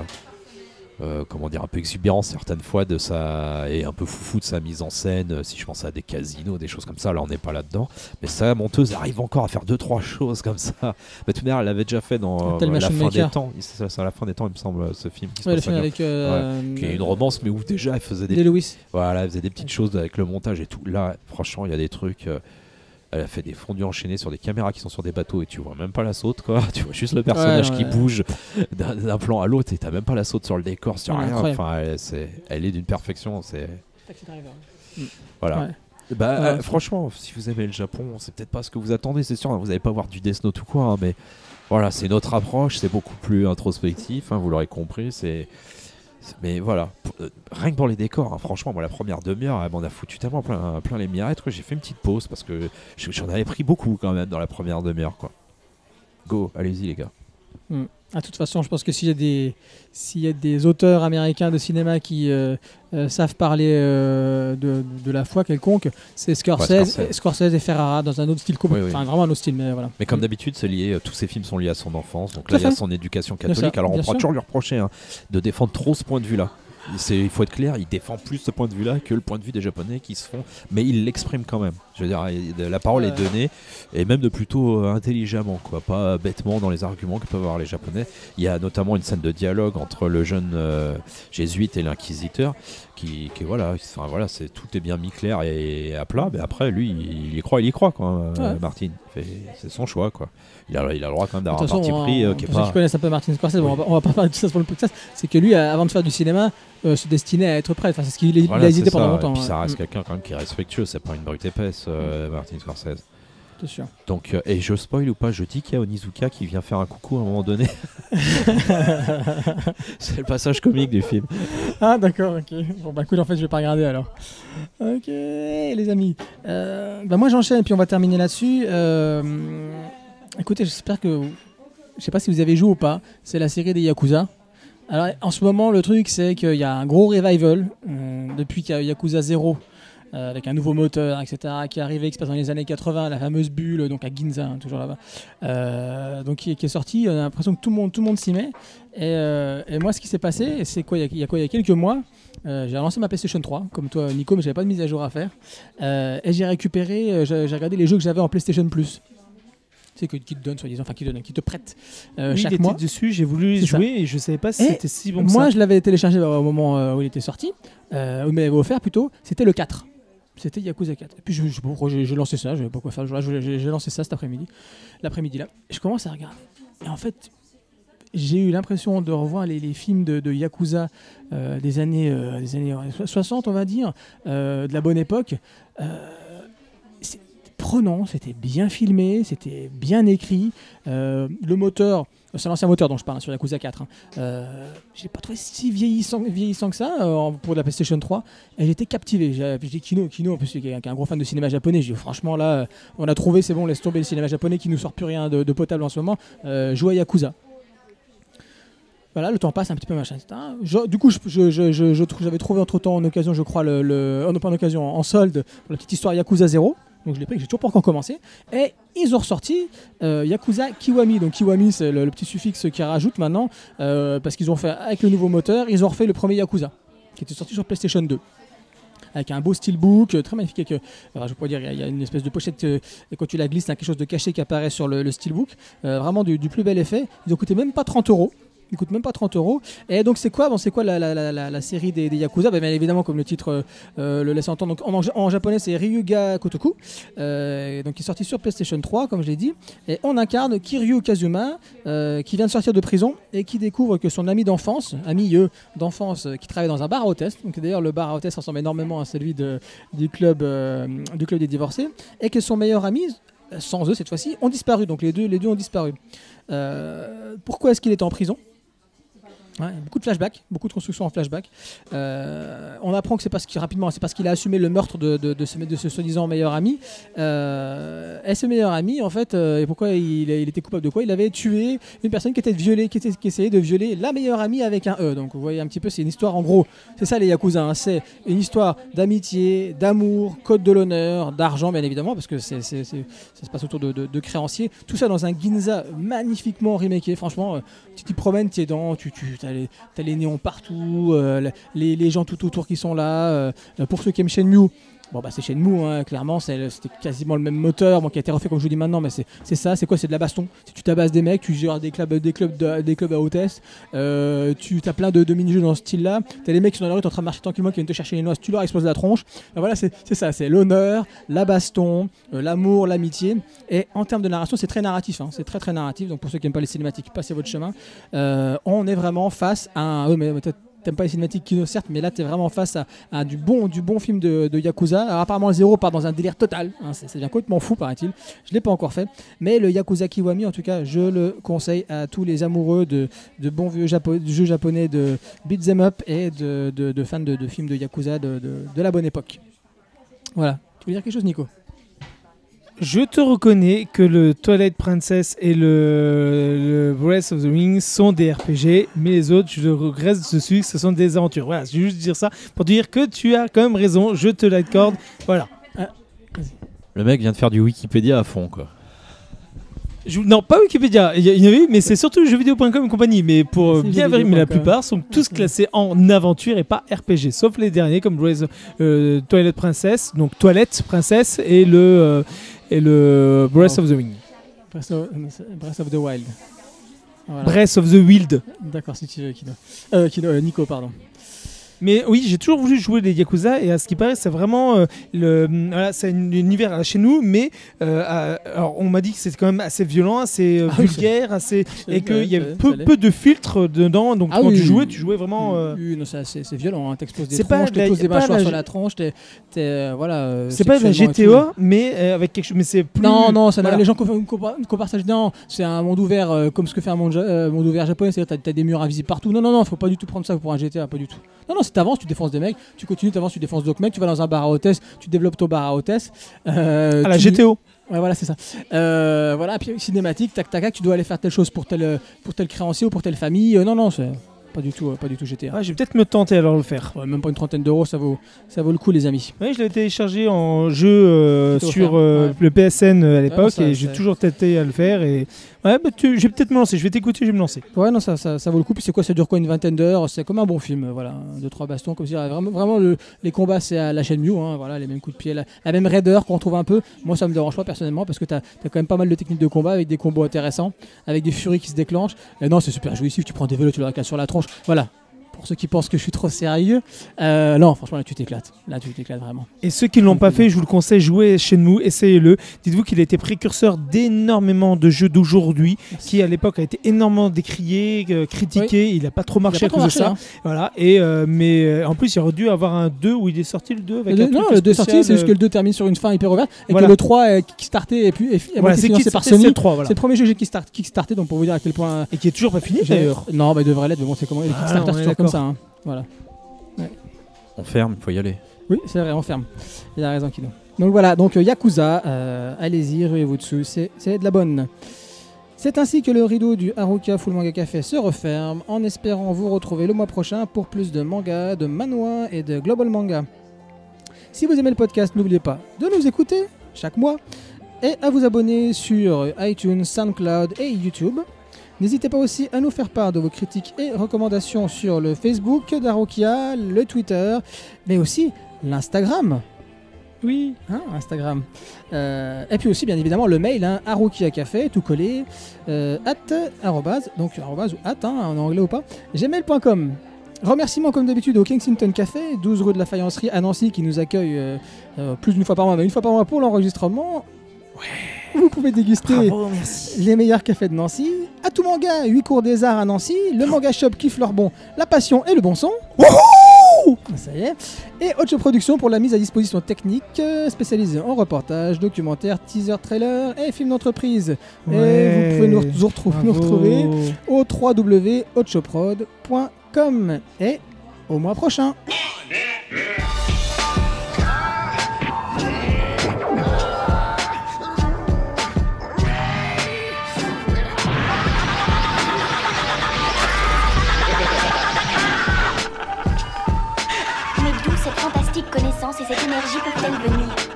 Euh, comment dire, un peu exubérant certaines fois de sa, et un peu foufou de sa mise en scène, euh, si je pense à des casinos, des choses comme ça, là on n'est pas là-dedans, mais sa monteuse arrive encore à faire deux trois choses comme ça. Mais tout de même, elle l'avait déjà fait dans euh, La fin des temps, c'est, c'est à la fin des temps il me semble, ce film qui se ouais, passe le film avec euh, ouais, qui est une romance, mais où déjà elle faisait des, des Lewis. Voilà, elle faisait des petites choses avec le montage et tout. Là franchement il y a des trucs, euh, elle a fait des fondus enchaînés sur des caméras qui sont sur des bateaux et tu vois même pas la saute, quoi. Tu vois juste le personnage ouais, ouais, qui ouais. bouge d'un, d'un plan à l'autre et t'as même pas la saute sur le décor, sur ouais, rien. Enfin, elle, c'est, elle est d'une perfection. C'est... Voilà. Ouais. Bah, ouais, euh, franchement, si vous aimez le Japon, c'est peut-être pas ce que vous attendez, c'est sûr. Vous n'allez pas voir du Death Note ou quoi, hein, mais voilà, c'est notre approche, c'est beaucoup plus introspectif. Hein, vous l'aurez compris, c'est Mais voilà, pour, euh, rien que pour les décors, hein, franchement, moi la première demi-heure, elle m'en a foutu tellement plein, plein les mirettes que j'ai fait une petite pause parce que j'en avais pris beaucoup quand même dans la première demi-heure, quoi. Go, allez-y les gars. Mm. Ah, de toute façon, je pense que s'il y a des, s'il y a des auteurs américains de cinéma qui euh, euh, savent parler euh, de, de la foi quelconque, c'est Scorsese, Ouais, Scorsese. Scorsese et Ferrara dans un autre style, com- Oui, oui. enfin vraiment un autre style, mais voilà. Mais comme Mm. d'habitude, c'est lié, euh, tous ces films sont liés à son enfance, donc Tout à là il y a fait. son éducation Bien catholique, sûr, alors on bien pourra sûr. toujours lui reprocher hein, de défendre trop ce point de vue-là. C'est, il faut être clair, il défend plus ce point de vue-là que le point de vue des Japonais qui se font, mais il l'exprime quand même. Je veux dire, il- la parole Ouais. est donnée, et même de plutôt euh, intelligemment, quoi, pas bêtement dans les arguments que peuvent avoir les Japonais. Il y a notamment une scène de dialogue entre le jeune euh, jésuite et l'inquisiteur, qui, qui voilà, enfin, voilà, c'est tout est bien mis clair et à plat. Mais après, lui, il y croit, il y croit, quoi, euh, Ouais. Martin. Fait- C'est son choix, quoi. Il a, il a le droit quand même De d'avoir toute un parti façon, pris euh, on- qui est pour ceux pas. qui connaissent un peu Martin Scorsese, bon, Oui. on, va, on va pas parler de tout ça sur le podcast, c'est que lui, euh, avant de faire du cinéma, euh, se destinait à être prêtre. Enfin, c'est ce qu'il il Voilà, a hésité c'est pendant ça. longtemps. Et puis ça ouais. reste Mm. quelqu'un quand même qui est respectueux, c'est pas une brute épaisse, euh, Martin Scorsese. C'est sûr. Donc, euh, et je spoil ou pas, je dis qu'il y a Onizuka qui vient faire un coucou à un moment donné. C'est le passage comique du film. Ah d'accord, ok. Bon bah cool, en fait je vais pas regarder alors. Ok les amis. Euh, bah moi j'enchaîne et puis on va terminer là-dessus. Euh, écoutez, j'espère que... Je sais pas si vous avez joué ou pas, c'est la série des Yakuza. Alors en ce moment le truc c'est qu'il y a un gros revival euh, depuis qu'il y a Yakuza zéro. Euh, avec un nouveau moteur, et cetera, qui est arrivé, qui se passe dans les années quatre-vingts, la fameuse bulle, donc à Ginza, hein, toujours là-bas, euh, donc qui, qui est sortie. On a l'impression que tout le monde, tout le monde s'y met. Et, euh, et moi, ce qui s'est passé, c'est quoi, il y a- il y a quoi, il y a quelques mois, euh, j'ai lancé ma PlayStation trois, comme toi, Nico, mais j'avais pas de mise à jour à faire, euh, et j'ai récupéré, euh, j'ai j'ai regardé les jeux que j'avais en PlayStation Plus. Tu sais, que- qui te donne, soi-disant, enfin qui te donne, qui te prête euh, Oui, il chaque était mois. dessus, j'ai voulu C'est ça. jouer et je savais pas si Et c'était si bon que Moi, ça. je l'avais téléchargé bah, au moment euh, où il était sorti, euh, où il m'avait offert plutôt, c'était le quatre. C'était Yakuza quatre. Et puis je, je, bon, j'ai j'ai lancé ça, je savais pas quoi faire. Je- J'ai j'ai lancé ça cet après-midi, l'après-midi là. Et je commence à regarder. Et en fait, j'ai eu l'impression de revoir les, les films de, de Yakuza euh, des années, euh, des années soixante, on va dire, euh, de la bonne époque. Euh, c'est prenant, c'était bien filmé, c'était bien écrit. Euh, le moteur, c'est l'ancien moteur dont je parle hein, sur Yakuza quatre. Hein. Euh, j'ai pas trouvé si vieillissant, vieillissant que ça euh, pour la PlayStation trois. Et j'étais captivé. J'ai j'ai dit Kino, Kino en plus, qui est, qui est un gros fan de cinéma japonais. J'ai dit franchement là, euh, on a trouvé, c'est bon, laisse tomber le cinéma japonais qui nous sort plus rien de, de potable en ce moment. Euh, joue à Yakuza. Voilà, le temps passe un petit peu machin, et cetera. Je- du coup, je, je, je, je, je trou- j'avais trouvé entre temps en occasion, je crois, le, le oh non pas en occasion, en solde, pour la petite histoire Yakuza zéro. Donc je l'ai pris, que j'ai toujours pas encore commencé. Et ils ont ressorti euh, Yakuza Kiwami. Donc Kiwami, c'est le, le petit suffixe qu'ils rajoutent maintenant, euh, parce qu'ils ont fait, avec le nouveau moteur, ils ont refait le premier Yakuza, qui était sorti sur PlayStation deux. Avec un beau steelbook, euh, très magnifique. Avec, euh, alors, je pourrais dire, il y a une espèce de pochette, euh, et quand tu la glisses, il y a quelque chose de caché qui apparaît sur le, le steelbook. Euh, vraiment du, du plus bel effet. Ils ont coûté même pas trente euros. Il coûte même pas trente euros. Et donc c'est quoi bon, c'est quoi la, la, la, la, la série des, des Yakuza bah, bien évidemment, comme le titre euh, le laisse entendre. Donc, en, en japonais, c'est Ryuga Kotoku. Euh, donc, qui est sorti sur PlayStation trois, comme je l'ai dit. Et on incarne Kiryu Kazuma, euh, qui vient de sortir de prison et qui découvre que son ami d'enfance, ami eux, d'enfance, euh, qui travaille dans un bar à hôtesse. Donc d'ailleurs, le bar à hôtesse ressemble énormément à celui de, du, club, euh, du club des divorcés. Et que son meilleur ami, sans eux cette fois-ci, ont disparu. Donc les deux, les deux ont disparu. Euh, pourquoi est-ce qu'il est en prison ? Ouais, beaucoup de flashbacks, beaucoup de constructions en flashback. Euh, on apprend que c'est parce qu'il rapidement, c'est parce qu'il a assumé le meurtre de, de, de ce, de ce soi-disant meilleur ami. Euh, et ce meilleur ami, en fait, euh, et pourquoi il, il était coupable de quoi ? Il avait tué une personne qui était violée, qui, était, qui essayait de violer la meilleure amie avec un E. Donc vous voyez un petit peu, c'est une histoire en gros. C'est ça les Yakuza, hein, c'est une histoire d'amitié, d'amour, code de l'honneur, d'argent bien évidemment, parce que c'est, c'est, c'est, ça se passe autour de, de, de créanciers. Tout ça dans un Ginza magnifiquement remaké. Franchement, euh, tu t'y promènes, tu es dans, tu, tu T'as les, t'as les néons partout, euh, les, les gens tout autour qui sont là. Euh, pour ceux qui aiment Shenmue, bon bah c'est Shenmue, hein, clairement, c'est, c'était quasiment le même moteur, bon, qui a été refait comme je vous dis maintenant, mais c'est, c'est ça, c'est quoi ? C'est de la baston. Si tu tabasses des mecs, tu gères des clubs, des clubs, de, des clubs à hôtesse, euh, tu as plein de, de mini-jeux dans ce style-là. T'as les mecs qui sont dans la rue, t'es en train de marcher tranquillement, qui viennent te chercher les noix, tu leur exploses la tronche. Ben voilà, c'est, c'est ça, c'est l'honneur, la baston, euh, l'amour, l'amitié. Et en termes de narration, c'est très narratif, hein, c'est très très narratif. Donc pour ceux qui n'aiment pas les cinématiques, passez votre chemin. Euh, on est vraiment face à un. Oh, mais peut-être t'aimes pas les cinématiques Kino certes, mais là t'es vraiment face à, à du bon du bon film de, de Yakuza. Alors apparemment le zéro part dans un délire total, hein, c'est, c'est bien complètement fou paraît-il. Je l'ai pas encore fait, mais le Yakuza Kiwami en tout cas je le conseille à tous les amoureux de, de bons vieux japo- de jeux japonais de beat'em up et de, de, de fans de, de films de Yakuza de, de, de la bonne époque. Voilà. Tu veux dire quelque chose, Nico? Je te reconnais que le Twilight Princess et le, le Breath of the Wild sont des R P G, mais les autres, je regrette dessus que ce sont des aventures. Voilà, je vais juste dire ça pour te dire que tu as quand même raison, je te l'accorde. Voilà. Ah, Le mec vient de faire du Wikipédia à fond, quoi. Je, non, pas Wikipédia, il y, y en avait, mais c'est surtout jeuxvideo point com et compagnie. Mais pour C'est bien jeuxvideo vérifier, mais la point com. plupart sont tous classés en aventure et pas R P G, sauf les derniers comme Breath, euh, Twilight Princess, donc Toilette Princess et le, euh, et le Breath Oh. of the Wild. Breath of, Breath of the Wild. Voilà. Breath of the Wild. D'accord, si tu veux, Kino. Euh, Kino, euh, Nico, pardon. Mais oui, j'ai toujours voulu jouer les Yakuza et à ce qui paraît, c'est vraiment euh, le, voilà, c'est un univers euh, chez nous, mais euh, à- alors on m'a dit que c'était quand même assez violent, assez euh, Ah oui, vulgaire, assez et Ouais, qu'il y ça- avait ça peu, l'est. peu de filtres dedans. Donc Ah quand oui, tu jouais, oui. tu jouais vraiment. euh, Oui, non, c'est, c'est, c'est violent, hein. T'exploses des C'est pas tronches, de la- t'exploses des pas mâchoires la- sur la tronche, t'es, t'es, euh, voilà. euh, C'est pas de la sexuellement et G T tout. O, mais euh, avec quelque chose. Mais c'est plus. Non, non, ça n'a- voilà. les gens comparent, comparent, comparent ça. Non, c'est un monde ouvert euh, comme ce que fait un monde, ja- euh, monde ouvert japonais, c'est-à-dire t'as, t'as des murs invisibles partout. Non, non, non, faut pas du tout prendre ça pour un G T A, pas du tout. Non, non, si t'avances, tu défonces des mecs, tu continues, t'avances, tu défonces d'autres mecs, tu vas dans un bar à hôtesse, tu développes ton bar à hôtesse. Euh, À la tu- G T O. Ouais, voilà, c'est ça. Euh, voilà, puis cinématique, tac, tac, tac, tu dois aller faire telle chose pour tel, pour tel créancier ou pour telle famille. Euh, non, non, c'est pas du tout, euh, pas du tout G T A. Ah, je vais peut-être me tenter alors de le faire. Ouais, même pas une trentaine d'euros, ça vaut, ça vaut le coup, les amis. Oui, je l'avais téléchargé en jeu euh, Plutôt sur offert, euh, ouais. le P S N à l'époque ça, et j'ai c'est- toujours tenté à le faire. Et ouais, bah, tu- je vais peut-être me lancer. Je vais t'écouter, je vais me lancer. Ouais, non, ça, ça, ça vaut le coup. Puis c'est quoi, ça dure quoi, une vingtaine d'heures? C'est comme un bon film, euh, voilà. Deux, trois bastons, comme si vraiment, vraiment le- les combats, c'est à la chaîne Mew, hein, voilà, les mêmes coups de pied, la, la même raideur qu'on retrouve un peu. Moi, ça me dérange pas personnellement parce que t'as, t'as quand même pas mal de techniques de combat avec des combos intéressants, avec des furies qui se déclenchent. Et non, c'est super jouissif. Tu prends des vélos, tu le réclames sur la tronche. Voilà. Pour ceux qui pensent que je suis trop sérieux, euh, non, franchement, là, tu t'éclates. Là, tu t'éclates vraiment. Et ceux qui ne l'ont pas fait, je vous le conseille, jouez chez nous, essayez-le. Dites-vous qu'il a été précurseur d'énormément de jeux d'aujourd'hui, qui à l'époque a été énormément décrié, euh, critiqué. Il n'a pas trop marché Il a à pas trop cause de ça. marché, Voilà. Et euh, mais euh, en plus, il aurait dû avoir un deux où il est sorti le deux avec Le un deux- non, truc le deux est sorti, spécial, c'est juste que euh, le deux termine sur une fin hyper ouverte et Voilà. que le trois est kickstarté et puis et, et Voilà, moitié c'est financé qui par c'est Sony. le trois, voilà. C'est le premier jeu que j'ai kickstart- kickstarté, donc pour vous dire à quel point. Et qui est toujours pas fini j'ai- d'ailleurs. Non, bah il devrait l'être, mais bon, c'est comment les Ah, Kickstarter, on c'est est toujours comme d'accord. ça. Hein. Voilà. On ferme, il faut y aller. Oui, c'est vrai, on ferme. Il a raison, Kino. Donc voilà, donc euh, Yakuza, euh, allez-y, ruez-vous dessus, c'est, c'est de la bonne. C'est ainsi que le rideau du Haruka Full Manga Café se referme, en espérant vous retrouver le mois prochain pour plus de manga, de manhwa et de global manga. Si vous aimez le podcast, n'oubliez pas de nous écouter chaque mois et à vous abonner sur iTunes, SoundCloud et YouTube. N'hésitez pas aussi à nous faire part de vos critiques et recommandations sur le Facebook d'Arokia, le Twitter, mais aussi l'Instagram. Oui, hein, Instagram. Euh, et puis aussi, bien évidemment, le mail, hein, arokiacafé, tout collé, euh, at, arrobase, donc arrobase ou at, hein, en anglais ou pas, gmail point com. Remerciements comme d'habitude au Kensington Café, douze rue de la Faïencerie à Nancy, qui nous accueille euh, euh, plus d'une fois par mois, mais une fois par mois pour l'enregistrement. Vous pouvez déguster Bravo, merci. les meilleurs cafés de Nancy. À tout manga, huit cours des arts à Nancy. Le manga shop Kiffe leur bon, la passion et le bon son. Ça y est. Et Ocho Productions pour la mise à disposition technique, euh, spécialisée en reportage, documentaire, teaser, trailer et films d'entreprise. Et vous pouvez nous, nous retrou- nous retrouver au w w w point ochoprod point com. Et au mois prochain. Mais d'où cette fantastique connaissance et cette énergie peuvent-elles venir?